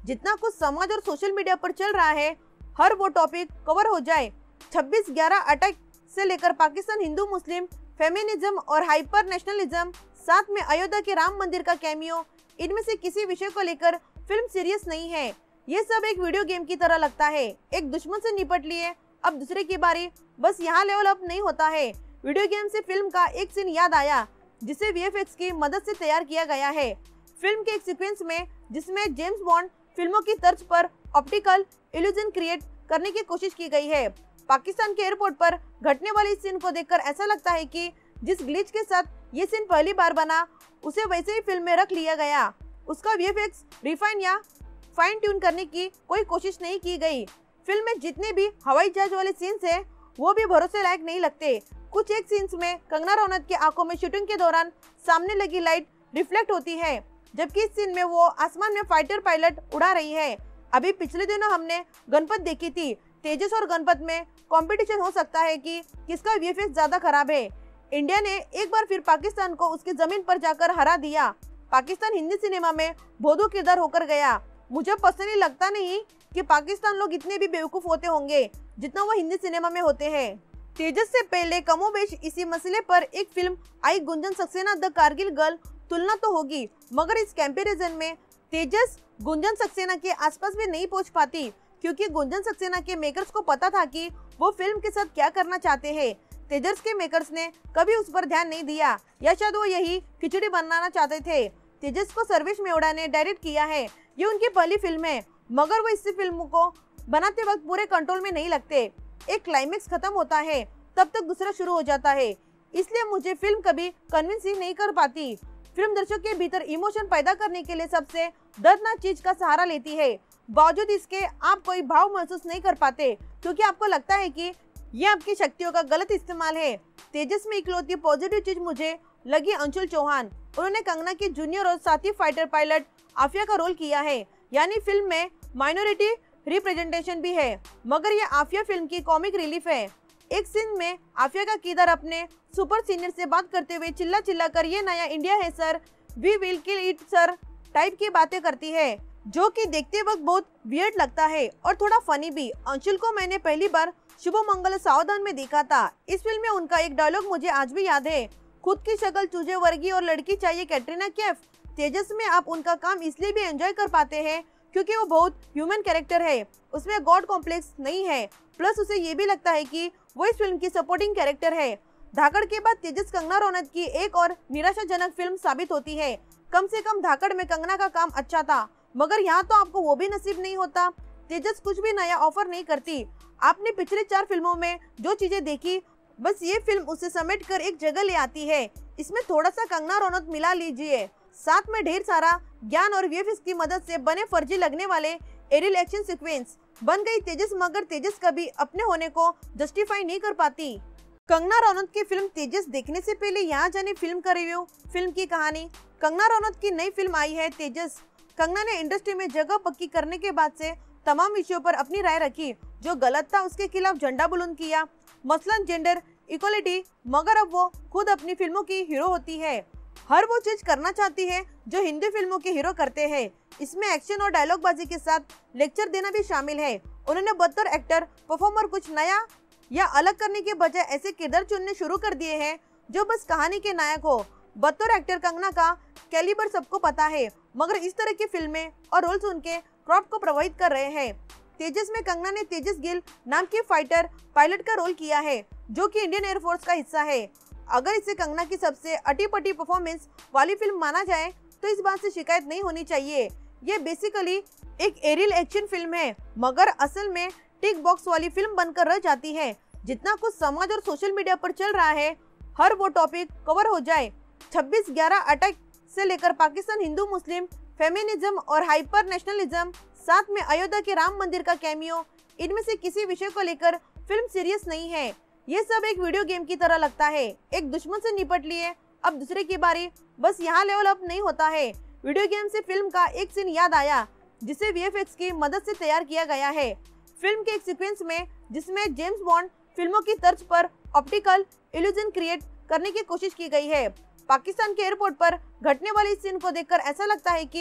जितना कुछ समाज और सोशल मीडिया पर चल रहा है, हर वो टॉपिक कवर हो जाए। छब्बीस ग्यारह अटैक से लेकर पाकिस्तान हिंदू मुस्लिम फेमिनिज्म और हाइपर नेशनलिज्म, साथ में अयोध्या के राम मंदिर का कैमियो, इनमें से किसी विषय को लेकर फिल्म सीरियस नहीं है। ये सब एक वीडियो गेम की तरह लगता है। एक दुश्मन से निपट लिए, अब दूसरे की बारी। बस यहाँ लेवल अप नहीं होता है। वीडियो गेम से फिल्म का एक सीन याद आया जिसे वीएफएक्स की मदद से तैयार किया गया है। फिल्म के एक सीक्वेंस में जिसमें जेम्स बॉन्ड फिल्मों की तर्ज पर ऑप्टिकल इल्यूजन क्रिएट करने की कोशिश की गई है। पाकिस्तान के एयरपोर्ट पर घटने वाली इस सीन को देखकर ऐसा लगता है कि जिस ग्लिच के साथ ये सीन पहली बार बना, उसे वैसे ही फिल्म में रख लिया गया। उसका वीएफएक्स रिफाइन या फाइन ट्यून करने की कोई कोशिश नहीं की गई। फिल्म में जितने भी हवाई जहाज वाले सीन्स हैं, वो भी भरोसे लायक नहीं लगते। कुछ एक सीन्स में कंगना रनौत की आंखों में शूटिंग के दौरान सामने लगी लाइट रिफ्लेक्ट होती है, जबकि इस सीन में वो आसमान में फाइटर पायलट उड़ा रही है। अभी पिछले दिनों हमने गणपत देखी थी। तेजस और गणपत में कंपटीशन हो सकता है कि किसका वीएफएक्स ज्यादा खराब है। इंडिया ने एक बार फिर पाकिस्तान को उसकी जमीन पर जाकर हरा दिया। पाकिस्तान हिंदी सिनेमा में भोदू किरदार होकर गया। मुझे पर्सनली लगता नहीं कि पाकिस्तान लोग इतने भी बेवकूफ होते होंगे जितना वो हिंदी सिनेमा में होते हैं। तेजस से पहले कमोबेश इसी मसले पर एक फिल्म आई, गुंजन सक्सेना द कारगिल गर्ल। तुलना तो होगी, मगर इस कंपैरिजन में तेजस गुंजन सक्सेना के आसपास भी नहीं पहुंच पाती, क्योंकि गुंजन सक्सेना के मेकर्स को पता था कि वो फिल्म के साथ क्या करना चाहते हैं। तेजस के मेकर्स ने कभी उस पर ध्यान नहीं दिया, या शायद वो यही खिचड़ी बनाना चाहते थे। तेजस को सर्वेश मेवड़ा ने डायरेक्ट किया है। ये उनकी पहली फिल्म है, मगर वो इस फिल्म को बनाते वक्त पूरे कंट्रोल में नहीं लगते। एक क्लाइमेक्स खत्म होता है, तब तक दूसरा शुरू हो जाता है। इसलिए मुझे फिल्म कभी कन्विंस ही नहीं कर पाती। फिल्म दर्शक के भीतर इमोशन पैदा करने के लिए सबसे दर्दनाक चीज का सहारा लेती है। बावजूद इसके आप कोई भाव महसूस नहीं कर पाते, क्योंकि आपको लगता है कि ये आपकी शक्तियों का गलत इस्तेमाल है। तेजस में इकलौती पॉजिटिव चीज मुझे लगी अंशुल चौहान। उन्होंने कंगना की जूनियर और साथी फाइटर पायलट आफिया का रोल किया है, यानी फिल्म में माइनॉरिटी रिप्रेजेंटेशन भी है, मगर ये आफिया फिल्म की कॉमिक रिलीफ है। एक सीन में आफिया का किरदार अपने सुपर सीनियर से बात करते हुए चिल्ला चिल्ला कर ये नया इंडिया है sir, we will kill it sir type की बातें करती है, जो कि देखते वक्त बहुत वियर्ड लगता है और थोड़ा फनी भी। अंशुल को मैंने पहली बार शुभ मंगल सावधान में देखा था। इस फिल्म में उनका एक डायलॉग मुझे आज भी याद है, खुद की शक्ल चूजे वर्गी और लड़की चाहिए कैटरीना कैफ। तेजस में आप उनका काम इसलिए भी एंजॉय कर पाते हैं क्योंकि वो बहुत ह्यूमन कैरेक्टर है, उसमें गॉड कॉम्प्लेक्स नहीं है, प्लस उसे ये भी लगता है कि वो इस फिल्म की सपोर्टिंग कैरेक्टर है। धाकड़ के बाद तेजस कंगना रनौत की एक और निराशाजनक फिल्म साबित होती है। कम से कम धाकड़ में कंगना का काम अच्छा था, मगर यहाँ तो आपको वो भी नसीब नहीं होता। तेजस कुछ भी नया ऑफर नहीं करती। आपने पिछले चार फिल्मों में जो चीजें देखी, बस ये फिल्म उसे समेट कर एक जगह ले आती है। इसमें थोड़ा सा कंगना रनौत मिला लीजिए, साथ में ढेर सारा ज्ञान और वीएफएक्स की मदद से बने फर्जी लगने वाले एरियल एक्शन सीक्वेंस बन गई तेजस, मगर तेजस कभी अपने होने को जस्टिफाई नहीं कर पाती। कंगना रनौत की फिल्म तेजस देखने से पहले यहाँ जाने फिल्म का रिव्यू, फिल्म की कहानी। कंगना रनौत की नई फिल्म आई है तेजस। कंगना ने इंडस्ट्री में जगह पक्की करने के बाद से तमाम विषयों पर अपनी राय रखी। जो गलत था उसके खिलाफ झंडा बुलंद किया, मसलन जेंडर इक्वलिटी, मगर अब वो खुद अपनी फिल्मों की हीरो होती है। हर वो चीज करना चाहती है जो हिंदी फिल्मों के हीरो करते हैं। इसमें एक्शन और डायलॉग बाजी के साथ लेक्चर देना भी शामिल है। उन्होंने बतौर एक्टर परफॉर्मर कुछ नया या अलग करने के बजाय ऐसे किरदार चुनने शुरू कर दिए हैं जो बस कहानी के नायक हो। बतौर एक्टर कंगना का कैलिबर सबको पता है, मगर इस तरह की फिल्में और रोल्स उनके क्रॉप को प्रभावित कर रहे हैं। तेजस में कंगना ने तेजस गिल नाम की फाइटर पायलट का रोल किया है, जो कि इंडियन एयरफोर्स का हिस्सा है। अगर इसे कंगना की सबसे अटी-पटी परफॉर्मेंस वाली फिल्म माना जाए तो इस बात से शिकायत नहीं होनी चाहिए। ये बेसिकली एक एरियल एक्शन फिल्म है, मगर असल में टिक बॉक्स वाली फिल्म बनकर रह जाती है। जितना कुछ समाज और सोशल मीडिया पर चल रहा है, हर वो टॉपिक कवर हो जाए। छब्बीस ग्यारह अटैक से लेकर पाकिस्तान हिंदू मुस्लिम फेमिनिज्म और हाइपर नेशनलिज्म, साथ में अयोध्या के राम मंदिर का कैमियो, इनमें से किसी विषय को लेकर फिल्म सीरियस नहीं है। ये सब एक वीडियो गेम की तरह लगता है। एक दुश्मन से निपट लिए, अब दूसरे की बारी। बस यहाँ लेवल अप नहीं होता है। वीडियो गेम से फिल्म का एक सीन याद आया जिसे वीएफएक्स की मदद से तैयार किया गया है। फिल्म के एक सीक्वेंस में जिसमें जेम्स बॉन्ड फिल्मों की तर्ज पर ऑप्टिकल इल्यूजन क्रिएट करने की कोशिश की गई है। पाकिस्तान के एयरपोर्ट पर घटने वाली इस सीन को देखकर ऐसा लगता है कि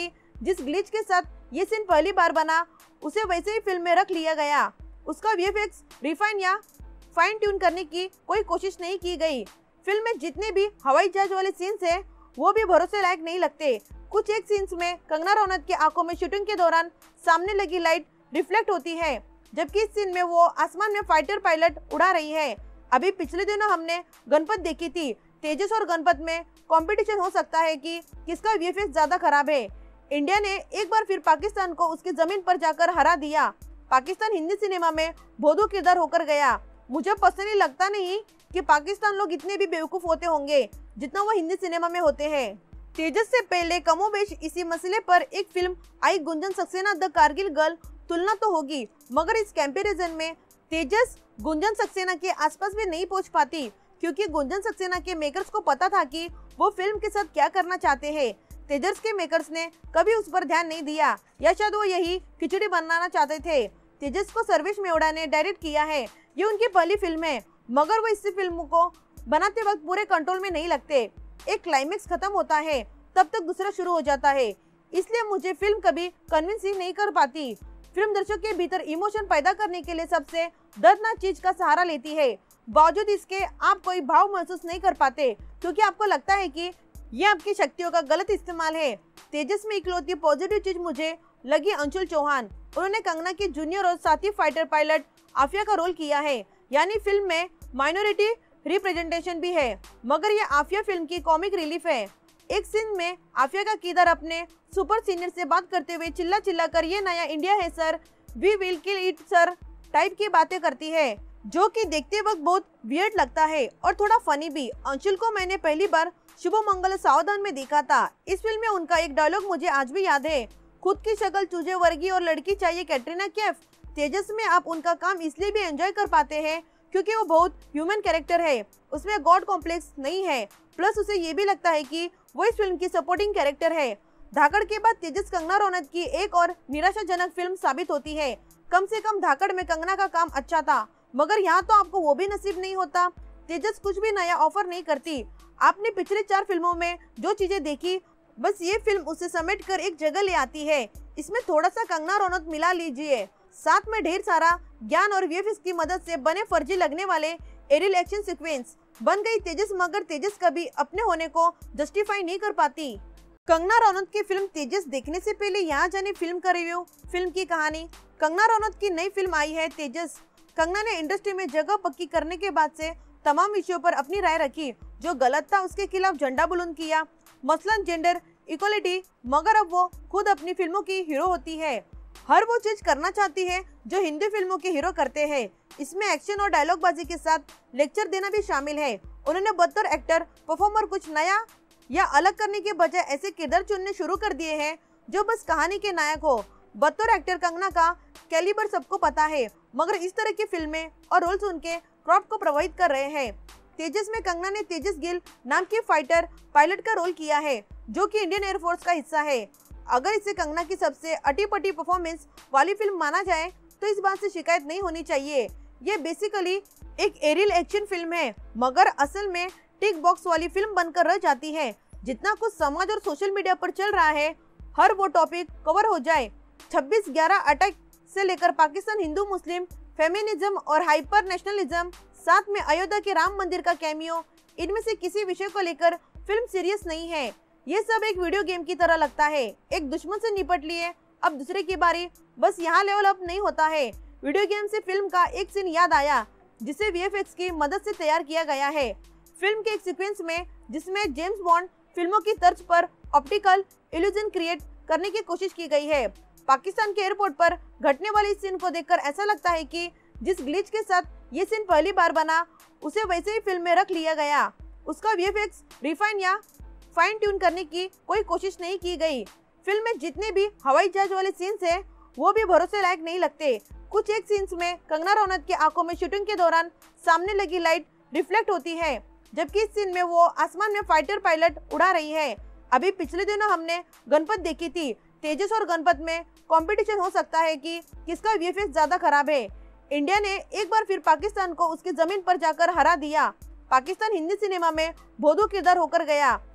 जिस ग्लिच के साथ ये सीन पहली बार बना उसे वैसे ही फिल्म में रख लिया गया। उसका वीएफएक्स रिफाइन या फाइन ट्यून करने की कोई कोशिश नहीं की गई। फिल्म में जितने भी हवाई जहाज वाले सीन्स हैं वो भी भरोसे लायक नहीं लगते। कुछ एक सीन्स में कंगना रनौत की आंखों में शूटिंग के दौरान सामने लगी लाइट रिफ्लेक्ट होती है, जबकि इस सीन में वो आसमान में फाइटर पायलट उड़ा रही है। अभी पिछले दिनों हमने गणपत देखी थी। तेजस और गणपत में कंपटीशन हो सकता है कि किसका वीएफएक्स ज्यादा खराब है। इंडिया ने एक बार फिर पाकिस्तान को उसकी जमीन पर जाकर हरा दिया। पाकिस्तान हिंदी सिनेमा में भोदू किरदार होकर गया। मुझे पर्सनली लगता नहीं कि पाकिस्तान लोग इतने भी बेवकूफ होते होंगे जितना वो हिंदी सिनेमा में होते हैं। तेजस से पहले कमोबेश इसी मसले पर एक फिल्म आई, गुंजन सक्सेना द कारगिल गर्ल। तुलना तो होगी, मगर इस कंपैरिजन में तेजस गुंजन सक्सेना के आसपास भी नहीं पहुंच पाती, क्योंकि गुंजन सक्सेना के मेकर्स को पता था कि वो फिल्म के साथ क्या करना चाहते हैं। तेजस के मेकर्स ने कभी उस पर ध्यान नहीं दिया, या शायद वो यही खिचड़ी बनाना चाहते थे। तेजस को सर्वेश मेवड़ा ने डायरेक्ट किया है। ये उनकी पहली फिल्म है, मगर वो इस फिल्म को बनाते वक्त पूरे कंट्रोल में नहीं लगते। एक क्लाइमेक्स खत्म होता है तब तक दूसरा शुरू हो जाता है, इसलिए मुझे फिल्म कभी कन्विंस ही नहीं कर पाती। फिल्म दर्शक के भीतर इमोशन पैदा करने के लिए सबसे दर्दनाक चीज का सहारा लेती है। बावजूद इसके आप कोई भाव महसूस नहीं कर पाते, क्योंकि आपको लगता है कि ये आपकी शक्तियों का गलत इस्तेमाल है। तेजस में इकलौती पॉजिटिव चीज मुझे लगी अंशुल चौहान। उन्होंने कंगना की जूनियर और साथी फाइटर पायलट आफिया का रोल किया है, यानी फिल्म में माइनॉरिटी रिप्रेजेंटेशन भी है, मगर ये आफिया फिल्म की कॉमिक रिलीफ है। एक सीन में आफिया का किरदार अपने सुपर सीनियर से बात करते हुए चिल्ला चिल्ला कर ये नया इंडिया है sir, we will kill it sir type की बातें करती है, जो कि देखते वक्त बहुत वियर्ड लगता है और थोड़ा फनी भी। अंशुल को मैंने पहली बार शुभ मंगल सावधान में देखा था। इस फिल्म में उनका एक डायलॉग मुझे आज भी याद है, खुद की शक्ल चूजे वर्गी और लड़की चाहिए कैटरीना कैफ। तेजस में आप उनका काम इसलिए भी एंजॉय कर पाते हैं क्योंकि वो बहुत ह्यूमन कैरेक्टर है, उसमें गॉड कॉम्प्लेक्स नहीं है, प्लस उसे ये भी लगता है कि वो इस फिल्म की सपोर्टिंग कैरेक्टर है। धाकड़ के बाद तेजस कंगना रनौत की एक और निराशाजनक फिल्म साबित होती है। कम से कम धाकड़ में कंगना का काम अच्छा था, मगर यहाँ तो आपको वो भी नसीब नहीं होता। तेजस कुछ भी नया ऑफर नहीं करती। आपने पिछले चार फिल्मों में जो चीजें देखी, बस ये फिल्म उसे समेट कर एक जगह ले आती है। इसमें थोड़ा सा कंगना रनौत मिला लीजिए, साथ में ढेर सारा ज्ञान और वीएफएक्स की मदद से बने फर्जी लगने वाले एरियल एक्शन सीक्वेंस बन गई तेजस, मगर तेजस कभी अपने होने को जस्टिफाई नहीं कर पाती। कंगना रनौत की फिल्म तेजस देखने से पहले यहाँ जाने फिल्म का रिव्यू, फिल्म की कहानी। कंगना रनौत की नई फिल्म आई है तेजस। कंगना ने इंडस्ट्री में जगह पक्की करने के बाद से तमाम विषयों पर अपनी राय रखी। जो गलत था उसके खिलाफ झंडा बुलंद किया, मसलन जेंडर इक्वलिटी, मगर अब वो खुद अपनी फिल्मों की हीरो होती है। हर वो चीज करना चाहती है जो हिंदी फिल्मों के हीरो करते हैं। इसमें एक्शन और डायलॉग बाजी के साथ लेक्चर देना भी शामिल है। उन्होंने बतौर एक्टर परफॉर्मर कुछ नया या अलग करने के बजाय ऐसे किरदार चुनने शुरू कर दिए हैं जो बस कहानी के नायक हो। बतौर एक्टर कंगना का कैलिबर सबको पता है, मगर इस तरह की फिल्में और रोल्स उनके क्राफ्ट को प्रभावित कर रहे हैं। तेजस में कंगना ने तेजस गिल नाम की फाइटर पायलट का रोल किया है, जो कि इंडियन एयरफोर्स का हिस्सा है। अगर इसे कंगना की सबसे अटी-पटी परफॉर्मेंस वाली फिल्म माना जाए तो इस बात से शिकायत नहीं होनी चाहिए। ये बेसिकली एक एरियल एक्शन फिल्म है, मगर असल में टिक बॉक्स वाली फिल्म बनकर रह जाती है। जितना कुछ समाज और सोशल मीडिया पर चल रहा है, हर वो टॉपिक कवर हो जाए। छब्बीस ग्यारह अटैक से लेकर पाकिस्तान हिंदू मुस्लिम फेमिनिज्म और हाइपर नेशनलिज्म, साथ में अयोध्या के राम मंदिर का कैमियो, इनमें से किसी विषय को लेकर फिल्म सीरियस नहीं है। ये सब एक वीडियो गेम की तरह लगता है। एक दुश्मन से निपट लिए, अब दूसरे की बारी, बस यहाँ लेवल अप नहीं होता है। वीडियो गेम से फिल्म का एक सीन याद आया जिसे वीएफएक्स की मदद से तैयार किया गया है। फिल्म के एक सीक्वेंस में जिसमें जेम्स बॉन्ड फिल्मों की तर्ज पर ऑप्टिकल इल्यूजन क्रिएट करने की कोशिश की गई है। पाकिस्तान के एयरपोर्ट पर घटने वाली इस सीन को देखकर ऐसा लगता है कि जिस ग्लिच के साथ ये सीन पहली बार बना उसे वैसे ही फिल्म में रख लिया गया। उसका वीएफएक्स रिफाइन या फाइन ट्यून करने की कोई कोशिश नहीं की गई। फिल्म में जितने भी हवाई जहाज वाले सीन्स हैं वो भी भरोसे लायक नहीं लगते। कुछ एक सीन्स में कंगना रनौत की आंखों में शूटिंग के दौरान सामने लगी लाइट रिफ्लेक्ट होती है, जबकि इस सीन में वो आसमान में फाइटर पायलट उड़ा रही है। अभी पिछले दिनों हमने गणपत देखी थी। तेजस और गणपत में कंपटीशन हो सकता है कि किसका वीएफएक्स ज्यादा खराब है। इंडिया ने एक बार फिर पाकिस्तान को उसकी जमीन पर जाकर हरा दिया। पाकिस्तान हिंदी सिनेमा में भोदू किरदार होकर गया।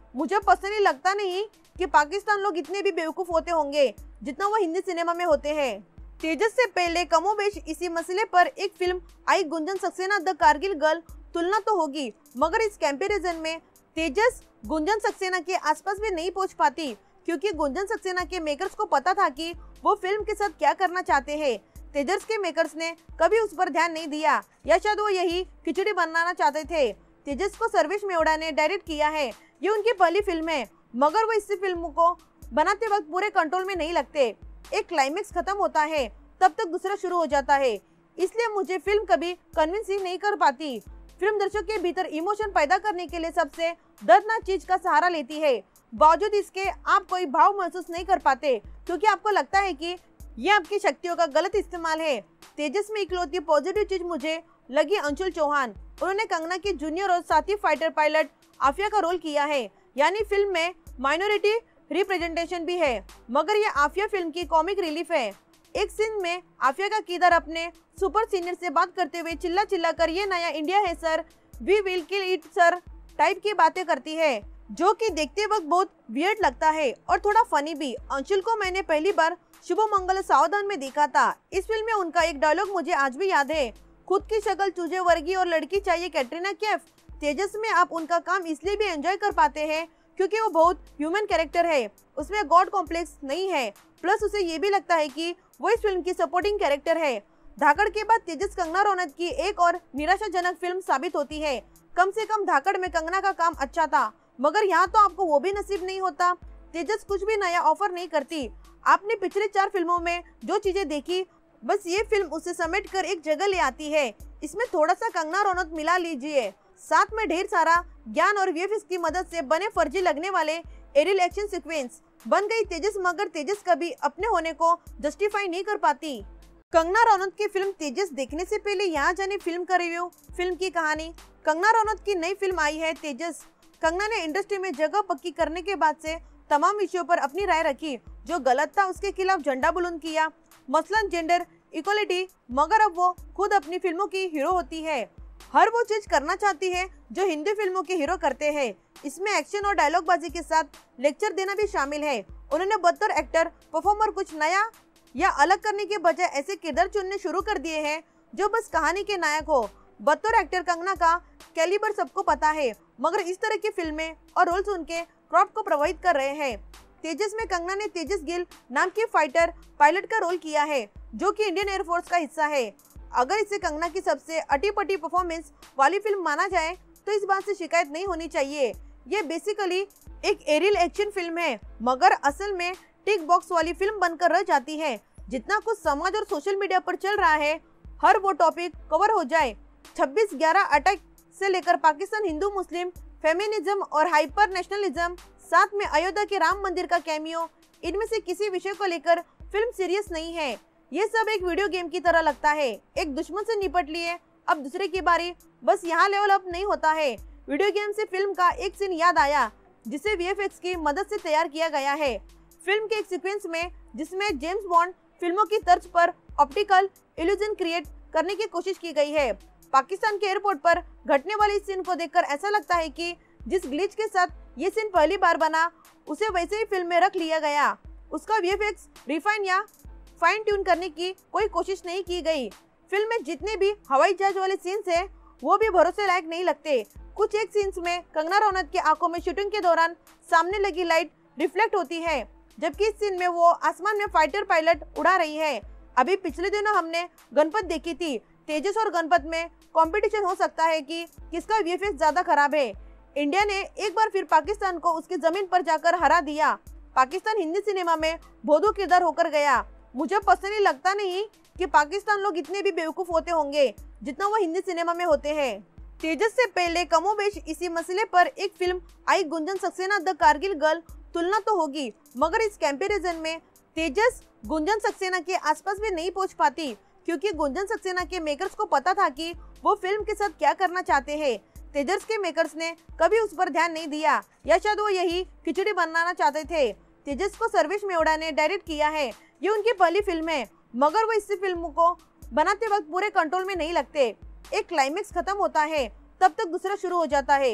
मुझे पर्सनली लगता नहीं कि पाकिस्तान लोग इतने भी बेवकूफ होते होंगे जितना वो हिंदी सिनेमा में होते हैं। तेजस से पहले कमोबेश इसी मसले पर एक फिल्म आई गुंजन सक्सेना द कारगिल गर्ल, तुलना तो होगी, मगर इस कंपैरिजन में तेजस गुंजन सक्सेना के आसपास भी नहीं पहुंच पाती, क्योंकि गुंजन सक्सेना के मेकर्स को पता था कि वो फिल्म के साथ क्या करना चाहते हैं। तेजस के मेकर्स ने कभी उस पर ध्यान नहीं दिया, या शायद वो यही खिचड़ी बनाना चाहते थे। तेजस को सर्वेश मेवड़ा ने डायरेक्ट किया है, ये उनकी पहली फिल्म है, मगर वो इस फिल्म को बनाते वक्त पूरे कंट्रोल में नहीं लगते। एक क्लाइमेक्स खत्म होता है तब तक दूसरा शुरू हो जाता है, इसलिए मुझे फिल्म कभी कन्विंस ही नहीं कर पाती। फिल्म दर्शक के भीतर इमोशन पैदा करने के लिए सबसे दर्दनाक चीज का सहारा लेती है, बावजूद इसके आप कोई भाव महसूस नहीं कर पाते, क्योंकि आपको लगता है कि ये आपकी शक्तियों का गलत इस्तेमाल है। तेजस में इकलौती पॉजिटिव चीज मुझे लगी अंशुल चौहान। उन्होंने कंगना की जूनियर और साथी फाइटर पायलट आफिया का रोल किया है, यानी फिल्म में माइनॉरिटी रिप्रेजेंटेशन भी है, मगर ये आफिया फिल्म की कॉमिक रिलीफ है। एक सीन में आफिया का किरदार अपने सुपर सीनियर से बात करते हुए चिल्ला चिल्ला कर ये नया इंडिया है sir, we will kill it sir type की बातें करती है, जो कि देखते वक्त बहुत वियर्ड लगता है और थोड़ा फनी भी। अंशुल को मैंने पहली बार शुभ मंगल सावधान में देखा था। इस फिल्म में उनका एक डायलॉग मुझे आज भी याद है, खुद की शक्ल चूजे वर्गी और लड़की चाहिए कैटरीना कैफ। तेजस में आप उनका काम इसलिए भी एंजॉय कर पाते हैं क्योंकि वो बहुत ह्यूमन कैरेक्टर है, उसमें गॉड कॉम्प्लेक्स नहीं है, प्लस उसे ये भी लगता है कि वो इस फिल्म की सपोर्टिंग कैरेक्टर है। धाकड़ के बाद तेजस कंगना रनौत की एक और निराशाजनक फिल्म साबित होती है। कम से कम धाकड़ में कंगना का काम अच्छा था, मगर यहाँ तो आपको वो भी नसीब नहीं होता। तेजस कुछ भी नया ऑफर नहीं करती। आपने पिछले चार फिल्मों में जो चीजें देखी, बस ये फिल्म उसे समेट कर एक जगह ले आती है। इसमें थोड़ा सा कंगना रनौत मिला लीजिए, साथ में ढेर सारा ज्ञान और वीएफएक्स की मदद से बने फर्जी लगने वाले एरियल एक्शन सीक्वेंस बन गई तेजस, मगर तेजस कभी अपने होने को जस्टिफाई नहीं कर पाती। कंगना रनौत की फिल्म तेजस देखने से पहले यहाँ जाने फिल्म का रिव्यू, फिल्म की कहानी। कंगना रनौत की नई फिल्म आई है तेजस। कंगना ने इंडस्ट्री में जगह पक्की करने के बाद से तमाम विषयों पर अपनी राय रखी, जो गलत था उसके खिलाफ झंडा बुलंद किया, मसलन जेंडर इक्वलिटी, मगर अब वो खुद अपनी फिल्मों की हीरो होती है। हर वो चीज करना चाहती है जो हिंदी फिल्मों के हीरो करते हैं। इसमें एक्शन और डायलॉग बाजी के साथ लेक्चर देना भी शामिल है। उन्होंने बतौर एक्टर परफॉर्मर कुछ नया या अलग करने के बजाय ऐसे किरदार चुनने शुरू कर दिए हैं जो बस कहानी के नायक हो। बतौर एक्टर कंगना का कैलिबर सबको पता है, मगर इस तरह की फिल्में और रोल्स उनके क्राफ्ट को प्रभावित कर रहे हैं। तेजस में कंगना ने तेजस गिल नाम की फाइटर पायलट का रोल किया है, जो कि इंडियन एयरफोर्स का हिस्सा है। अगर इसे कंगना की सबसे अटी-पटी परफॉर्मेंस वाली फिल्म माना जाए तो इस बात से शिकायत नहीं होनी चाहिए। ये बेसिकली एक एरियल एक्शन फिल्म है, मगर असल में टिक बॉक्स वाली फिल्म बनकर रह जाती है। जितना कुछ समाज और सोशल मीडिया पर चल रहा है, हर वो टॉपिक कवर हो जाए। छब्बीस ग्यारह अटैक से लेकर पाकिस्तान हिंदू मुस्लिम फेमिनिज्म और हाइपर नेशनलिज्म, साथ में अयोध्या के राम मंदिर का कैमियो, इनमें से किसी विषय को लेकर फिल्म सीरियस नहीं है। ये सब एक वीडियो गेम की तरह लगता है, एक दुश्मन से निपट लिए अब दूसरे की बारी, बस यहाँ लेवल अप नहीं होता है। वीडियो गेम से फिल्म का एक सीन याद आया जिसे वीएफएक्स की मदद से तैयार किया गया है। फिल्म के एक सीक्वेंस में जिसमें जेम्स बॉन्ड फिल्मों की तर्ज पर ऑप्टिकल इल्यूजन क्रिएट करने की कोशिश की गई है। पाकिस्तान के एयरपोर्ट पर घटने वाली इस सीन को देखकर ऐसा लगता है कि जिस ग्लिच के साथ ये सीन पहली बार बना, उसे वैसे ही फिल्म में रख लिया गया। उसका वीएफएक्स रिफाइन या फाइन ट्यून करने की कोई कोशिश नहीं की गई। फिल्म में जितने भी हवाई जहाज वाले सीन्स हैं, वो भी भरोसे लायक नहीं लगते। कुछ एक सीन्स में कंगना रनौत की आंखों में शूटिंग के दौरान सामने लगी लाइट रिफ्लेक्ट होती है, जबकि इस सीन में वो आसमान में फाइटर पायलट उड़ा रही है। अभी पिछले दिनों हमने गणपत देखी थी। तेजस और गणपत में कंपटीशन हो सकता है कि किसका वीएफएक्स ज्यादा खराब है। इंडिया ने एक बार फिर पाकिस्तान को उसकी जमीन पर जाकर हरा दिया। पाकिस्तान हिंदी सिनेमा में भोदू किरदार होकर गया। मुझे पर्सनली लगता नहीं कि पाकिस्तान लोग इतने भी बेवकूफ होते होंगे जितना वो हिंदी सिनेमा में होते हैं। तेजस से पहले कमोबेश इसी मसले पर एक फिल्म आई गुंजन सक्सेना द कारगिल गर्ल, तुलना तो होगी, मगर इस कंपैरिजन में तेजस गुंजन सक्सेना के आसपास भी नहीं पहुंच पाती, क्योंकि गुंजन सक्सेना के मेकर्स को पता था कि वो फिल्म के साथ क्या करना चाहते हैं। तेजस के मेकर्स ने कभी उस पर ध्यान नहीं दिया, या शायद वो यही खिचड़ी बनाना चाहते थे। तेजस को सर्वेश मेवड़ा ने डायरेक्ट किया है, ये उनकी पहली फिल्म है, मगर वो इस फिल्म को बनाते वक्त पूरे कंट्रोल में नहीं लगते। एक क्लाइमेक्स खत्म होता है तब तक दूसरा शुरू हो जाता है,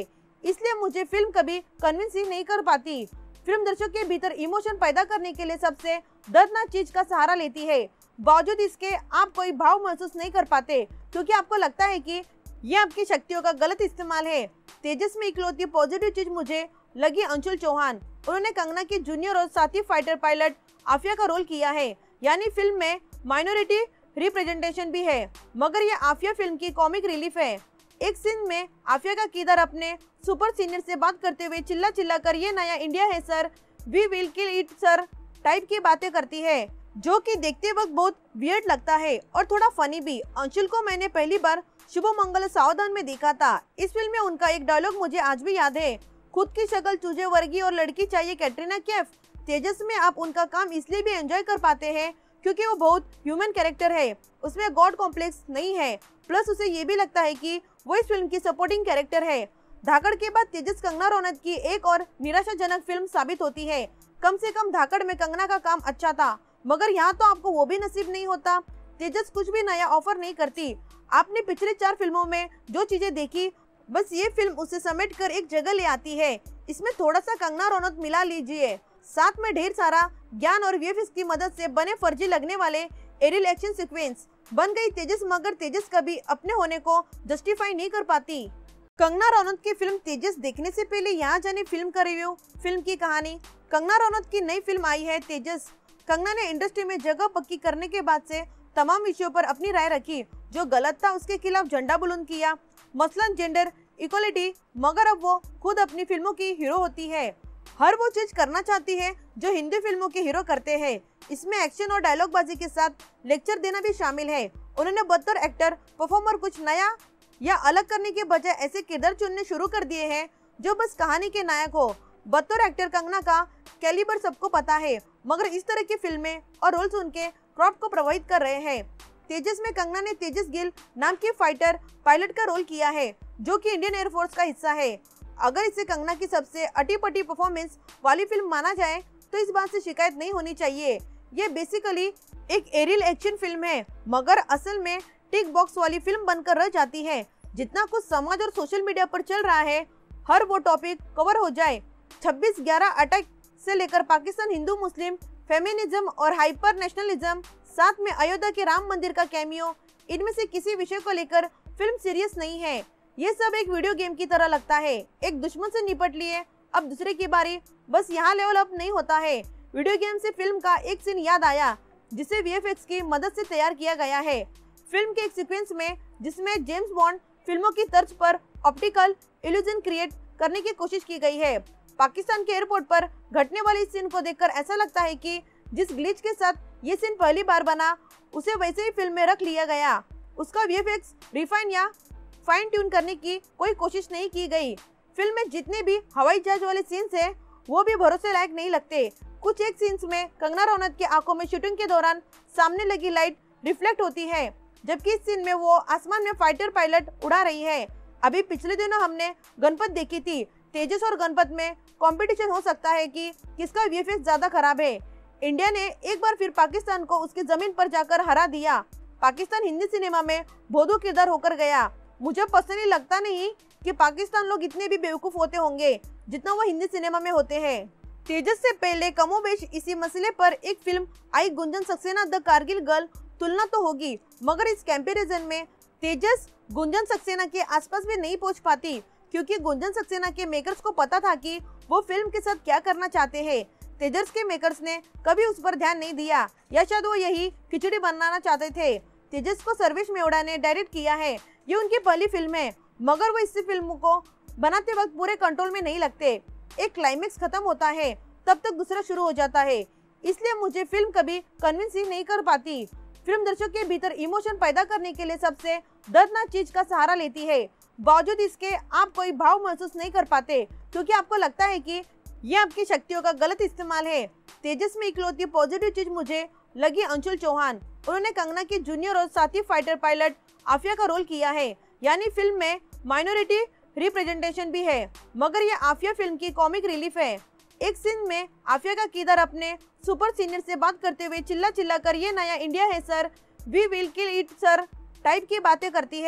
इसलिए मुझे फिल्म कभी कन्विंस ही नहीं कर पाती। फिल्म दर्शक के भीतर इमोशन पैदा करने के लिए सबसे दर्दनाक चीज का सहारा लेती है। बावजूद इसके आप कोई भाव महसूस नहीं कर पाते क्योंकि आपको लगता है कि यह आपकी शक्तियों का गलत इस्तेमाल है। तेजस में इकलौती पॉजिटिव चीज मुझे लगी अंशुल चौहान। उन्होंने कंगना की जूनियर और साथी फाइटर पायलट आफिया का रोल किया है, यानी फिल्म में माइनॉरिटी रिप्रेजेंटेशन भी है, मगर यह आफिया फिल्म की कॉमिक रिलीफ है। एक सीन में आफिया का किरदार अपने सुपर सीनियर से बात करते हुए चिल्ला चिल्ला कर ये नया इंडिया है sir, we will kill it sir type की बातें करती है, जो कि देखते वक्त बहुत वियर्ड लगता है और थोड़ा फनी भी। अंशुल को मैंने पहली बार शुभ मंगल सावधान में देखा था। इस फिल्म में उनका एक डायलॉग मुझे आज भी याद है, खुद की शक्ल चूजे वर्गी और लड़की चाहिए कैटरीना कैफ। तेजस में आप उनका काम इसलिए भी एंजॉय कर पाते हैं क्योंकि वो बहुत ह्यूमन कैरेक्टर है, उसमें गॉड कॉम्प्लेक्स नहीं है, प्लस उसे ये भी लगता है कि वो इस फिल्म की सपोर्टिंग कैरेक्टर है। धाकड़ के बाद तेजस कंगना रनौत की एक और निराशाजनक फिल्म साबित होती है। कम से कम धाकड़ में कंगना का काम अच्छा था, मगर यहाँ तो आपको वो भी नसीब नहीं होता। तेजस कुछ भी नया ऑफर नहीं करती। आपने पिछले चार फिल्मों में जो चीजें देखी, बस ये फिल्म उसे समेट कर एक जगह ले आती है। इसमें थोड़ा सा कंगना रनौत मिला लीजिए, साथ में ढेर सारा ज्ञान और वीएफएक्स की मदद से बने फर्जी लगने वाले एरियल एक्शन सीक्वेंस बन गई तेजस, मगर तेजस कभी अपने होने को जस्टिफाई नहीं कर पाती। कंगना रनौत की फिल्म तेजस देखने से पहले यहाँ जाने फिल्म का रिव्यू। फिल्म की कहानी। कंगना रनौत की नई फिल्म आई है तेजस। कंगना ने इंडस्ट्री में जगह पक्की करने के बाद से तमाम विषयों पर अपनी राय रखी, जो गलत था उसके खिलाफ झंडा बुलंद किया, मसलन जेंडर इक्वलिटी, मगर अब वो खुद अपनी फिल्मों की हीरो होती है। हर वो चीज करना चाहती है जो हिंदी फिल्मों के हीरो करते हैं। इसमें एक्शन और डायलॉग बाजी के साथ लेक्चर देना भी शामिल है। उन्होंने बतौर एक्टर परफॉर्मर कुछ नया या अलग करने के बजाय ऐसे किरदार चुनने शुरू कर दिए हैं जो बस कहानी के नायक हो। बतौर एक्टर कंगना का कैलिबर सबको पता है, मगर इस तरह की फिल्में और रोल्स उनके क्राफ्ट को प्रभावित कर रहे हैं। तेजस में कंगना ने तेजस गिल नाम की फाइटर पायलट का रोल किया है, जो कि इंडियन एयरफोर्स का हिस्सा है। अगर इसे कंगना की सबसे अटी-पटी परफॉर्मेंस वाली फिल्म माना जाए तो इस बात से शिकायत नहीं होनी चाहिए। ये बेसिकली एक एरियल एक्शन फिल्म है, मगर असल में टिक बॉक्स वाली फिल्म बनकर रह जाती है। जितना कुछ समाज और सोशल मीडिया पर चल रहा है, हर वो टॉपिक कवर हो जाए। छब्बीस ग्यारह अटैक से लेकर पाकिस्तान हिंदू मुस्लिम फेमिनिज्म और हाइपर नेशनलिज्म, साथ में अयोध्या के राम मंदिर का कैमियो, इनमें से किसी विषय को लेकर फिल्म सीरियस नहीं है। ये सब एक वीडियो गेम की तरह लगता है। एक दुश्मन से निपट लिए, अब दूसरे की बारी, बस यहाँ लेवल अप नहीं होता है। वीडियो गेम से फिल्म का एक सीन याद आया जिसे वीएफएक्स की मदद से तैयार किया गया है। फिल्म के एक सीक्वेंस में जिसमें जेम्स बॉन्ड फिल्मों की तर्ज पर ऑप्टिकल इल्यूजन क्रिएट करने की कोशिश की गई है। पाकिस्तान के एयरपोर्ट पर घटने वाली इस सीन को देखकर ऐसा लगता है कि जिस ग्लिच के साथ ये सीन पहली बार बना, उसे वैसे ही फिल्म में रख लिया गया। उसका वीएफएक्स रिफाइन या फाइन ट्यून करने की कोई कोशिश नहीं की गई। फिल्म में जितने भी हवाई जहाज वाले सीन्स हैं, वो भी भरोसे लायक नहीं लगते। कुछ एक सीन्स में कंगना रनौत की आंखों में शूटिंग के दौरान सामने लगी लाइट रिफ्लेक्ट होती है, जबकि इस सीन में वो आसमान में फाइटर पायलट उड़ा रही है। अभी पिछले दिनों हमने गणपत देखी थी। तेजस और गणपत में कंपटीशन हो सकता है कि किसका वीएफएक्स ज्यादा खराब है। इंडिया ने एक बार फिर पाकिस्तान को उसकी जमीन पर जाकर हरा दिया। पाकिस्तान हिंदी सिनेमा में भोदू किरदार होकर गया। मुझे पर्सनली लगता नहीं कि पाकिस्तान लोग इतने भी बेवकूफ होते होंगे जितना वो हिंदी सिनेमा में होते हैं। तेजस से पहले कमोबेश इसी मसले पर एक फिल्म आई, गुंजन सक्सेना द कारगिल गर्ल। तुलना तो होगी, मगर इस कंपैरिजन में तेजस गुंजन सक्सेना के आसपास भी नहीं पहुंच पाती, क्योंकि गुंजन सक्सेना के मेकर्स को पता था कि वो फिल्म के साथ क्या करना चाहते हैं। तेजस के मेकर्स ने कभी उस पर ध्यान नहीं दिया, या शायद वो यही खिचड़ी बनाना चाहते थे। तेजस को सर्वेश मेवड़ा ने डायरेक्ट किया है। ये उनकी पहली फिल्म है, मगर वो इस फिल्म को बनाते वक्त पूरे कंट्रोल में नहीं लगते। एक क्लाइमेक्स खत्म होता है, तब तक दूसरा शुरू हो जाता है, इसलिए मुझे फिल्म कभी कन्विंस ही नहीं कर पाती। फिल्म दर्शक के भीतर इमोशन पैदा करने के लिए सबसे दर्दनाक चीज का सहारा लेती है। बावजूद इसके आप कोई भाव महसूस नहीं कर पाते, क्योंकि आपको लगता है कि यह आपकी शक्तियों का गलत इस्तेमाल है। तेजस में इकलौती पॉजिटिव चीज मुझे लगी अंशुल चौहान। उन्होंने कंगना की जूनियर और साथी फाइटर पायलट आफिया का रोल किया है, यानी फिल्म में माइनॉरिटी रिप्रेजेंटेशन भी है, मगर यह आफिया फिल्म की कॉमिक रिलीफ है। एक सीन में आफिया का किरदार अपने सुपर सीनियर से बात करते हुए चिल्ला चिल्ला कर ये नया इंडिया है sir, we will kill it sir type की बातें करती है,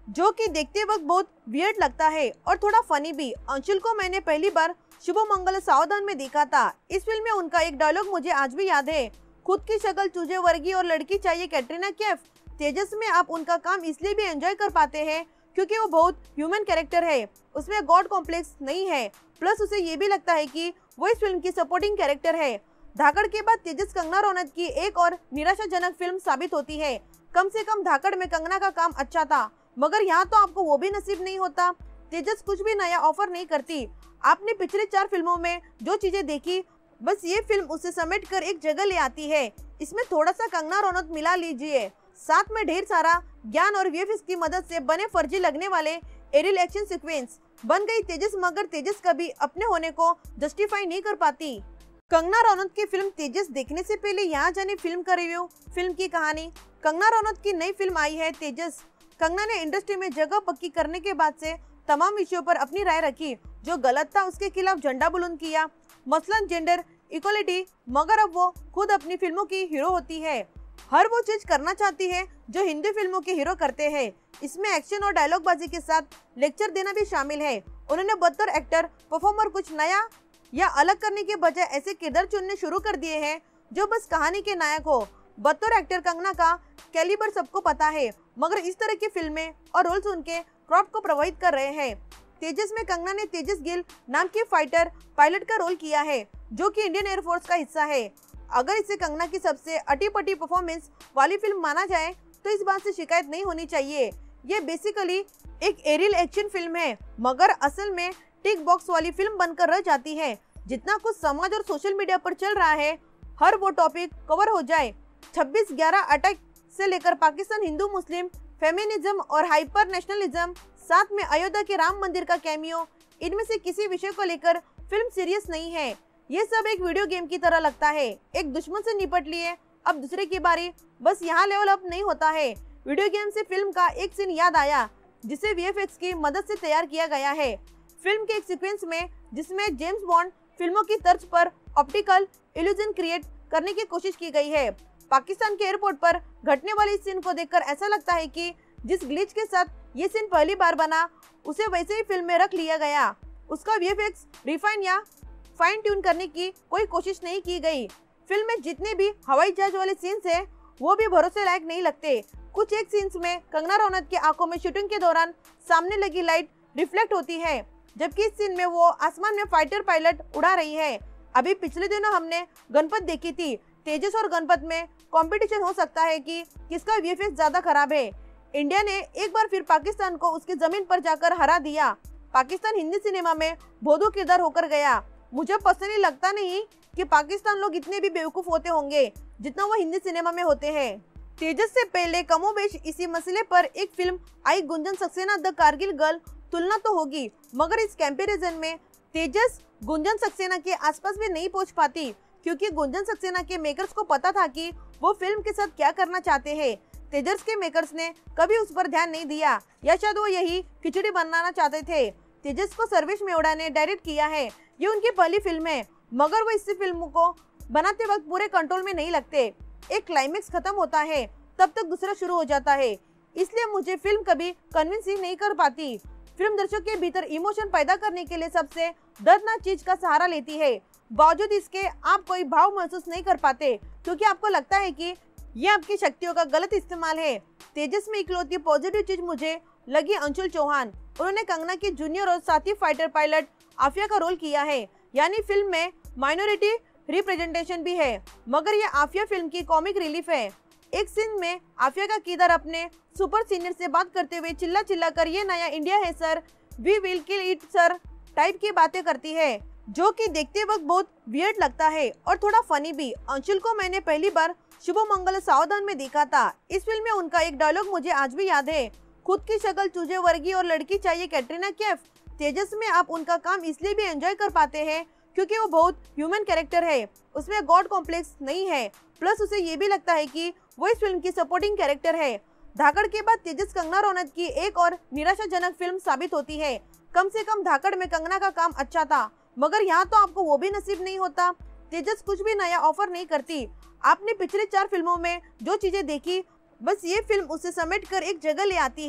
जो कि देखते वक्त बहुत वियर्ड लगता है और थोड़ा फनी भी। अंशुल को मैंने पहली बार शुभ मंगल सावधान में देखा था। इस फिल्म में उनका एक डायलॉग मुझे आज भी याद है, खुद की शक्ल चूजे वर्गी और लड़की चाहिए कैटरीना कैफ। तेजस में आप उनका काम इसलिए भी एंजॉय कर पाते हैं क्योंकि वो बहुत ह्यूमन कैरेक्टर है, उसमें गॉड कॉम्प्लेक्स नहीं है, प्लस उसे ये भी लगता है कि वो इस फिल्म की सपोर्टिंग कैरेक्टर है। धाकड़ के बाद तेजस कंगना रनौत की एक और निराशाजनक फिल्म साबित होती है। कम से कम धाकड़ में कंगना का काम अच्छा था, मगर यहाँ तो आपको वो भी नसीब नहीं होता। तेजस कुछ भी नया ऑफर नहीं करती। आपने पिछले चार फिल्मों में जो चीजें देखी, बस ये फिल्म उसे समेट कर एक जगह ले आती है। इसमें थोड़ा सा कंगना रनौत मिला लीजिए, साथ में ढेर सारा ज्ञान और वीएफएक्स की मदद से बने फर्जी लगने वाले एरियल एक्शन सीक्वेंस बन गई तेजस, मगर तेजस कभी अपने होने को जस्टिफाई नहीं कर पाती। कंगना रनौत की फिल्म तेजस देखने से पहले यहाँ जाने फिल्म का रिव्यू, फिल्म की कहानी। कंगना रनौत की नई फिल्म आई है तेजस। कंगना ने इंडस्ट्री में जगह पक्की करने के बाद से तमाम विषयों पर अपनी राय रखी। जो गलत था उसके खिलाफ झंडा बुलंद किया, मसलन जेंडर इक्वलिटी, मगर अब वो खुद अपनी फिल्मों की हीरो होती है। हर वो चीज करना चाहती है जो हिंदी फिल्मों के हीरो करते हैं। इसमें एक्शन और डायलॉग बाजी के साथ लेक्चर देना भी शामिल है। उन्होंने बतौर एक्टर परफॉर्मर कुछ नया या अलग करने के बजाय ऐसे किरदार चुनने शुरू कर दिए हैं जो बस कहानी के नायक हो। बतौर एक्टर कंगना का कैलिबर सबको पता है, मगर इस तरह की फिल्में और रोल्स उनके क्राफ्ट को प्रभावित कर रहे हैं। तेजस में कंगना ने तेजस गिल नाम की फाइटर पायलट का रोल किया है, जो कि इंडियन एयरफोर्स का हिस्सा है। अगर इसे कंगना की सबसे अटी-पटी परफॉर्मेंस वाली फिल्म माना जाए तो इस बात से शिकायत नहीं होनी चाहिए। ये बेसिकली एक एरियल एक्शन फिल्म है, मगर असल में टिक बॉक्स वाली फिल्म बनकर रह जाती है। जितना कुछ समाज और सोशल मीडिया पर चल रहा है, हर वो टॉपिक कवर हो जाए। छब्बीस ग्यारह अटैक से लेकर पाकिस्तान हिंदू मुस्लिम फेमिनिज्म और हाइपर नेशनलिज्म, साथ में अयोध्या के राम मंदिर का कैमियो, इनमें से किसी विषय को लेकर फिल्म सीरियस नहीं है। ये सब एक वीडियो गेम की तरह लगता है। एक दुश्मन से निपट लिए, अब दूसरे की बारी, बस यहाँ लेवल अप नहीं होता है। वीडियो गेम से फिल्म का एक सीन याद आया जिसे वीएफएक्स की मदद से तैयार किया गया है। फिल्म के एक सीक्वेंस में जिसमें जेम्स बॉन्ड फिल्मों की तर्ज पर ऑप्टिकल इल्यूजन क्रिएट करने की कोशिश की गई है। पाकिस्तान के एयरपोर्ट पर घटने वाली इस सीन को देखकर ऐसा लगता है कि जिस ग्लिच के साथ ये सीन पहली बार बना, उसे वैसे ही फिल्म में रख लिया गया। उसका वीएफएक्स रिफाइन या फाइन ट्यून करने की कोई कोशिश नहीं की गई। फिल्म में जितने भी हवाई जहाज वाले सीन्स हैं, वो भी भरोसे लायक नहीं लगते। कुछ एक सीन्स में कंगना रनौत की आंखों में शूटिंग के दौरान सामने लगी लाइट रिफ्लेक्ट होती है, जबकि इस सीन में वो आसमान में फाइटर पायलट उड़ा रही है। अभी पिछले दिनों हमने गणपत देखी थी। तेजस और गणपत में कंपटीशन हो सकता है कि किसका वीएफएक्स ज्यादा खराब है। इंडिया ने एक बार फिर पाकिस्तान को उसकी जमीन पर जाकर हरा दिया। पाकिस्तान हिंदी सिनेमा में भोदू किरदार होकर गया। मुझे पर्सनली लगता नहीं कि पाकिस्तान लोग इतने भी बेवकूफ होते होंगे जितना वो हिंदी सिनेमा में होते हैं। तेजस से पहले कमोबेश इसी मसले पर एक फिल्म आई, गुंजन सक्सेना द कारगिल गर्ल। तुलना तो होगी, मगर इस कंपैरिजन में तेजस गुंजन सक्सेना के आसपास भी नहीं पहुंच पाती, क्योंकि गुंजन सक्सेना के मेकर्स को पता था कि वो फिल्म के साथ क्या करना चाहते हैं। तेजस के मेकर्स ने कभी उस पर ध्यान नहीं दिया, या शायद वो यही खिचड़ी बनाना चाहते थे। तेजस को सर्वेश मेवड़ा ने डायरेक्ट किया है। ये उनकी पहली फिल्म है, मगर वो इस फिल्म को बनाते वक्त पूरे कंट्रोल में नहीं लगते। एक क्लाइमेक्स खत्म होता है, तब तक दूसरा शुरू हो जाता है, इसलिए मुझे फिल्म कभी कन्विंस ही नहीं कर पाती। फिल्म दर्शक के भीतर इमोशन पैदा करने के लिए सबसे दर्दनाक चीज का सहारा लेती है। बावजूद इसके आप कोई भाव महसूस नहीं कर पाते, क्योंकि आपको लगता है कि ये आपकी शक्तियों का गलत इस्तेमाल है। तेजस में इकलौती पॉजिटिव चीज मुझे लगी अंशुल चौहान। उन्होंने कंगना की जूनियर और साथी फाइटर पायलट आफिया का रोल किया है, यानी फिल्म में माइनॉरिटी रिप्रेजेंटेशन भी है, मगर ये आफिया फिल्म की कॉमिक रिलीफ है। एक सीन में आफिया का किरदार अपने सुपर सीनियर से बात करते हुए चिल्ला चिल्ला कर ये नया इंडिया है sir, we will kill it sir type की बातें करती है, जो कि देखते वक्त बहुत वियर्ड लगता है और थोड़ा फनी भी। अंशुल को मैंने पहली बार शुभ मंगल सावधान में देखा था। इस फिल्म में उनका एक डायलॉग मुझे आज भी याद है, खुद की शक्ल चूजे वर्गी और लड़की चाहिए कैटरीना कैफ। तेजस में आप उनका काम इसलिए भी एंजॉय कर पाते हैं क्योंकि वो बहुत ह्यूमन कैरेक्टर है, उसमें गॉड कॉम्प्लेक्स नहीं है, प्लस उसे ये भी लगता है कि वो इस फिल्म की सपोर्टिंग कैरेक्टर है। धाकड़ के बाद तेजस कंगना रनौत की एक और निराशाजनक फिल्म साबित होती है। कम से कम धाकड़ में कंगना का काम अच्छा था, मगर यहाँ तो आपको वो भी नसीब नहीं होता। तेजस कुछ भी नया ऑफर नहीं करती। आपने पिछले चार फिल्मों में जो चीजें देखी, बस ये फिल्म उसे समेट कर एक जगह ले आती है।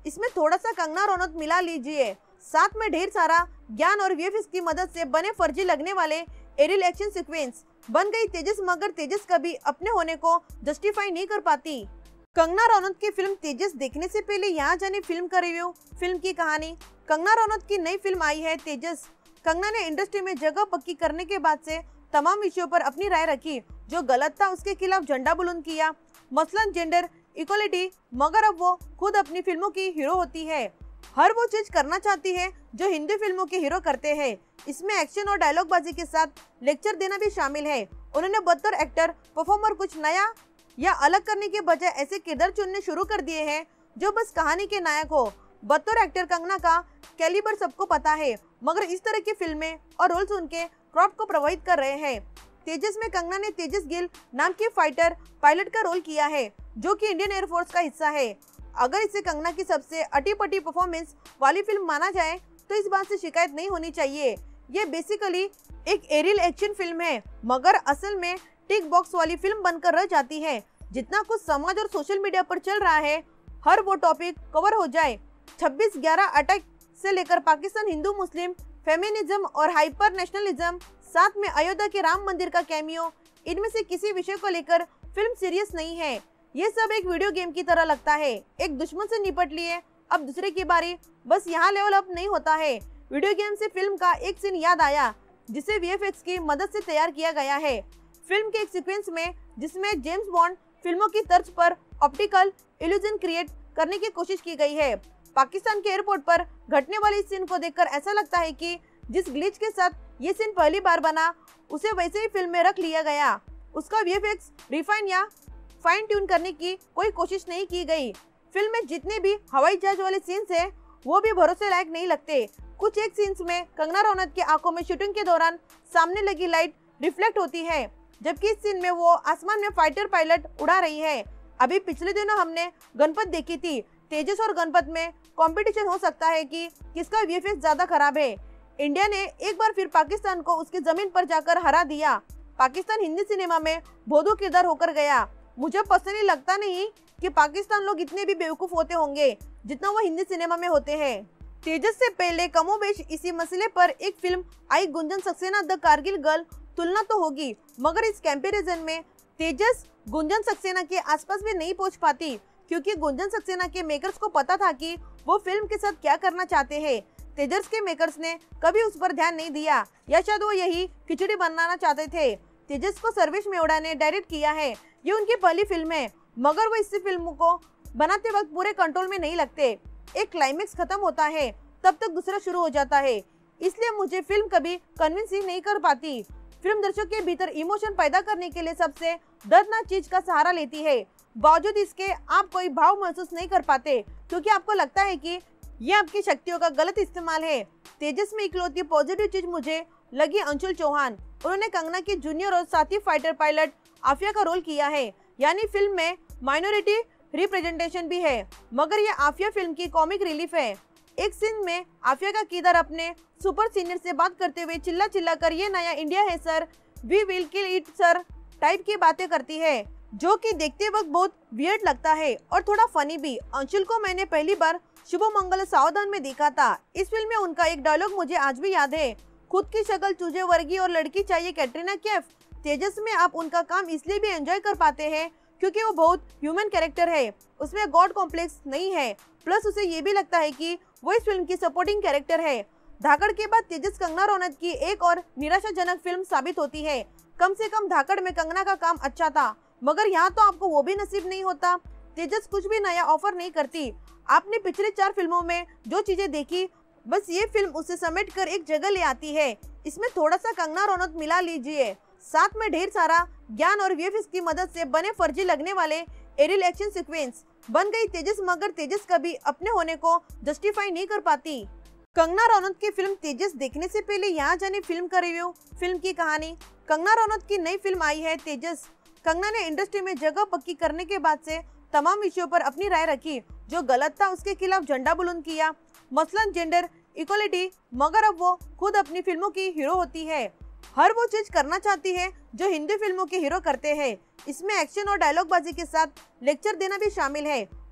इसमें थोड़ा सा कंगना रनौत मिला लीजिए, साथ में ढेर सारा ज्ञान और वीएफएक्स की मदद से बने फर्जी लगने वाले एरियल एक्शन सीक्वेंस बन गई तेजस, मगर तेजस कभी अपने होने को जस्टिफाई नहीं कर पाती। कंगना रनौत की फिल्म तेजस देखने से पहले यहाँ जाने फिल्म का रिव्यू, फिल्म की कहानी। कंगना रनौत की नई फिल्म आई है तेजस। कंगना ने इंडस्ट्री में जगह पक्की करने के बाद से तमाम विषयों पर अपनी राय रखी, जो गलत था उसके खिलाफ झंडा बुलंद किया, मसलन जेंडर इक्वलिटी, मगर अब वो खुद अपनी फिल्मों की हीरो होती है। हर वो चीज करना चाहती है जो हिंदी फिल्मों के हीरो करते हैं। इसमें एक्शन और डायलॉग बाजी के साथ लेक्चर देना भी शामिल है। उन्होंने बतौर एक्टर परफॉर्मर कुछ नया या अलग करने के बजाय ऐसे किरदार चुनने शुरू कर दिए हैं जो बस कहानी के नायक हो। बतौर एक्टर कंगना का कैलिबर सबको पता है, मगर इस तरह की फिल्में और रोल्स उनके क्राफ्ट को प्रभावित कर रहे हैं। तेजस में कंगना ने तेजस गिल नाम की फाइटर पायलट का रोल किया है, जो कि इंडियन एयरफोर्स का हिस्सा है। अगर इसे कंगना की सबसे अटी-पटी परफॉर्मेंस वाली फिल्म माना जाए तो इस बात से शिकायत नहीं होनी चाहिए। ये बेसिकली एक एरियल एक्शन फिल्म है, मगर असल में टिक बॉक्स वाली फिल्म बनकर रह जाती है। जितना कुछ समाज और सोशल मीडिया पर चल रहा है, हर वो टॉपिक कवर हो जाए। छब्बीस ग्यारह अटैक से लेकर पाकिस्तान हिंदू मुस्लिम फेमिनिज्म और हाइपर नेशनलिज्म, साथ में अयोध्या के राम मंदिर का कैमियो, इनमें से किसी विषय को लेकर फिल्म सीरियस नहीं है। ये सब एक वीडियो गेम की तरह लगता है। एक दुश्मन से निपट लिए, अब दूसरे की बारी, बस यहाँ लेवल अप नहीं होता है। वीडियो गेम से फिल्म का एक सीन याद आया, जिसे वीएफएक्स की मदद से तैयार किया गया है। फिल्म के एक सीक्वेंस में, जिसमें जेम्स बॉन्ड फिल्मों की तर्ज पर ऑप्टिकल इल्यूजन क्रिएट करने की कोशिश की गई है। पाकिस्तान के एयरपोर्ट पर घटने वाली इस सीन को देखकर ऐसा लगता है कि जिस ग्लिच के साथ ये सीन पहली बार बना, उसे वैसे ही फिल्म में रख लिया गया। उसका वीएफएक्स रिफाइन या फाइन ट्यून करने की कोई कोशिश नहीं की गई। फिल्म में जितने भी हवाई जहाज वाले सीन्स हैं, वो भी भरोसे लायक नहीं लगते। कुछ एक सीन्स में कंगना रनौत की आंखों में शूटिंग के दौरान सामने लगी लाइट रिफ्लेक्ट होती है, जबकि इस सीन में वो आसमान में फाइटर पायलट उड़ा रही है। अभी पिछले दिनों हमने गणपत देखी थी। तेजस और गणपत में कंपटीशन हो सकता है कि किसका वीएफएक्स ज्यादा खराब है। इंडिया ने एक बार फिर पाकिस्तान को उसकी जमीन पर जाकर हरा दिया। पाकिस्तान हिंदी सिनेमा में भोदू किरदार होकर गया। मुझे पर्सनली लगता नहीं कि पाकिस्तान लोग इतने भी बेवकूफ होते होंगे जितना वो हिंदी सिनेमा में होते हैं। तेजस से पहले कमोबेश इसी मसले पर एक फिल्म आई, गुंजन सक्सेना द कारगिल गर्ल। तुलना तो होगी, मगर इस कंपैरिजन में तेजस गुंजन सक्सेना के आसपास भी नहीं पहुंच पाती, क्योंकि गुंजन सक्सेना के मेकर्स को पता था कि वो फिल्म के साथ क्या करना चाहते हैं। तेजस के मेकर्स ने कभी उस पर ध्यान नहीं दिया, या शायद वो यही खिचड़ी बनाना चाहते थे। तेजस को सर्वेश मेवड़ा ने डायरेक्ट किया है। ये उनकी पहली फिल्म है, मगर वो इस फिल्म को बनाते वक्त पूरे कंट्रोल में नहीं लगते। एक क्लाइमेक्स खत्म होता है, तब तक दूसरा शुरू हो जाता है, इसलिए मुझे फिल्म कभी कन्विंस ही नहीं कर पाती। फिल्म दर्शक के भीतर इमोशन पैदा करने के लिए सबसे दर्दनाक चीज का सहारा लेती है। बावजूद इसके आप कोई भाव महसूस नहीं कर पाते, क्योंकि आपको लगता है कि ये आपकी शक्तियों का गलत इस्तेमाल है। तेजस में इकलौती पॉजिटिव चीज मुझे लगी अंशुल चौहान। उन्होंने कंगना की जूनियर और साथी फाइटर पायलट आफिया का रोल किया है, यानी फिल्म में माइनॉरिटी रिप्रेजेंटेशन भी है, मगर ये आफिया फिल्म की कॉमिक रिलीफ है। एक सीन में आफिया का किरदार अपने सुपर सीनियर से बात करते हुए चिल्ला चिल्ला कर ये नया इंडिया है sir, we will kill it sir type की बातें करती है, जो कि देखते वक्त बहुत वियर्ड लगता है और थोड़ा फनी भी। अंशुल को मैंने पहली बार शुभ मंगल सावधान में देखा था। इस फिल्म में उनका एक डायलॉग मुझे आज भी याद है, खुद की शक्ल चूजे वर्गी और लड़की चाहिए कैटरीना कैफ। तेजस में आप उनका काम इसलिए भी एंजॉय कर पाते हैं क्योंकि वो बहुत ह्यूमन कैरेक्टर है, उसमें गॉड कॉम्प्लेक्स नहीं है, प्लस उसे ये भी लगता है कि वो इस फिल्म की सपोर्टिंग कैरेक्टर है। धाकड़ के बाद तेजस कंगना रनौत की एक और निराशाजनक फिल्म साबित होती है। कम से कम धाकड़ में कंगना का काम अच्छा था, मगर यहाँ तो आपको वो भी नसीब नहीं होता। तेजस कुछ भी नया ऑफर नहीं करती। आपने पिछले चार फिल्मों में जो चीजें देखी, बस ये फिल्म उसे समेट कर एक जगह ले आती है। इसमें थोड़ा सा कंगना रनौत मिला लीजिए, साथ में ढेर सारा ज्ञान और वीएफएक्स की मदद से बने फर्जी लगने वाले एरियल एक्शन सीक्वेंस बन गई तेजस, मगर तेजस कभी अपने होने को जस्टिफाई नहीं कर पाती। कंगना रनौत की फिल्म तेजस देखने से पहले यहाँ जाने फिल्म का रिव्यू, फिल्म की कहानी। कंगना रनौत की नई फिल्म आई है तेजस। कंगना ने इंडस्ट्री में जगह पक्की करने के बाद से तमाम विषयों पर अपनी राय रखी, जो गलत था उसके खिलाफ झंडा बुलंद किया, मसलन जेंडर इक्वलिटी, मगर अब वो खुद अपनी फिल्मों की हीरो होती है। हर वो चीज करना चाहती है जो हिंदी फिल्मों के हीरो करते हैं। इसमें एक्शन और डायलॉग बाजी के साथ लेक्चर देना भी शामिल है।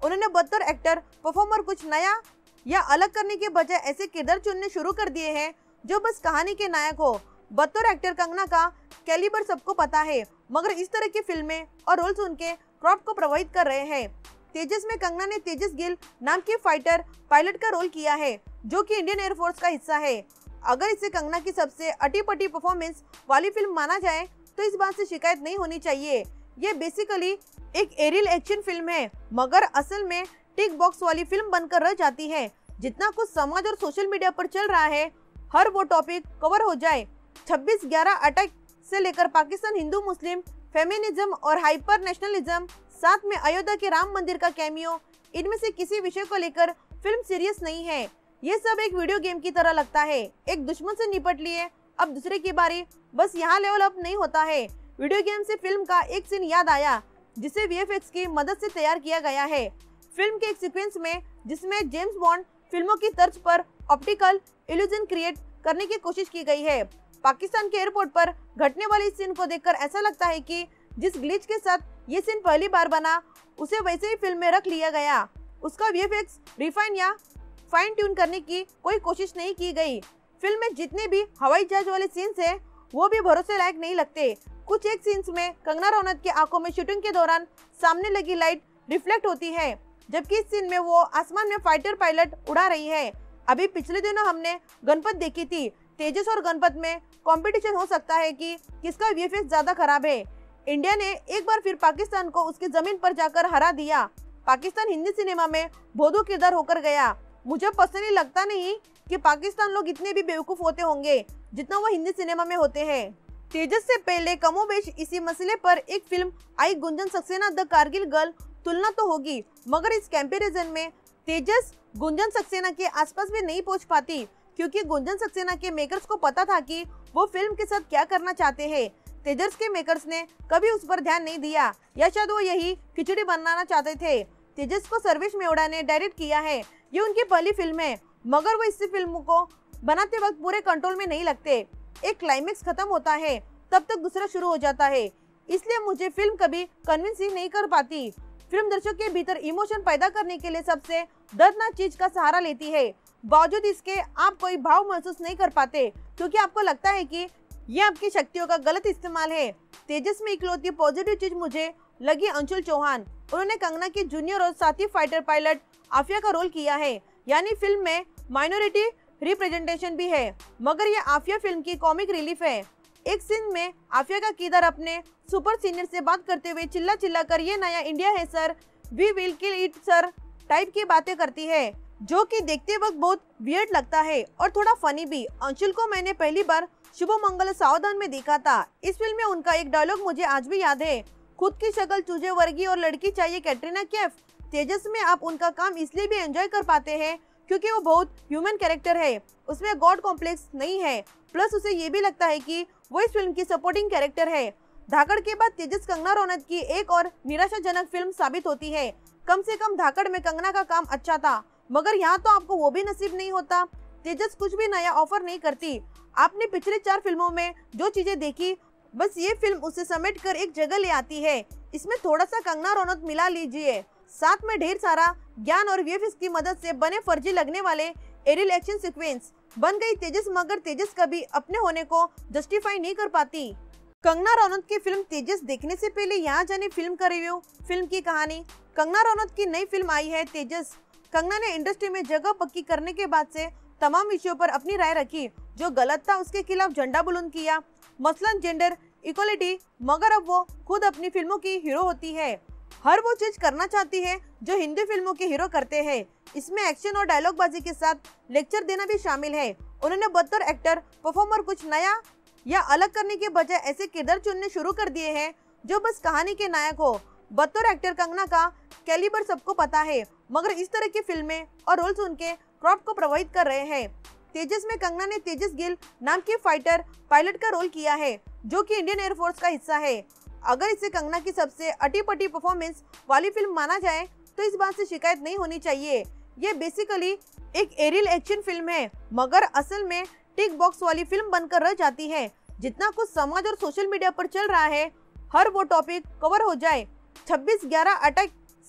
उन्होंने बतौर एक्टर परफॉर्मर कुछ नया या अलग करने के बजाय ऐसे किरदार चुनने शुरू कर दिए हैं जो बस कहानी के नायक हो। बतौर एक्टर कंगना का कैलिबर सबको पता है, मगर इस तरह की फिल्में और रोल्स उनके क्राफ्ट को प्रभावित कर रहे हैं। तेजस में कंगना ने तेजस गिल नाम की फाइटर पायलट का रोल किया है, जो कि इंडियन एयरफोर्स का हिस्सा है। अगर इसे कंगना की सबसे अटी-पटी परफॉर्मेंस वाली फिल्म माना जाए तो इस बात से शिकायत नहीं होनी चाहिए। ये बेसिकली एक एरियल एक्शन फिल्म है, मगर असल में टिक बॉक्स वाली फिल्म बनकर रह जाती है। जितना कुछ समाज और सोशल मीडिया पर चल रहा है, हर वो टॉपिक कवर हो जाए। छब्बीस ग्यारह अटैक से लेकर पाकिस्तान हिंदू मुस्लिम फेमिनिज्म और हाइपर नेशनलिज्म, साथ में अयोध्या के राम मंदिर का कैमियो, इनमें से किसी विषय को लेकर फिल्म सीरियस नहीं है। ये सब एक वीडियो गेम की तरह लगता है। एक दुश्मन से निपट लिए, अब दूसरे की बारी। बस यहाँ लेवल अप नहीं होता है। वीडियो गेम से फिल्म का एक सीन याद आया, जिसे वीएफएक्स की मदद से तैयार किया गया है। फिल्म के एक सीक्वेंस में, जिसमें जेम्स बॉन्ड फिल्मों की तर्ज पर ऑप्टिकल इल्यूजन क्रिएट करने की कोशिश की गई है। पाकिस्तान के एयरपोर्ट पर घटने वाली इस सीन को देखकर ऐसा लगता है कि जिस ग्लिच के साथ ये सीन पहली बार बना, उसे वैसे ही फिल्म में रख लिया गया। उसका वीएफएक्स रिफाइन या फाइन ट्यून करने की कोई कोशिश नहीं की गई। फिल्म में जितने भी हवाई जहाज वाले सीन्स हैं, वो भी भरोसे लायक नहीं लगते। कुछ एक सीन्स में कंगना रनौत की आंखों में शूटिंग के दौरान सामने लगी लाइट रिफ्लेक्ट होती है, जबकि इस सीन में वो आसमान में फाइटर पायलट उड़ा रही है। अभी पिछले दिनों हमने गणपत देखी थी। तेजस और गणपत में कंपटीशन हो सकता है कि किसका वीएफएक्स ज्यादा खराब है। इंडिया ने एक बार फिर पाकिस्तान को उसकी जमीन पर जाकर हरा दिया। पाकिस्तान हिंदी सिनेमा में भोदू किरदार होकर गया। मुझे पर्सनली लगता नहीं कि पाकिस्तान लोग इतने भी बेवकूफ होते होंगे जितना वो हिंदी सिनेमा में होते हैं। तेजस से पहले कमोबेश इसी मसले पर एक फिल्म आई, गुंजन सक्सेना द कारगिल गर्ल। तुलना तो होगी, मगर इस कंपैरिजन में तेजस गुंजन सक्सेना के आसपास भी नहीं पहुंच पाती, क्योंकि गुंजन सक्सेना के मेकर्स को पता था कि वो फिल्म के साथ क्या करना चाहते हैं। तेजस के मेकर्स ने कभी उस पर ध्यान नहीं दिया, या शायद वो यही खिचड़ी बनाना चाहते थे। तेजस को सर्वेश मेवड़ा ने डायरेक्ट किया है। ये उनकी पहली फिल्म है, मगर वो इस फिल्म को बनाते वक्त पूरे कंट्रोल में नहीं लगते। एक क्लाइमेक्स खत्म होता है, तब तक दूसरा शुरू हो जाता है। इसलिए मुझे फिल्म कभी कन्विंस ही नहीं कर पाती। फिल्म दर्शक के भीतर इमोशन पैदा करने के लिए सबसे दर्दनाक चीज का सहारा लेती है। बावजूद इसके आप कोई भाव महसूस नहीं कर पाते, क्योंकि आपको लगता है कि ये आपकी शक्तियों का गलत इस्तेमाल है। तेजस में इकलौती पॉजिटिव चीज मुझे लगी अंशुल चौहान। उन्होंने कंगना की जूनियर और साथी फाइटर पायलट आफिया का रोल किया है, यानी फिल्म में माइनॉरिटी रिप्रेजेंटेशन भी है, मगर ये आफिया फिल्म की कॉमिक रिलीफ है। एक सीन में आफिया का किरदार अपने सुपर सीनियर से बात करते हुए चिल्ला चिल्ला कर ये नया इंडिया है sir, we will kill it sir type की बातें करती है, जो कि देखते वक्त बहुत वियर्ड लगता है और थोड़ा फनी भी। अंशुल को मैंने पहली बार शुभ मंगल सावधान में देखा था। इस फिल्म में उनका एक डायलॉग मुझे आज भी याद है, खुद की शक्ल चूजे वर्गी और लड़की चाहिए कैटरीना कैफ। तेजस में आप उनका काम इसलिए भी एंजॉय कर पाते हैं क्योंकि वो बहुत ह्यूमन कैरेक्टर है, उसमें गॉड कॉम्प्लेक्स नहीं है, प्लस उसे ये भी लगता है कि वो इस फिल्म की सपोर्टिंग कैरेक्टर है। धाकड़ के बाद तेजस कंगना रनौत की एक और निराशाजनक फिल्म साबित होती है। कम से कम धाकड़ में कंगना का काम अच्छा था, मगर यहाँ तो आपको वो भी नसीब नहीं होता। तेजस कुछ भी नया ऑफर नहीं करती। आपने पिछले चार फिल्मों में जो चीजें देखी, बस ये फिल्म उसे समेट कर एक जगह ले आती है। इसमें थोड़ा सा कंगना रनौत मिला लीजिए, साथ में ढेर सारा ज्ञान और वीएफएक्स की मदद से बने फर्जी लगने वाले एरियल एक्शन सीक्वेंस बन गई तेजस, मगर तेजस कभी अपने होने को जस्टिफाई नहीं कर पाती। कंगना रनौत की फिल्म तेजस देखने से पहले यहाँ जाने फिल्म का रिव्यू, फिल्म की कहानी। कंगना रनौत की नई फिल्म आई है तेजस। कंगना ने इंडस्ट्री में जगह पक्की करने के बाद से तमाम विषयों पर अपनी राय रखी। जो गलत था उसके खिलाफ झंडा बुलंद किया, मसलन जेंडर इक्वलिटी, मगर अब वो खुद अपनी फिल्मों की हीरो होती है। हर वो चीज करना चाहती है जो हिंदी फिल्मों के हीरो करते हैं। इसमें एक्शन और डायलॉग बाजी के साथ लेक्चर देना भी शामिल है। उन्होंने बतौर एक्टर परफॉर्मर कुछ नया या अलग करने के बजाय ऐसे किरदार चुनने शुरू कर दिए हैं जो बस कहानी के नायक हो। बतौर एक्टर कंगना का कैलिबर सबको पता है, मगर इस तरह की फिल्में और रोल्स उनके क्राफ्ट को प्रभावित कर रहे हैं। तेजस में कंगना ने तेजस गिल नाम की फाइटर पायलट का रोल किया है, जो कि इंडियन एयरफोर्स का हिस्सा है। अगर इसे कंगना की सबसे अटी-पटी परफॉर्मेंस वाली फिल्म माना जाए तो इस बात से शिकायत नहीं होनी चाहिए। ये बेसिकली एक एरियल एक्शन फिल्म है, मगर असल में टिक बॉक्स वाली फिल्म बनकर रह जाती है। जितना कुछ समाज और सोशल मीडिया पर चल रहा है, हर वो टॉपिक कवर हो जाए। छब्बीस ग्यारह अटैक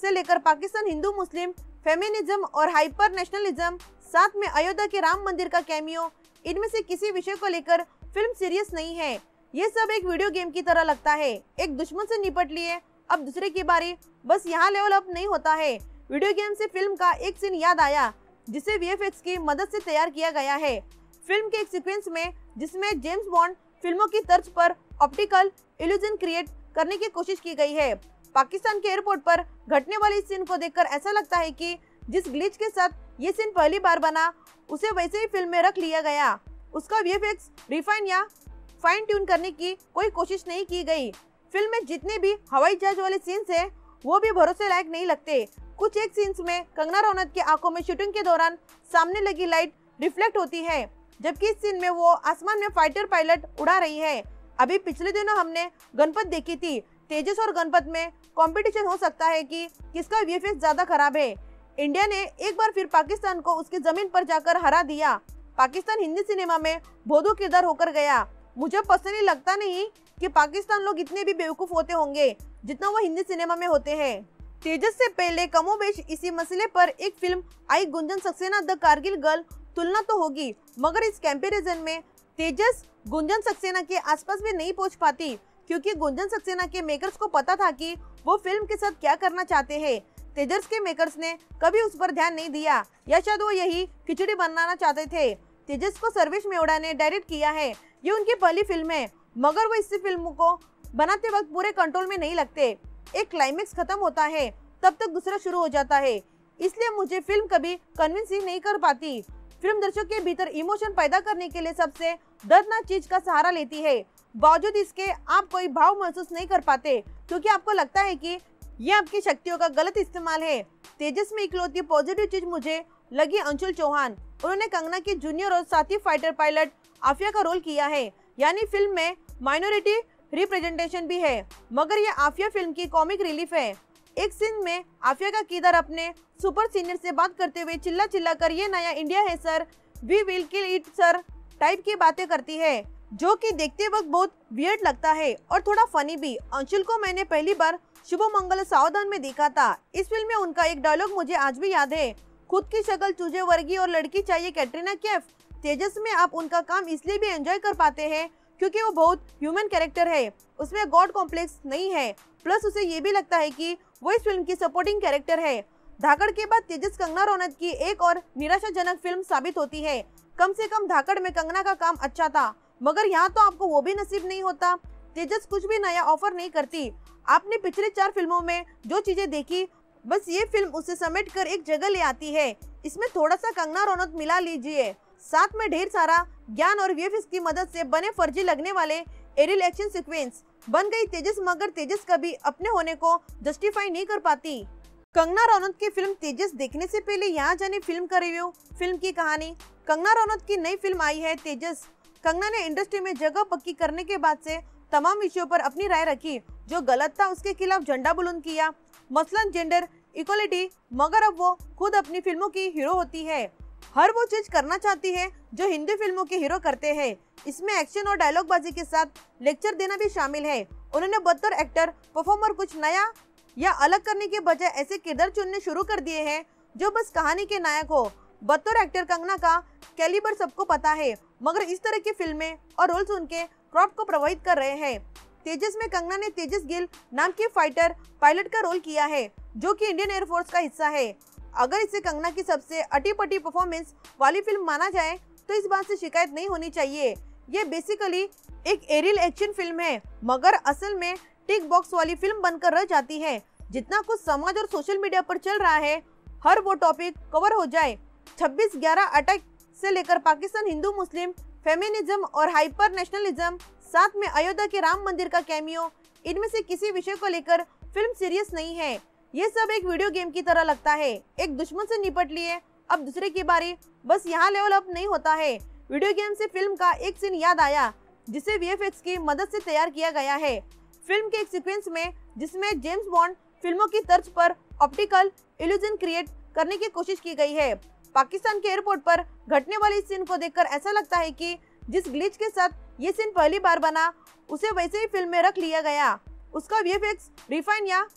से लेकर पाकिस्तान हिंदू मुस्लिम फेमिनिज्म और हाइपर नेशनलिज्म, साथ में अयोध्या के राम मंदिर का कैमियो, इनमें से किसी विषय को लेकर फिल्म सीरियस नहीं है। ये सब एक वीडियो गेम की तरह लगता है। एक दुश्मन से निपट लिए, अब दूसरे की बारी। बस यहाँ लेवल अप नहीं होता है। वीडियो गेम से फिल्म का एक सीन याद आया जिसे वीएफएक्स की मदद से तैयार किया गया है। फिल्म के एक सीक्वेंस में जिसमें जेम्स बॉन्ड फिल्मों की तर्ज पर ऑप्टिकल इल्यूजन क्रिएट करने की कोशिश की गई है। पाकिस्तान के एयरपोर्ट पर घटने वाली इस सीन को देखकर ऐसा लगता है कि जिस ग्लिच के साथ ये सीन पहली बार बना, उसे वैसे ही फिल्म में रख लिया गया। उसका वीएफएक्स रिफाइन या फाइन ट्यून करने की कोई कोशिश नहीं की गई। फिल्म में जितने भी हवाई जहाज वाले सीन्स हैं, वो भी भरोसे लायक नहीं लगते। कुछ एक सीन्स में कंगना रनौत की आंखों में शूटिंग के दौरान सामने लगी लाइट रिफ्लेक्ट होती है, जबकि इस सीन में वो आसमान में फाइटर पायलट उड़ा रही है। अभी पिछले दिनों हमने गणपत देखी थी। तेजस और गणपत में कंपटीशन हो सकता है कि किसका वीएफएक्स ज्यादा खराब है। इंडिया ने एक बार फिर पाकिस्तान को उसकी जमीन पर जाकर हरा दिया। पाकिस्तान हिंदी सिनेमा में भोदू किरदार होकर गया। मुझे पर्सनली लगता नहीं कि पाकिस्तान लोग इतने भी बेवकूफ होते होंगे जितना वो हिंदी सिनेमा में होते हैं। तेजस से पहले कमोबेश इसी मसले पर एक फिल्म आई, गुंजन सक्सेना द कारगिल गर्ल। तुलना तो होगी, मगर इस कंपैरिजन में तेजस गुंजन सक्सेना के आसपास भी नहीं पहुंच पाती, क्योंकि गुंजन सक्सेना के मेकर्स को पता था कि वो फिल्म के साथ क्या करना चाहते हैं। तेजस के मेकर्स ने कभी उस पर ध्यान नहीं दिया, या शायद वो यही खिचड़ी बनाना चाहते थे। तेजस को सर्वेश मेवड़ा ने डायरेक्ट किया है। ये उनकी पहली फिल्म है, मगर वो इस फिल्म को बनाते वक्त पूरे कंट्रोल में नहीं लगते। एक क्लाइमेक्स खत्म होता है, तब तक दूसरा शुरू हो जाता है। इसलिए मुझे फिल्म कभी कन्विंस ही नहीं कर पाती। फिल्म दर्शक के भीतर इमोशन पैदा करने के लिए सबसे दर्दनाक चीज का सहारा लेती है। बावजूद इसके आप कोई भाव महसूस नहीं कर पाते, क्योंकि आपको लगता है कि ये आपकी शक्तियों का गलत इस्तेमाल है। तेजस में इकलौती पॉजिटिव चीज मुझे लगी अंशुल चौहान। उन्होंने कंगना की जूनियर और साथी फाइटर पायलट आफिया का रोल किया है, यानी फिल्म में माइनॉरिटी रिप्रेजेंटेशन भी है, मगर ये आफिया फिल्म की कॉमिक रिलीफ है। एक सीन में आफिया का किरदार अपने सुपर सीनियर से बात करते हुए चिल्ला चिल्ला कर ये नया इंडिया है sir, we will kill it sir type की बातें करती है, जो कि देखते वक्त बहुत वियर्ड लगता है और थोड़ा फनी भी। अंशुल को मैंने पहली बार शुभ मंगल सावधान में देखा था। इस फिल्म में उनका एक डायलॉग मुझे आज भी याद है, खुद की शक्ल चूजे वर्गी और लड़की चाहिए कैटरीना कैफ। तेजस में आप उनका काम इसलिए भी एंजॉय कर पाते हैं क्योंकि वो बहुत ह्यूमन कैरेक्टर है, उसमें गॉड कॉम्प्लेक्स नहीं है, प्लस उसे ये भी लगता है कि वो इस फिल्म की सपोर्टिंग कैरेक्टर है। धाकड़ के बाद तेजस कंगना रनौत की एक और निराशाजनक फिल्म साबित होती है। कम से कम धाकड़ में कंगना का काम अच्छा था, मगर यहाँ तो आपको वो भी नसीब नहीं होता। तेजस कुछ भी नया ऑफर नहीं करती। आपने पिछले चार फिल्मों में जो चीजें देखी, बस ये फिल्म उसे समेट कर एक जगह ले आती है। इसमें थोड़ा सा कंगना रनौत मिला लीजिए, साथ में ढेर सारा ज्ञान और वीएफएक्स की मदद से बने फर्जी लगने वाले एरियल एक्शन सीक्वेंस बन गई तेजस, मगर तेजस कभी अपने होने को जस्टिफाई नहीं कर पाती। कंगना रनौत की फिल्म तेजस देखने से पहले यहाँ जाने फिल्म का रिव्यू, फिल्म की कहानी। कंगना रनौत की नई फिल्म आई है तेजस। कंगना ने इंडस्ट्री में जगह पक्की करने के बाद से तमाम विषयों पर अपनी राय रखी। जो गलत था उसके खिलाफ झंडा बुलंद किया, मसलन जेंडर इक्वलिटी, मगर अब वो खुद अपनी फिल्मों की हीरो होती है। हर वो चीज करना चाहती है जो हिंदी फिल्मों के हीरो करते हैं। इसमें एक्शन और डायलॉग बाजी के साथ लेक्चर देना भी शामिल है। उन्होंने बतौर एक्टर परफॉर्मर कुछ नया या अलग करने के बजाय ऐसे किरदार चुनने शुरू कर दिए हैं जो बस कहानी के नायक हो। बतौर एक्टर कंगना का कैलिबर सबको पता है, मगर इस तरह की फिल्में और रोल्स उनके क्रॉप को प्रभावित कर रहे हैं। तेजस में कंगना ने तेजस गिल नाम की फाइटर पायलट का रोल किया है, जो कि इंडियन एयरफोर्स का हिस्सा है। अगर इसे कंगना की सबसे अटी-पटी परफॉर्मेंस वाली फिल्म माना जाए तो इस बात से शिकायत नहीं होनी चाहिए। ये बेसिकली एक एरियल एक्शन फिल्म है, मगर असल में टिक बॉक्स वाली फिल्म बनकर रह जाती है। जितना कुछ समाज और सोशल मीडिया पर चल रहा है, हर वो टॉपिक कवर हो जाए। छब्बीस ग्यारह अटैक से लेकर पाकिस्तान हिंदू मुस्लिम फेमिनिज्म और हाइपर नेशनलिज्म, साथ में अयोध्या के राम मंदिर का कैमियो, इनमें से किसी विषय को लेकर फिल्म सीरियस नहीं है। ये सब एक वीडियो गेम की तरह लगता है। एक दुश्मन से निपट लिए, अब दूसरे की बारी। बस यहाँ लेवल अप नहीं होता है। वीडियो गेम से फिल्म का एक सीन याद आया जिसे वीएफएक्स की मदद से तैयार किया गया है। फिल्म के एक सीक्वेंस में जिसमें जेम्स बॉन्ड फिल्मों की तर्ज पर ऑप्टिकल इल्यूजन क्रिएट करने की कोशिश की गई है। पाकिस्तान के एयरपोर्ट पर घटने वाली इस सीन को देखकर ऐसा लगता है कि जिस ग्लिच के साथ ये सीन पहली बार बना, उसे वैसे ही फिल्म में रख लिया गया। उसका वीएफएक्स रिफाइन या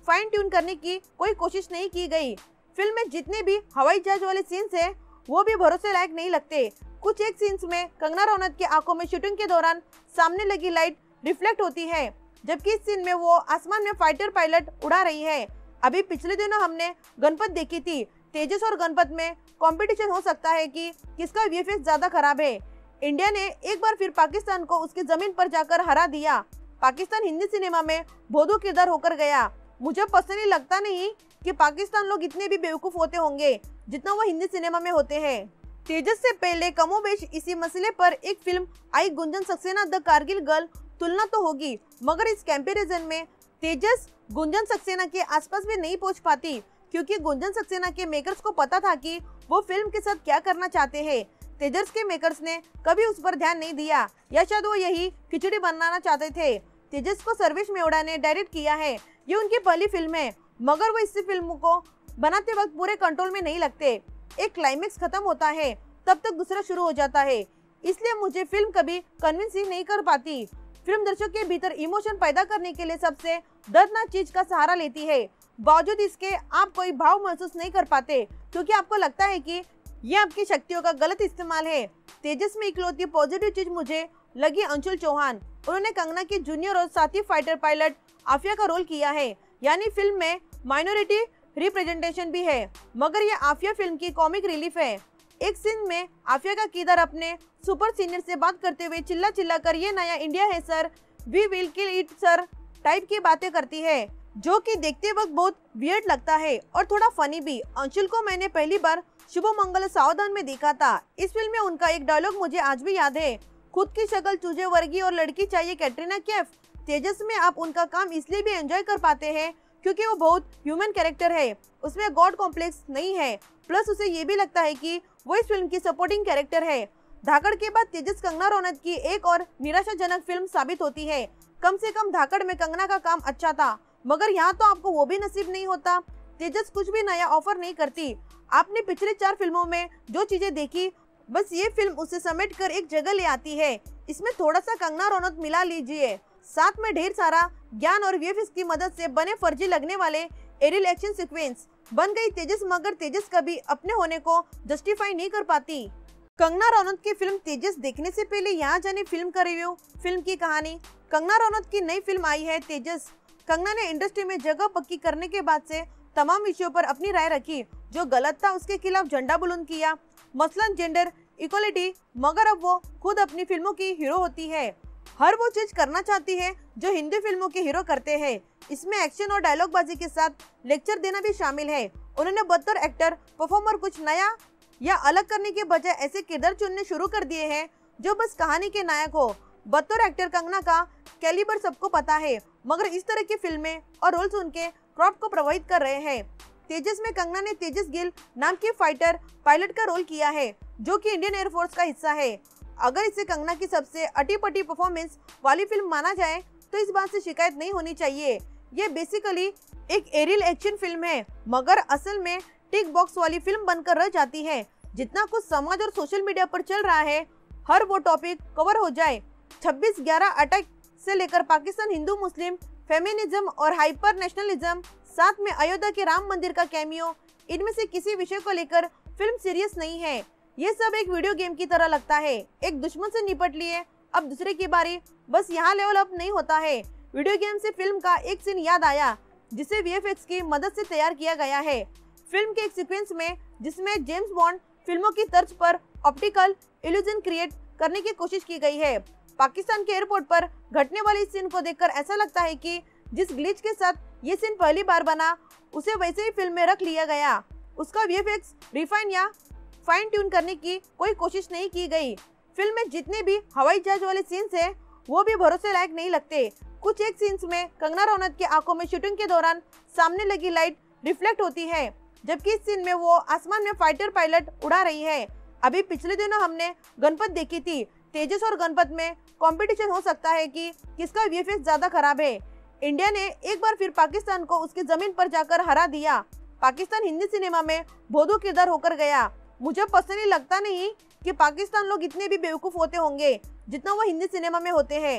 फाइन ट्यून करने की कोई कोशिश नहीं की गई। फिल्म में जितने भी हवाई जहाज वाले सीन्स हैं वो भी भरोसे लायक नहीं लगते। कुछ एक सीन्स में कंगना रनौत की आंखों में शूटिंग के दौरान सामने लगी लाइट रिफ्लेक्ट होती है, जबकि इस सीन में वो आसमान में फाइटर पायलट उड़ा रही है। अभी पिछले दिनों हमने गणपत देखी थी। तेजस और गणपत में कंपटीशन हो सकता है कि किसका वीएफएक्स ज्यादा खराब है। इंडिया ने एक बार फिर पाकिस्तान को उसकी जमीन पर जाकर हरा दिया। पाकिस्तान हिंदी सिनेमा में भोदू किरदार होकर गया। मुझे पर्सनली लगता नहीं कि पाकिस्तान लोग इतने भी बेवकूफ होते होंगे जितना वो हिंदी सिनेमा में होते हैं। तेजस से पहले कमोबेश इसी मसले पर एक फिल्म आई, गुंजन सक्सेना द कारगिल गर्ल। तुलना तो होगी, मगर इस कंपैरिजन में तेजस गुंजन सक्सेना के आसपास भी नहीं पहुंच पाती, क्योंकि गुंजन सक्सेना के मेकर्स को पता था कि वो फिल्म के साथ क्या करना चाहते हैं। तेजस के मेकर्स ने कभी उस पर ध्यान नहीं दिया, या शायद वो यही खिचड़ी बनाना चाहते थे। तेजस को सर्वेश मेवड़ा ने डायरेक्ट किया है, ये उनकी पहली फिल्म है, मगर वो इस फिल्म को बनाते वक्त पूरे कंट्रोल में नहीं लगते। एक क्लाइमेक्स खत्म होता है तब तक दूसरा शुरू हो जाता है, इसलिए मुझे फिल्म कभी कन्विंस ही नहीं कर पाती। फिल्म दर्शक के भीतर इमोशन पैदा करने के लिए सबसे दर्दनाक चीज का सहारा लेती है। बावजूद इसके आप कोई भाव महसूस नहीं कर पाते, क्योंकि आपको लगता है कि ये आपकी शक्तियों का गलत इस्तेमाल है। तेजस में इकलौती पॉजिटिव चीज मुझे लगी अंशुल चौहान। उन्होंने कंगना की जूनियर और साथी फाइटर पायलट आफिया का रोल किया है, यानी फिल्म में माइनॉरिटी रिप्रेजेंटेशन भी है, मगर ये आफिया फिल्म की कॉमिक रिलीफ है। एक सीन में आफिया का किरदार अपने सुपर सीनियर से बात करते हुए चिल्ला चिल्ला कर ये नया इंडिया है sir, we will kill it sir type की बातें करती है, जो कि देखते वक्त बहुत वियर्ड लगता है और थोड़ा फनी भी। अंशुल को मैंने पहली बार शुभ मंगल सावधान में देखा था। इस फिल्म में उनका एक डायलॉग मुझे आज भी याद है, खुद की शक्ल चूजे वर्गी और लड़की चाहिए कैटरीना कैफ। तेजस में आप उनका काम इसलिए भी एंजॉय कर पाते हैं क्योंकि वो बहुत ह्यूमन कैरेक्टर है, उसमें गॉड कॉम्प्लेक्स नहीं है, प्लस उसे ये भी लगता है कि वो इस फिल्म की सपोर्टिंग कैरेक्टर है। धाकड़ के बाद तेजस कंगना रनौत की एक और निराशाजनक फिल्म साबित होती है। कम से कम धाकड़ में कंगना का काम अच्छा था, मगर यहाँ तो आपको वो भी नसीब नहीं होता। तेजस कुछ भी नया ऑफर नहीं करती। आपने पिछले चार फिल्मों में जो चीजें देखी, बस ये फिल्म उसे समेट कर एक जगह ले आती है। इसमें थोड़ा सा कंगना रनौत मिला लीजिए, साथ में ढेर सारा ज्ञान और वीएफएक्स की मदद से बने फर्जी लगने वाले एरियल एक्शन सीक्वेंस बन गई तेजस, मगर तेजस कभी अपने होने को जस्टिफाई नहीं कर पाती। कंगना रनौत की फिल्म तेजस देखने से पहले यहाँ जाने फिल्म का रिव्यू, फिल्म की कहानी। कंगना रनौत की नई फिल्म आई है तेजस। कंगना ने इंडस्ट्री में जगह पक्की करने के बाद से तमाम विषयों पर अपनी राय रखी। जो गलत था उसके खिलाफ झंडा बुलंद किया, मसलन जेंडर इक्वलिटी, मगर अब वो खुद अपनी फिल्मों की हीरो होती है। हर वो चीज करना चाहती है जो हिंदी फिल्मों के हीरो करते हैं। इसमें एक्शन और डायलॉग बाजी के साथ लेक्चर देना भी शामिल है। उन्होंने बतौर एक्टर परफॉर्मर कुछ नया या अलग करने के बजाय ऐसे किरदार चुनने शुरू कर दिए हैं जो बस कहानी के नायक हो। बतौर एक्टर कंगना का कैलिबर सबको पता है, मगर इस तरह की फिल्में और रोल्स उनके क्राफ्ट को प्रभावित कर रहे हैं। तेजस में कंगना ने तेजस गिल नाम की फाइटर पायलट का रोल किया है, जो कि इंडियन एयरफोर्स का हिस्सा है। अगर इसे कंगना की सबसे अटी-पटी परफॉर्मेंस वाली फिल्म माना जाए तो इस बात से शिकायत नहीं होनी चाहिए। ये बेसिकली एक एरियल एक्शन फिल्म है, मगर असल में टिक बॉक्स वाली फिल्म बनकर रह जाती है। जितना कुछ समाज और सोशल मीडिया पर चल रहा है, हर वो टॉपिक कवर हो जाए। छब्बीस ग्यारह अटैक से लेकर पाकिस्तान हिंदू मुस्लिम फेमिनिज्म और हाइपर नेशनलिज्म, साथ में अयोध्या के राम मंदिर का कैमियो, इनमें से किसी विषय को लेकर फिल्म सीरियस नहीं है। ये सब एक वीडियो गेम की तरह लगता है। एक दुश्मन से निपट लिए, अब दूसरे की बारी, बस यहाँ लेवल अप नहीं होता है। वीडियो गेम से फिल्म का एक सीन याद आया जिसे वीएफएक्स की मदद से तैयार किया गया है। फिल्म के एक सीक्वेंस में जिसमें जेम्स बॉन्ड फिल्मों की तर्ज पर ऑप्टिकल इल्यूजन क्रिएट करने की कोशिश की गई है। पाकिस्तान के एयरपोर्ट पर घटने वाली इस सीन को देखकर ऐसा लगता है कि जिस ग्लिच के साथ ये सीन पहली बार बना, उसे वैसे ही फिल्म में रख लिया गया। उसका वीएफएक्स रिफाइन या फाइन ट्यून करने की कोई कोशिश नहीं की गई। फिल्म में जितने भी हवाई जहाज वाले सीन्स हैं वो भी भरोसे लायक नहीं लगते। कुछ एक सीन्स में कंगना रनौत की आंखों में शूटिंग के दौरान सामने लगी लाइट रिफ्लेक्ट होती है, जबकि इस सीन में वो आसमान में फाइटर पायलट उड़ा रही है। अभी पिछले दिनों हमने गणपत देखी थी। तेजस और गणपत में कंपटीशन हो सकता है कि किसका वीएफएक्स ज्यादा खराब है। इंडिया ने एक बार फिर पाकिस्तान को उसकी जमीन पर जाकर हरा दिया। पाकिस्तान हिंदी सिनेमा में भोदू किरदार होकर गया। मुझे पर्सनली लगता नहीं कि पाकिस्तान लोग इतने भी बेवकूफ होते होंगे जितना वो हिंदी सिनेमा में होते हैं।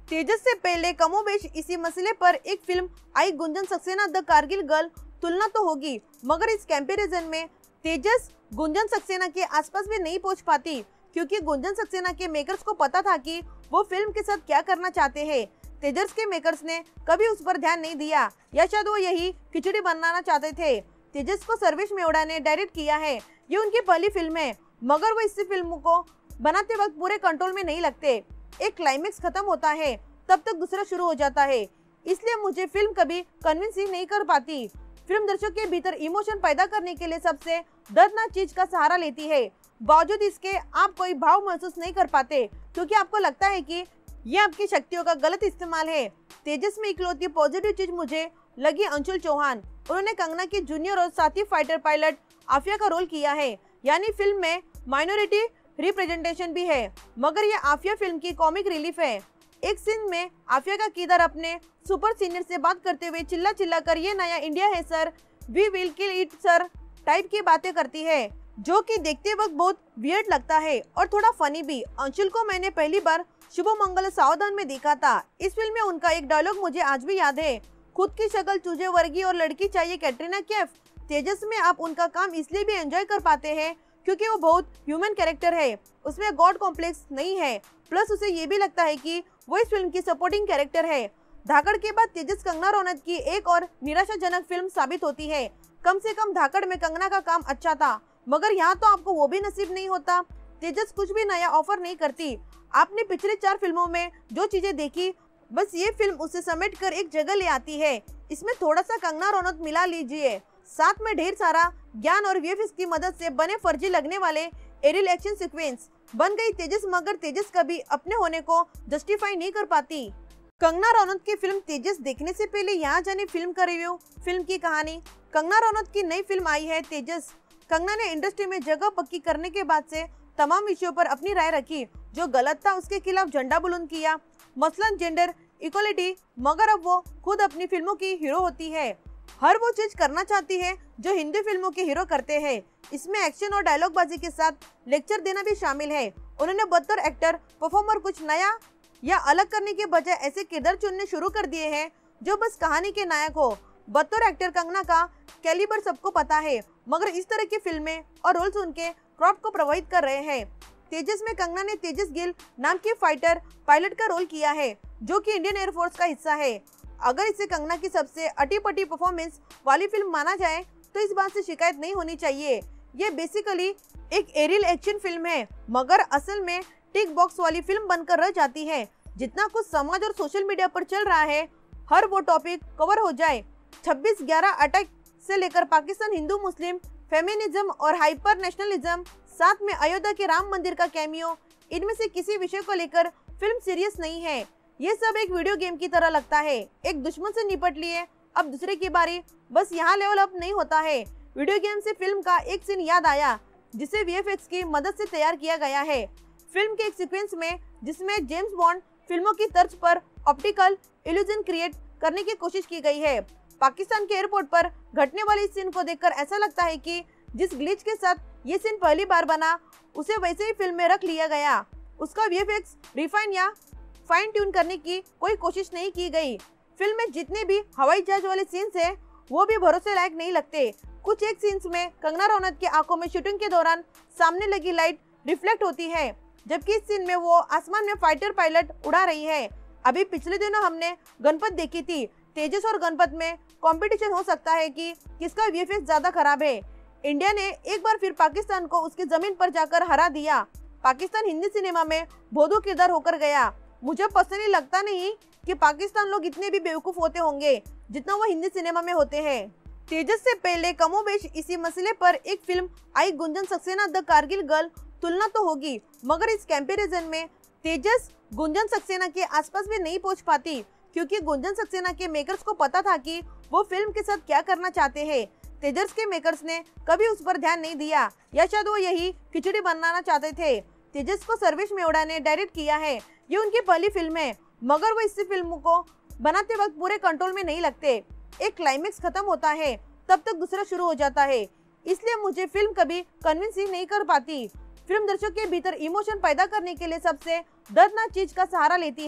तेजस से पहले कमोबेश इसी मसले पर एक फिल्म आई गुंजन सक्सेना द कारगिल गर्ल, तुलना तो होगी मगर इस कंपैरिजन में तेजस गुंजन सक्सेना के आसपास भी नहीं पहुंच पाती, क्योंकि गुंजन सक्सेना के मेकर्स को पता था कि वो फिल्म के साथ क्या करना चाहते हैं। तेजस के मेकर्स ने कभी उस पर ध्यान नहीं दिया, या शायद वो यही खिचड़ी बनाना चाहते थे। तेजस को सर्वेश मेवड़ा ने डायरेक्ट किया है, ये उनकी पहली फिल्म है, मगर वो इस फिल्म को बनाते वक्त पूरे कंट्रोल में नहीं लगते। एक क्लाइमेक्स खत्म होता है तब तक दूसरा शुरू हो जाता है, इसलिए मुझे फिल्म कभी कन्विंस ही नहीं कर पाती। फिल्म दर्शक के भीतर इमोशन पैदा करने के लिए सबसे दर्दनाक चीज का सहारा लेती है, बावजूद इसके आप कोई भाव महसूस नहीं कर पाते, क्योंकि आपको लगता है कि ये आपकी शक्तियों का गलत इस्तेमाल है। तेजस में इकलौती पॉजिटिव चीज मुझे लगी अंशुल चौहान। उन्होंने कंगना की जूनियर और साथी फाइटर पायलट आफिया का रोल किया है, यानी फिल्म में माइनॉरिटी रिप्रेजेंटेशन भी है, मगर ये आफिया फिल्म की कॉमिक रिलीफ है। एक सीन में आफिया का किरदार अपने सुपर सीनियर से बात करते हुए चिल्ला चिल्ला कर ये नया इंडिया है sir, we will kill it sir type की बातें करती है, जो कि देखते वक्त बहुत वियर्ड लगता है और थोड़ा फनी भी। अंशुल को मैंने पहली बार शुभ मंगल सावधान में देखा था। इस फिल्म में उनका एक डायलॉग मुझे आज भी याद है, खुद की शक्ल चूजे वर्गी और लड़की चाहिए कैटरीना कैफ। तेजस में आप उनका काम इसलिए भी एंजॉय कर पाते हैं क्योंकि वो बहुत ह्यूमन कैरेक्टर है, उसमें गॉड कॉम्प्लेक्स नहीं है, प्लस उसे ये भी लगता है कि वो इस फिल्म की सपोर्टिंग कैरेक्टर है। धाकड़ के बाद तेजस कंगना रनौत की एक और निराशाजनक फिल्म साबित होती है। कम से कम धाकड़ में कंगना का काम अच्छा था, मगर यहाँ तो आपको वो भी नसीब नहीं होता। तेजस कुछ भी नया ऑफर नहीं करती। आपने पिछले चार फिल्मों में जो चीजें देखी, बस ये फिल्म उसे समेट कर एक जगह ले आती है। इसमें थोड़ा सा कंगना रनौत मिला लीजिए, साथ में ढेर सारा ज्ञान और वीएफएक्स की मदद से बने फर्जी लगने वाले एरियल एक्शन सीक्वेंस बन गई तेजस, मगर तेजस कभी अपने होने को जस्टिफाई नहीं कर पाती। कंगना रनौत की फिल्म तेजस देखने से पहले यहाँ जाने फिल्म का रिव्यू, फिल्म की कहानी। कंगना रनौत की नई फिल्म आई है तेजस। कंगना ने इंडस्ट्री में जगह पक्की करने के बाद से तमाम विषयों पर अपनी राय रखी, जो गलत था उसके खिलाफ झंडा बुलंद किया, मसलन जेंडर इक्वलिटी, मगर अब वो खुद अपनी फिल्मों की हीरो होती है। हर वो चीज करना चाहती है जो हिंदी फिल्मों के हीरो करते हैं। इसमें एक्शन और डायलॉग बाजी के साथ लेक्चर देना भी शामिल है। उन्होंने बतौर एक्टर परफॉर्मर कुछ नया या अलग करने के बजाय ऐसे किरदार चुनने शुरू कर दिए हैं जो बस कहानी के नायक हो। बतौर एक्टर कंगना का कैलिबर सबको पता है, मगर इस तरह की फिल्में और रोल्स उनके क्रॉप को प्रभावित कर रहे हैं। तेजस में कंगना ने तेजस गिल नाम की फाइटर पायलट का रोल किया है, जो कि इंडियन एयरफोर्स का हिस्सा है। अगर इसे कंगना की सबसे अटी-पटी परफॉर्मेंस वाली फिल्म माना जाए तो इस बात से शिकायत नहीं होनी चाहिए। ये बेसिकली एक एरियल एक्शन फिल्म है, मगर असल में टिक बॉक्स वाली फिल्म बनकर रह जाती है। जितना कुछ समाज और सोशल मीडिया पर चल रहा है, हर वो टॉपिक कवर हो जाए। छब्बीस ग्यारह अटैक से लेकर पाकिस्तान हिंदू मुस्लिम फेमिनिज्म और हाइपर नेशनलिज्म, साथ में अयोध्या के राम मंदिर का कैमियो, इनमें से किसी विषय को लेकर फिल्म सीरियस नहीं है। ये सब एक वीडियो गेम की तरह लगता है, एक दुश्मन से निपट लिए अब दूसरे की बारी, बस यहाँ लेवल अप नहीं होता है। वीडियो गेम से फिल्म का एक सीन याद आया जिसे वीएफएक्स की मदद से तैयार किया गया है। फिल्म के एक सीक्वेंस में जिसमें जेम्स बॉन्ड फिल्मों की तर्ज पर ऑप्टिकल इल्यूजन क्रिएट करने की कोशिश की गई है। पाकिस्तान के एयरपोर्ट पर घटने वाली इस सीन को देखकर ऐसा लगता है कि जिस ग्लिच के साथ ये सीन पहली बार बना, उसे वैसे ही फिल्म में रख लिया गया। उसका वीएफएक्स रिफाइन या फाइन ट्यून करने की कोई कोशिश नहीं की गई। फिल्म में जितने भी हवाई जहाज वाले सीन्स हैं, वो भी भरोसे लायक नहीं लगते। कुछ एक सीन्स में कंगना रनौत की आंखों में शूटिंग के दौरान सामने लगी लाइट रिफ्लेक्ट होती है, जबकि इस सीन में वो आसमान में फाइटर पायलट उड़ा रही है। अभी पिछले दिनों हमने गणपत देखी थी। तेजस और गणपत में कंपटीशन हो सकता है कि किसका वीएफएक्स ज्यादा खराब है। इंडिया ने एक बार फिर पाकिस्तान को उसकी जमीन पर जाकर हरा दिया। पाकिस्तान हिंदी सिनेमा में भोदू किरदार होकर गया। मुझे पर्सनली लगता नहीं कि पाकिस्तान लोग इतने भी बेवकूफ होते होंगे जितना वो हिंदी सिनेमा में होते हैं। तेजस से पहले कमोबेश इसी मसले पर एक फिल्म आई गुंजन सक्सेना द कारगिल गर्ल, तुलना तो होगी, मगर इस कंपैरिजन में तेजस गुंजन सक्सेना के आसपास भी नहीं पहुंच पाती, क्योंकि गुंजन सक्सेना के मेकर्स को पता था कि वो फिल्म के साथ क्या करना चाहते हैं। तेजस के मेकर्स ने कभी उस पर ध्यान नहीं दिया, या शायद वो यही खिचड़ी बनाना चाहते थे। तेजस को सर्वेश मेवड़ा ने डायरेक्ट किया है, ये उनकी पहली फिल्म है, मगर वो इस फिल्म को बनाते वक्त पूरे कंट्रोल में नहीं लगते। एक क्लाइमेक्स खत्म होता है तब तक दूसरा शुरू हो जाता है, इसलिए मुझे फिल्म कभी कन्विंस ही नहीं कर पाती। फिल्म दर्शक के भीतर इमोशन पैदा करने के लिए सबसे दर्दनाक चीज का सहारा लेती है,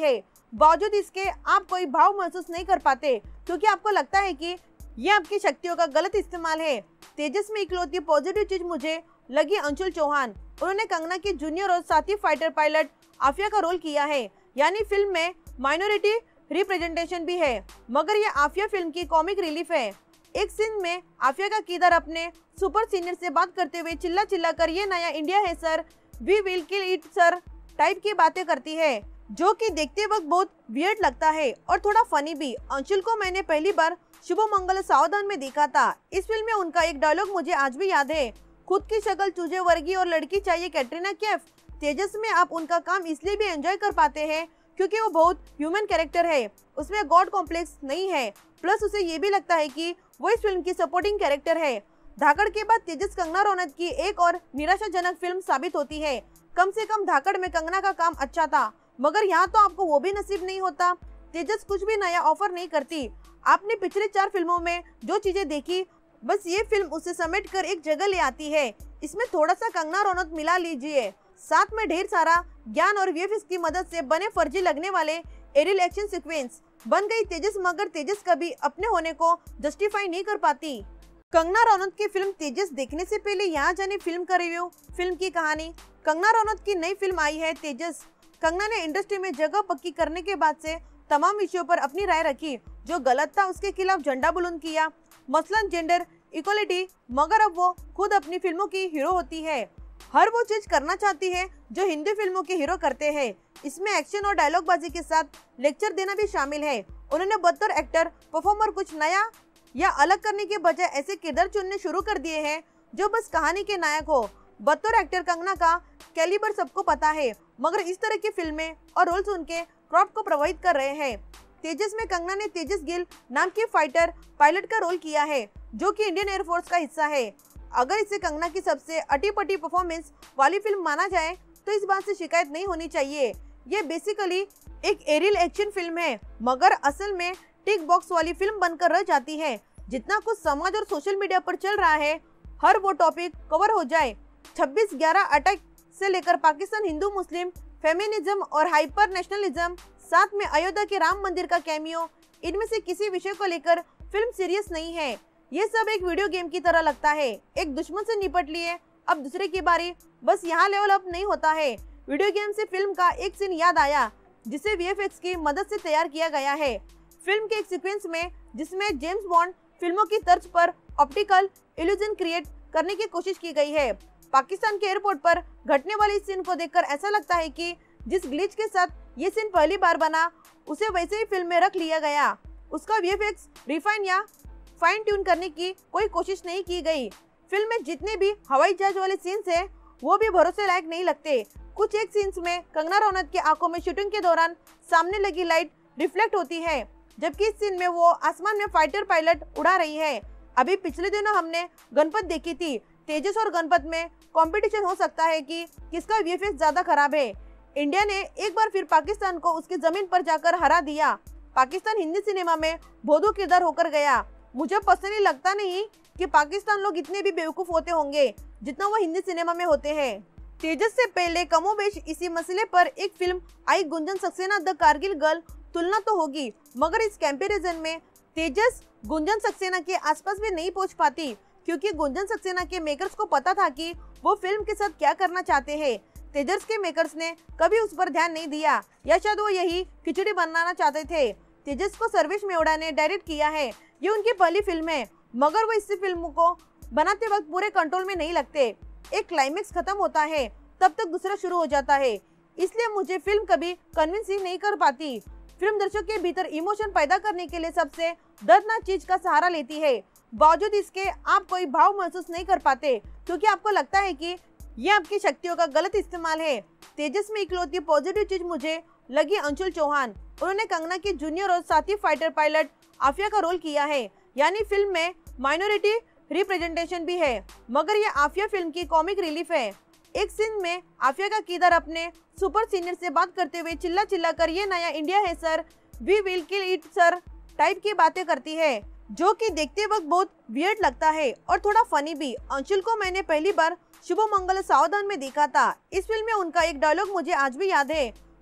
बावजूद इसके आप कोई भाव महसूस नहीं कर पाते क्योंकि आपको लगता है कि यह आपकी शक्तियों का गलत इस्तेमाल है। तेजस में इकलौती पॉजिटिव चीज मुझे लगी अंशुल चौहान। उन्होंने कंगना की जूनियर और साथी फाइटर पायलट आफिया का रोल किया है, यानी फिल्म में माइनॉरिटी रिप्रेजेंटेशन भी है, मगर यह आफिया फिल्म की कॉमिक रिलीफ है। एक सीन में आफिया का किरदार अपने सुपर सीनियर से बात करते हुए चिल्ला चिल्ला कर ये नया इंडिया है sir, we will kill it sir type की बातें करती है, जो कि देखते वक्त बहुत वियर्ड लगता है और थोड़ा फनी भी। अंशुल को मैंने पहली बार शुभ मंगल सावधान में देखा था। इस फिल्म में उनका एक डायलॉग मुझे आज भी याद है, खुद की शक्ल चूजे वर्गी और लड़की चाहिए कैटरीना कैफ। तेजस में आप उनका काम इसलिए भी एंजॉय कर पाते हैं क्योंकि वो बहुत ह्यूमन कैरेक्टर है, उसमें गॉड कॉम्प्लेक्स नहीं है, प्लस उसे ये भी लगता है कि वो इस फिल्म की सपोर्टिंग कैरेक्टर है। धाकड़ के बाद तेजस कंगना रनौत की एक और निराशाजनक फिल्म साबित होती है। कम से कम धाकड़ में कंगना का काम अच्छा था, मगर यहाँ तो आपको वो भी नसीब नहीं होता। तेजस कुछ भी नया ऑफर नहीं करती। आपने पिछले चार फिल्मों में जो चीजें देखी, बस ये फिल्म उसे समेट कर एक जगह ले आती है। इसमें थोड़ा सा कंगना रनौत मिला लीजिए, साथ में ढेर सारा ज्ञान और वीएफएक्स की मदद से बने फर्जी लगने वाले एरियल एक्शन सीक्वेंस बन गई तेजस, मगर तेजस कभी अपने होने को जस्टिफाई नहीं कर पाती। कंगना रनौत की फिल्म तेजस देखने से पहले यहाँ जाने फिल्म का रिव्यू, फिल्म की कहानी। कंगना रनौत की नई फिल्म आई है तेजस। कंगना ने इंडस्ट्री में जगह पक्की करने के बाद से तमाम विषयों पर अपनी राय रखी, जो गलत था उसके खिलाफ झंडा बुलंद किया, मसलन जेंडर इक्वलिटी, मगर अब वो खुद अपनी फिल्मों की हीरो होती है। हर वो चीज करना चाहती है जो हिंदी फिल्मों के हीरो करते हैं। इसमें एक्शन और डायलॉग बाजी के साथ लेक्चर देना भी शामिल है। उन्होंने बतौर एक्टर परफॉर्मर कुछ नया या अलग करने के बजाय ऐसे किरदार चुनने शुरू कर दिए हैं जो बस कहानी के नायक हो। बतौर एक्टर कंगना का कैलिबर सबको पता है, मगर इस तरह की फिल्में और रोल्स उनके क्राफ्ट को प्रभावित कर रहे हैं। तेजस में कंगना ने तेजस गिल नाम की फाइटर पायलट का रोल किया है, जो कि इंडियन एयरफोर्स का हिस्सा है। अगर इसे कंगना की सबसे अटी-पटी परफॉर्मेंस वाली फिल्म माना जाए तो इस बात से शिकायत नहीं होनी चाहिए। ये बेसिकली एक एरियल एक्शन फिल्म है, मगर असल में टिक बॉक्स वाली फिल्म बनकर रह जाती है। जितना कुछ समाज और सोशल मीडिया पर चल रहा है, हर वो टॉपिक कवर हो जाए। छब्बीस ग्यारह अटैक से लेकर पाकिस्तान हिंदू मुस्लिम फेमिनिज्म और हाइपर नेशनलिज्म, साथ में अयोध्या के राम मंदिर का कैमियो, इनमें से किसी विषय को लेकर फिल्म सीरियस नहीं है। ये सब एक वीडियो गेम की तरह लगता है। एक दुश्मन से निपट लिए, अब दूसरे की बारी, बस यहाँ लेवल अप नहीं होता है। वीडियो गेम से फिल्म का एक सीन याद आया जिसे वीएफएक्स की मदद से तैयार किया गया है। फिल्म के एक सीक्वेंस में जिसमें जेम्स बॉन्ड फिल्मों की तर्ज पर ऑप्टिकल इल्यूजन क्रिएट करने की कोशिश की गई है। पाकिस्तान के एयरपोर्ट पर घटने वाली इस सीन को देखकर ऐसा लगता है कि जिस ग्लिच के साथ ये सीन पहली बार बना, उसे वैसे ही फिल्म में रख लिया गया। उसका वीएफएक्स रिफाइन या फाइन ट्यून करने की कोई कोशिश नहीं की गई। फिल्म में जितने भी हवाई जहाज वाले सीन्स हैं, वो भी भरोसे लायक नहीं लगते। कुछ एक सीन्स में कंगना रनौत की आंखों में शूटिंग के दौरान सामने लगी लाइट रिफ्लेक्ट होती है, जबकि इस सीन में वो आसमान में फाइटर पायलट उड़ा रही है। अभी पिछले दिनों हमने गणपत देखी थी। तेजस और गणपत में कंपटीशन हो सकता है कि किसका वीएफएक्स ज्यादा खराब है। इंडिया ने एक बार फिर पाकिस्तान को उसकी जमीन पर जाकर हरा दिया। पाकिस्तान हिंदी सिनेमा में भोदू किरदार होकर गया। मुझे पर्सनली लगता नहीं कि पाकिस्तान लोग इतने भी बेवकूफ होते होंगे जितना वो हिंदी सिनेमा में होते हैं। तेजस से पहले कमोबेश इसी मसले पर एक फिल्म आई, गुंजन सक्सेना द कारगिल गर्ल। तुलना तो होगी, मगर इस कंपैरिजन में तेजस गुंजन सक्सेना के आसपास भी नहीं पहुंच पाती, क्योंकि गुंजन सक्सेना के मेकर्स को पता था कि वो फिल्म के साथ क्या करना चाहते हैं। तेजस के मेकर्स ने कभी उस पर ध्यान नहीं दिया, या शायद वो यही खिचड़ी बनाना चाहते थे। तेजस को सर्वेश मेवड़ा ने डायरेक्ट किया है। ये उनकी पहली फिल्म है, मगर वो इस फिल्म को बनाते वक्त पूरे कंट्रोल में नहीं लगते। एक क्लाइमेक्स खत्म होता है, तब तक दूसरा शुरू हो जाता है, इसलिए मुझे फिल्म कभी कन्विंस ही नहीं कर पाती। फिल्म दर्शक के भीतर इमोशन पैदा करने के लिए सबसे दर्दनाक चीज का सहारा लेती है। बावजूद इसके आप कोई भाव महसूस नहीं कर पाते, क्योंकि आपको लगता है कि यह आपकी शक्तियों का गलत इस्तेमाल है। तेजस में इकलौती पॉजिटिव चीज मुझे लगी अंशुल चौहान। उन्होंने कंगना की जूनियर और साथी फाइटर पायलट आफिया का रोल किया है, यानी फिल्म में माइनॉरिटी रिप्रेजेंटेशन भी है, मगर यह आफिया फिल्म की कॉमिक रिलीफ है। एक सीन में आफिया का किरदार अपने सुपर सीनियर से बात करते हुए चिल्ला चिल्ला कर ये नया इंडिया है sir, we will kill it sir type की बातें करती है, जो कि देखते वक्त बहुत वियर्ड लगता है और थोड़ा फनी भी। अंशुल को मैंने पहली बार शुभ मंगल सावधान में देखा था। इस फिल्म में उनका एक डायलॉग मुझे आज भी याद है,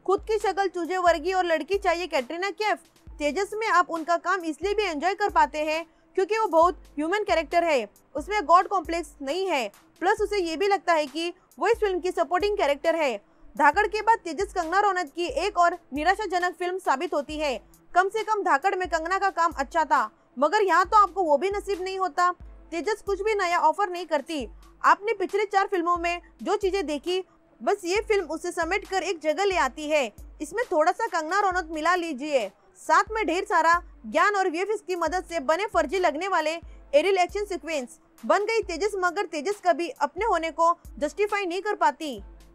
खुद की शक्ल चूजे वर्गी और लड़की चाहिए कैटरीना कैफ। तेजस में आप उनका काम इसलिए भी एंजॉय कर पाते हैं क्योंकि वो बहुत ह्यूमन कैरेक्टर है, उसमें गॉड कॉम्प्लेक्स नहीं है, प्लस उसे ये भी लगता है कि वो इस फिल्म की सपोर्टिंग कैरेक्टर है। धाकड़ के बाद तेजस कंगना रनौत की एक और निराशाजनक फिल्म साबित होती है। कम से कम धाकड़ में कंगना का काम अच्छा था, मगर यहाँ तो आपको वो भी नसीब नहीं होता। तेजस कुछ भी नया ऑफर नहीं करती। आपने पिछले चार फिल्मों में जो चीजें देखी, बस ये फिल्म उसे समेट कर एक जगह ले आती है। इसमें थोड़ा सा कंगना रनौत मिला लीजिए, साथ में ढेर सारा ज्ञान और वीएफएक्स की मदद से बने फर्जी लगने वाले एरियल एक्शन सीक्वेंस बन गई तेजस, मगर तेजस कभी अपने होने को जस्टिफाई नहीं कर पाती।